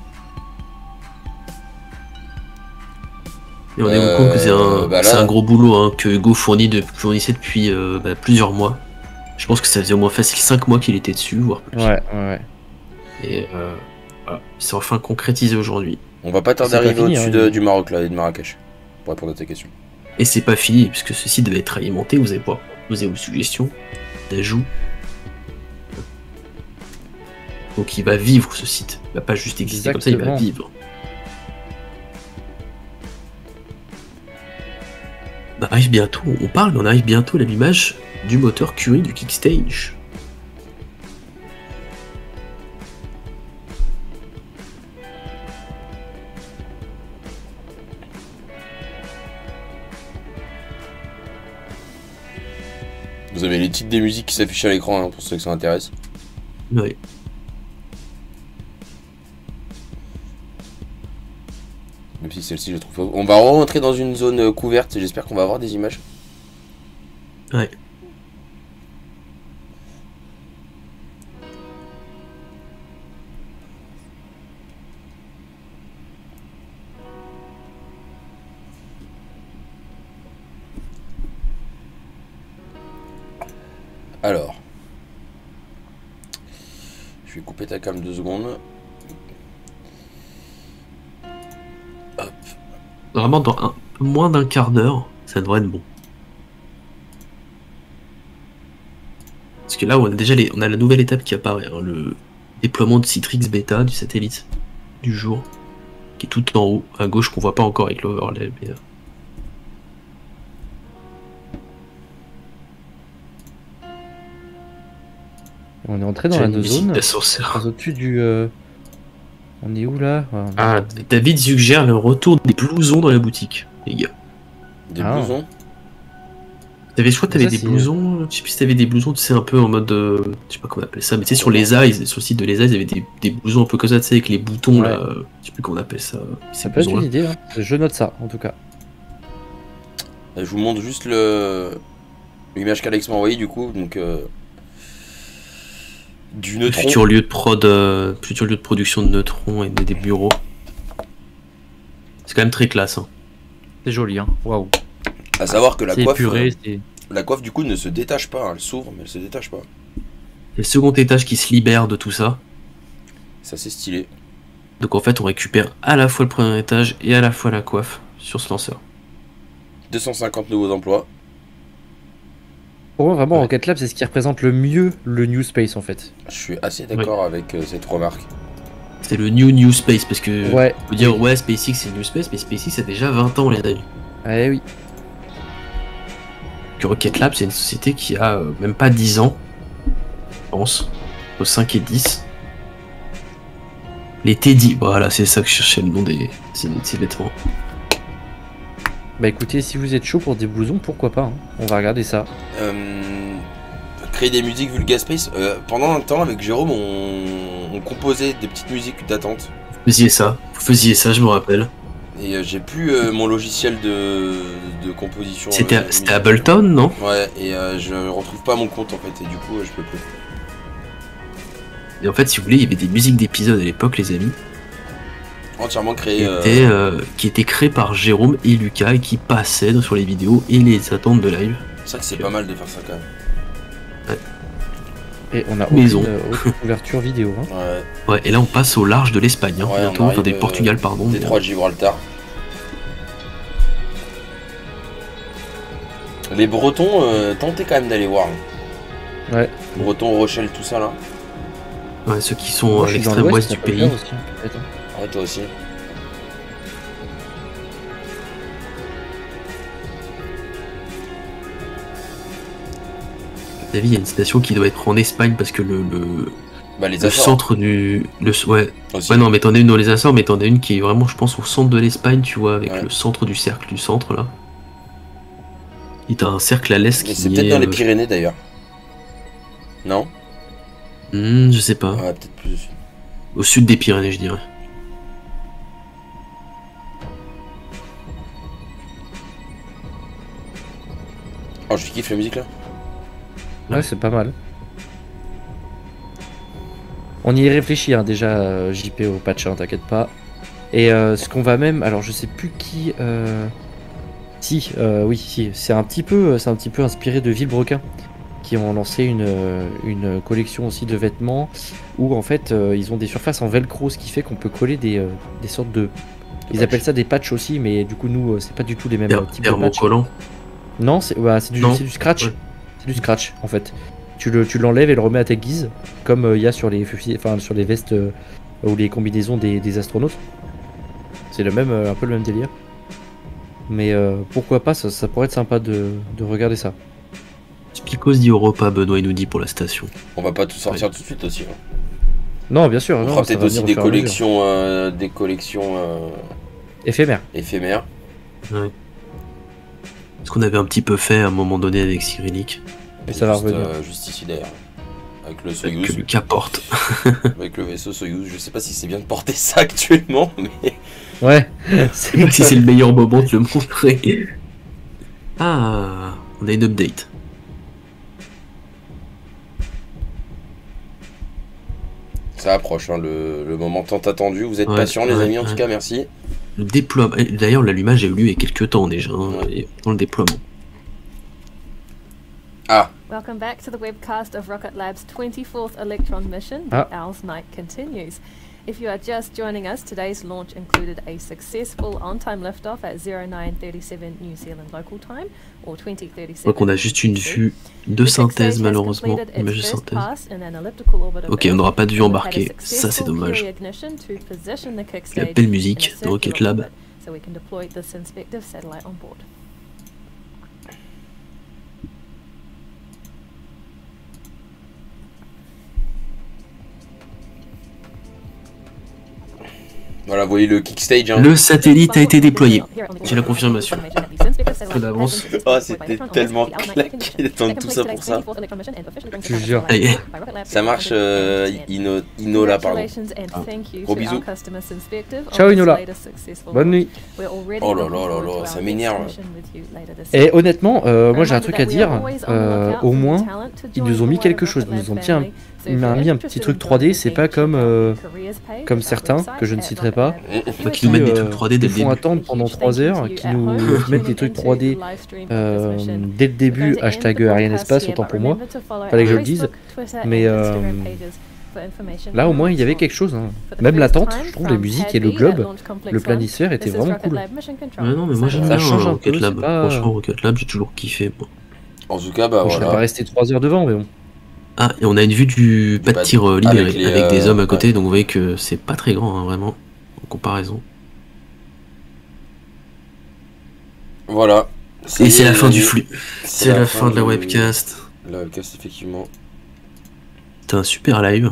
Et on est Euh, compte que c'est un, bah là- c'est un gros boulot hein, que Hugo fournit de, fournissait depuis euh, bah, plusieurs mois. Je pense que ça faisait au moins facile cinq mois qu'il était dessus, voire plus. Ouais, ouais, ouais. Et euh, Voilà, c'est enfin concrétisé aujourd'hui. On va pas tarder C'est à pas arriver fini, au-dessus hein, de- il- du Maroc là et de Marrakech. Pour répondre à ta question. Et c'est pas fini, puisque ce site va être alimenté, vous allez pouvoir poser vos suggestions d'ajouts. Donc il va vivre ce site, il va pas juste exister comme ça, il va Exactement. vivre. On arrive bientôt, on parle, mais on arrive bientôt à l'allumage du moteur Curie du Kickstage. Vous avez les titres des musiques qui s'affichent à l'écran hein, pour ceux que ça intéresse. Ouais. Même si celle-ci je trouve pas. On va rentrer dans une zone euh, couverte, j'espère qu'on va avoir des images. Ouais. Alors. Je vais couper ta cam deux secondes. Hop. Vraiment dans un peu moins d'un quart d'heure, ça devrait être bon. Parce que là, on a déjà les, on a la nouvelle étape qui apparaît, hein, le déploiement de Citrix Beta du satellite du jour, qui est tout en haut à gauche qu'on voit pas encore avec l'overlay. Mais... On est entré dans J'ai la une no musique zone. d'ascenseur. Au-dessus du. euh, On est où là? Ouais, Ah, David suggère le retour des blousons dans la boutique, les gars. Des Ah. blousons. T'avais, je crois que t'avais Ça, des c'est- blousons, je sais plus si t'avais des blousons, tu sais, un peu en mode, euh, je sais pas comment on appelle ça, mais tu sais, sur les eyes, sur le site de les eyes, il y avait des, des blousons un peu comme ça, tu sais, avec les boutons Ouais. là, euh, je sais plus comment on appelle ça. Ça ces peut être une blousons-là. idée, hein. Je note ça en tout cas. Je vous montre juste le l'image qu'Alex m'a envoyé du coup. Donc euh... du Le neutron. futur lieu de prod, euh, futur lieu de production de neutrons et des, des bureaux. C'est quand même très classe. Hein. C'est joli, hein. Waouh. À savoir que la C'est coiffe, épuré, euh, c'est. la coiffe du coup ne se détache pas. hein. Elle s'ouvre mais elle se détache pas. C'est le second étage qui se libère de tout ça. Ça c'est stylé. Donc en fait, on récupère à la fois le premier étage et à la fois la coiffe sur ce lanceur. deux cent cinquante nouveaux emplois. Pour moi, vraiment, Ouais. Rocket Lab, c'est ce qui représente le mieux le New Space en fait. Je suis assez d'accord avec euh, cette remarque. C'est le new new space parce que Ouais. on peut dire ouais SpaceX c'est new space, mais SpaceX a déjà vingt ans les amis. Eh oui. Que Rocket Lab c'est une société qui a euh, même pas dix ans, je pense, aux cinq et dix. Les Teddy, voilà c'est ça que je cherchais le nom des ces, ces vêtements. Bah écoutez, si vous êtes chaud pour des blousons, pourquoi pas, hein. On va regarder ça. Euh, créer des musiques Vulgaspace. Euh, pendant un temps avec Jérôme on, on composait des petites musiques d'attente. Vous faisiez ça, vous faisiez ça je me rappelle. Et euh, j'ai plus euh, mon logiciel de, de composition. C'était euh, à- c'était musique. Ableton non? Ouais, et euh, je retrouve pas mon compte en fait, et du coup euh, je peux plus. Et en fait si vous voulez il y avait des musiques d'épisodes à l'époque les amis. Entièrement Qui créé. euh, étaient, euh, qui étaient créés par Jérôme et Lucas et qui passaient sur les vidéos et les attentes de live. C'est vrai que c'est pas mal de faire ça quand même. Et on a Maison. aucune, euh, aucune couverture vidéo, hein. Ouais, Ouais, et là on passe au large de l'Espagne, hein, Ouais, on bientôt, arrive, enfin des euh, Portugal, pardon. mais- Détroit de Gibraltar. Les Bretons, euh, tentez quand même d'aller voir. Ouais. Bretons, Rochelle, tout ça là. Ouais, ceux qui sont Moi, à je suis dans l'extrême ouest ça du peut le pays. faire aussi, peut-être, hein. Ouais, toi aussi. David, il y a une station qui doit être en Espagne parce que le, le, Bah les le Açores centre du. Le, ouais. aussi. ouais, non, mais t'en as une dans les Açores, mais t'en as une qui est vraiment, je pense, au centre de l'Espagne, tu vois, avec Ouais. le centre du cercle du centre là. Et t'as un cercle à l'est Mais qui c'est est. peut-être dans les euh, Pyrénées d'ailleurs. Non hmm, je sais pas. Ouais, peut-être plus au sud. Au sud des Pyrénées, je dirais. Oh, je kiffe la musique là. Ouais, c'est pas mal. On y réfléchit hein, déjà, euh, J P au patch, hein, t'inquiète pas. Et euh, ce qu'on va même, alors je sais plus qui. Euh... Si, euh, oui, si, c'est un petit peu, c'est un petit peu inspiré de Villebrequin. qui ont lancé une, euh, une collection aussi de vêtements où en fait euh, ils ont des surfaces en velcro, ce qui fait qu'on peut coller des, euh, des sortes de... Ils appellent ça des patchs aussi, mais du coup nous euh, c'est pas du tout les mêmes Ther- types de patchs. Thermocollant. Non, c'est bah, c'est du, Non. c'est du scratch. Ouais. C'est du scratch en fait. Tu le tu l'enlèves et le remets à ta guise, comme il y a sur les fusils- enfin sur les vestes euh, ou les combinaisons des, des astronautes. C'est le même, euh, un peu le même délire. Mais euh, pourquoi pas, ça, ça pourrait être sympa de, de regarder ça. Spicos dit Europa, Benoît il nous dit pour la station. On va pas tout sortir tout de suite aussi. hein. Non, bien sûr. On non, fera ça peut-être va aussi venir au des fur et à mesure. collections, euh, des collections euh, Éphémères. éphémères. Ouais. Ce qu'on avait un petit peu fait à un moment donné avec Cyrillic, Et ça va Juste, revenir. euh, juste ici d'ailleurs. Avec le que Soyuz, Lucas porte. avec le vaisseau Soyuz. Je sais pas si c'est bien de porter ça actuellement, mais Ouais. Je sais pas si c'est le meilleur moment de le montrer. Ah, on a une update. ça approche, hein, le, le moment tant attendu. Vous êtes Ouais, patients, les ouais, amis, en ouais. tout cas, merci. Le déploiement. D'ailleurs, l'allumage a eu lieu il y a quelques temps déjà, hein, Ouais. et dans le déploiement. Ah, Welcome back to the webcast of Rocket Lab's twenty-fourth Electron mission. Ah. The Owl's Night continues. If you are just joining us, today's launch included a successful on-time liftoff at zero nine thirty-seven New Zealand local time, or twenty thirty-seven. Donc on a juste une vue de synthèse malheureusement, image de synthèse. Ok, on n'aura pas de vue embarquée, ça c'est dommage. La belle musique de Rocket Lab. So we can deploy this inspective satellite on board. voilà, vous voyez le kickstage. Hein. Le satellite a été déployé. J'ai la confirmation. Peu d'avance. Oh, c'était tellement claqué d'entendre tout ça pour ça. Je te jure. Allez. Ça marche, euh, Ino, Inola, pardon. Gros bisous. Ciao, Inola. Bonne nuit. Oh là là là là, ça m'énerve. Et honnêtement, euh, moi j'ai un truc à dire. Euh, au moins, ils nous ont mis quelque chose. Ils nous ont tiens, ils m'ont mis un petit truc trois D. C'est pas comme euh, comme certains que je ne citerai pas. Bah, qui nous mettent des euh, trucs trois D dès qui le font début. attendre pendant trois heures, qui nous mettent des trucs trois D euh, dès le début. Hashtag Ariane Espace, autant pour moi. Fallait que je le dise. Mais euh, là, au moins, il y avait quelque chose. Hein. Même l'attente, je trouve, les musiques et le globe, le planisphère était vraiment cool. Ouais, non, mais moi j'aime Ça bien change euh, un Rocket peu, Lab. c'est pas- Franchement, Rocket Lab, j'ai toujours kiffé. moi. En tout cas, bah Bon, je serais pas voilà. resté trois heures devant, mais bon. Ah, et on a une vue du pas de Bah, tir euh, libéré, avec avec, les, des euh, hommes à côté, ouais. donc vous voyez que c'est pas très grand, hein, vraiment, en comparaison. Voilà. Et c'est la fin du les flux. amis. C'est la fin de la du- webcast. La webcast, effectivement. C'était un super live.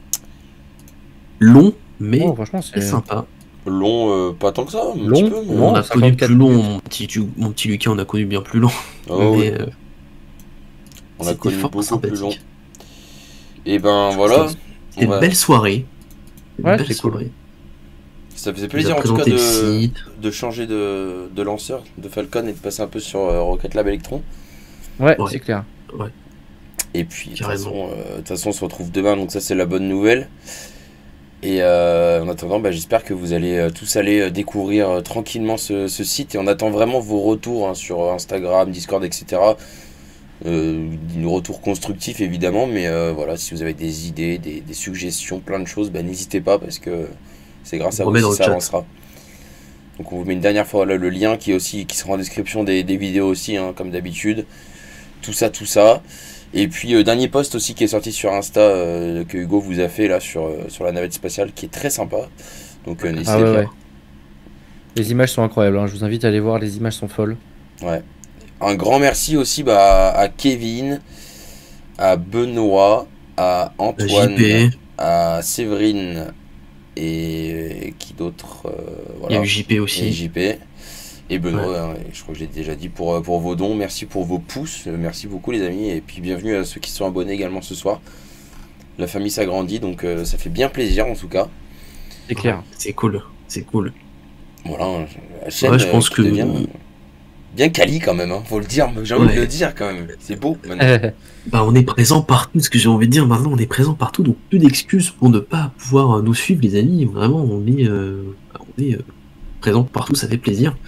Long, mais Oh, franchement, très c'est sympa. Long, euh, pas tant que ça, un Long, petit peu. Mais... long. On a connu cinquante-quatre plus long, minutes. mon petit, mon petit Lucas, on a connu bien plus long. Oh, mais ouais. euh, On a c'était connu fort beaucoup plus long. sympathique. Et ben voilà. C'était On une va- belle soirée. Une Ouais, belle c'est cool. soirée. Ça faisait On plaisir nous a en tout cas présenté le de, site. de changer de, de lanceur de Falcon et de passer un peu sur euh, Rocket Lab Electron. Ouais, Ouais. c'est clair. Et puis de toute Carrément. façon, euh, de toute façon, on se retrouve demain, donc ça c'est la bonne nouvelle. Et euh, en attendant, bah, j'espère que vous allez euh, tous aller euh, découvrir euh, tranquillement ce, ce site. Et on attend vraiment vos retours hein, sur Instagram, Discord, et cetera. Euh, des retours constructifs évidemment, mais euh, voilà, si vous avez des idées, des, des suggestions, plein de choses, bah, n'hésitez pas parce que c'est grâce On à vous remet si dans le ça chat. avancera. Donc on vous met une dernière fois là, le lien qui, est aussi, qui sera en description des, des vidéos aussi, hein, comme d'habitude. Tout ça, tout ça. Et puis euh, dernier post aussi qui est sorti sur Insta euh, que Hugo vous a fait là sur, euh, sur la navette spatiale qui est très sympa. Donc euh, n'hésitez Ah ouais, pas. ouais. Les images sont incroyables, hein. Je vous invite à aller voir, les images sont folles. Ouais. Un grand merci aussi bah, à Kevin, à Benoît, à Antoine, J P, à Séverine et qui d'autre euh, il voilà. y a eu J P Et aussi. J P et Benoît, Ouais. hein, et je crois que j'ai déjà dit pour, euh, pour vos dons, merci pour vos pouces, euh, merci beaucoup les amis, et puis bienvenue à ceux qui sont abonnés également ce soir. La famille s'agrandit, donc euh, ça fait bien plaisir en tout cas. C'est clair. C'est cool, c'est cool. Voilà, hein, la chaîne Ouais, je pense euh, qui que- devient euh, bien quali quand même, hein, faut le dire, j'ai envie Ouais. de le dire quand même, c'est beau maintenant. Bah, on est présent partout, ce que j'ai envie de dire maintenant, on est présent partout, donc plus d'excuses pour ne pas pouvoir euh, nous suivre, les amis. Vraiment, on est, euh, on est euh, présent partout, ça fait plaisir.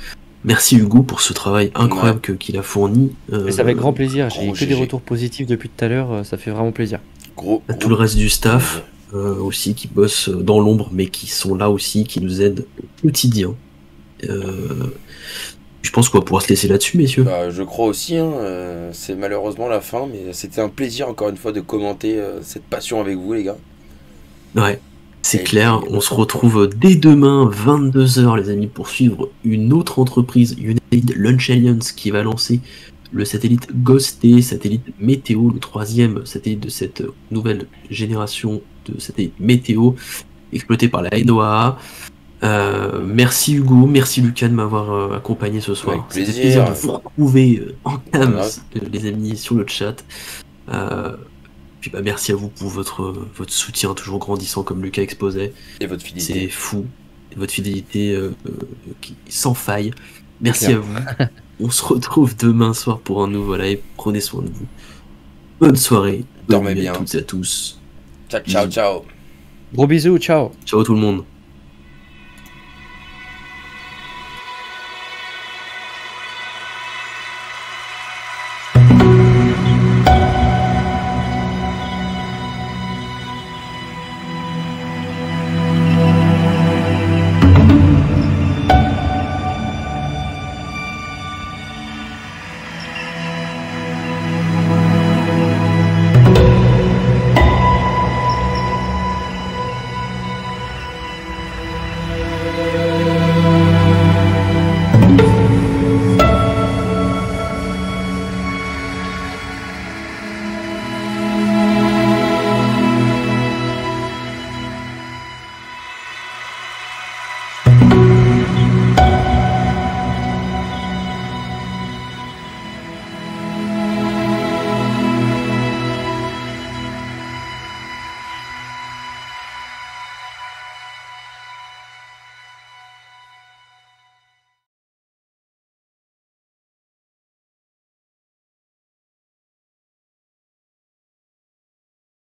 merci Hugo pour ce travail incroyable que- qu'il a fourni. Euh, Et c'est avec grand plaisir. J'ai gros que des G G. retours positifs depuis tout à l'heure. euh, Ça fait vraiment plaisir. Gros, à gros- tout le reste du staff euh, aussi qui bossent dans l'ombre mais qui sont là aussi, qui nous aident au quotidien. Euh, je pense qu'on va pouvoir se laisser là-dessus, messieurs. Bah, je crois aussi, hein, euh, c'est malheureusement la fin, mais c'était un plaisir encore une fois de commenter euh, cette passion avec vous les gars. Ouais, c'est Et clair. puis- On se retrouve dès demain, vingt-deux heures, les amis, pour suivre une autre entreprise, United Launch Alliance, qui va lancer le satellite Ghosté, satellite météo, le troisième satellite de cette nouvelle génération de satellites météo, exploité par la N O A A. Euh, merci Hugo, merci Lucas de m'avoir euh, accompagné ce soir. Avec C'était plaisir. plaisir de vous retrouver euh, en cam, Voilà. euh, les amis, sur le chat. Euh, puis bah, merci à vous pour votre, votre soutien toujours grandissant comme Lucas exposait. Et votre C'est fidélité. fou. Votre fidélité euh, euh, qui, sans faille. Merci Clair. à vous. On se retrouve demain soir pour un nouveau live. Prenez soin de vous. Bonne soirée. Bonne Dormez nuit bien. à toutes et à tous. Ciao, ciao, ciao. Gros bisous, ciao. Ciao tout le monde.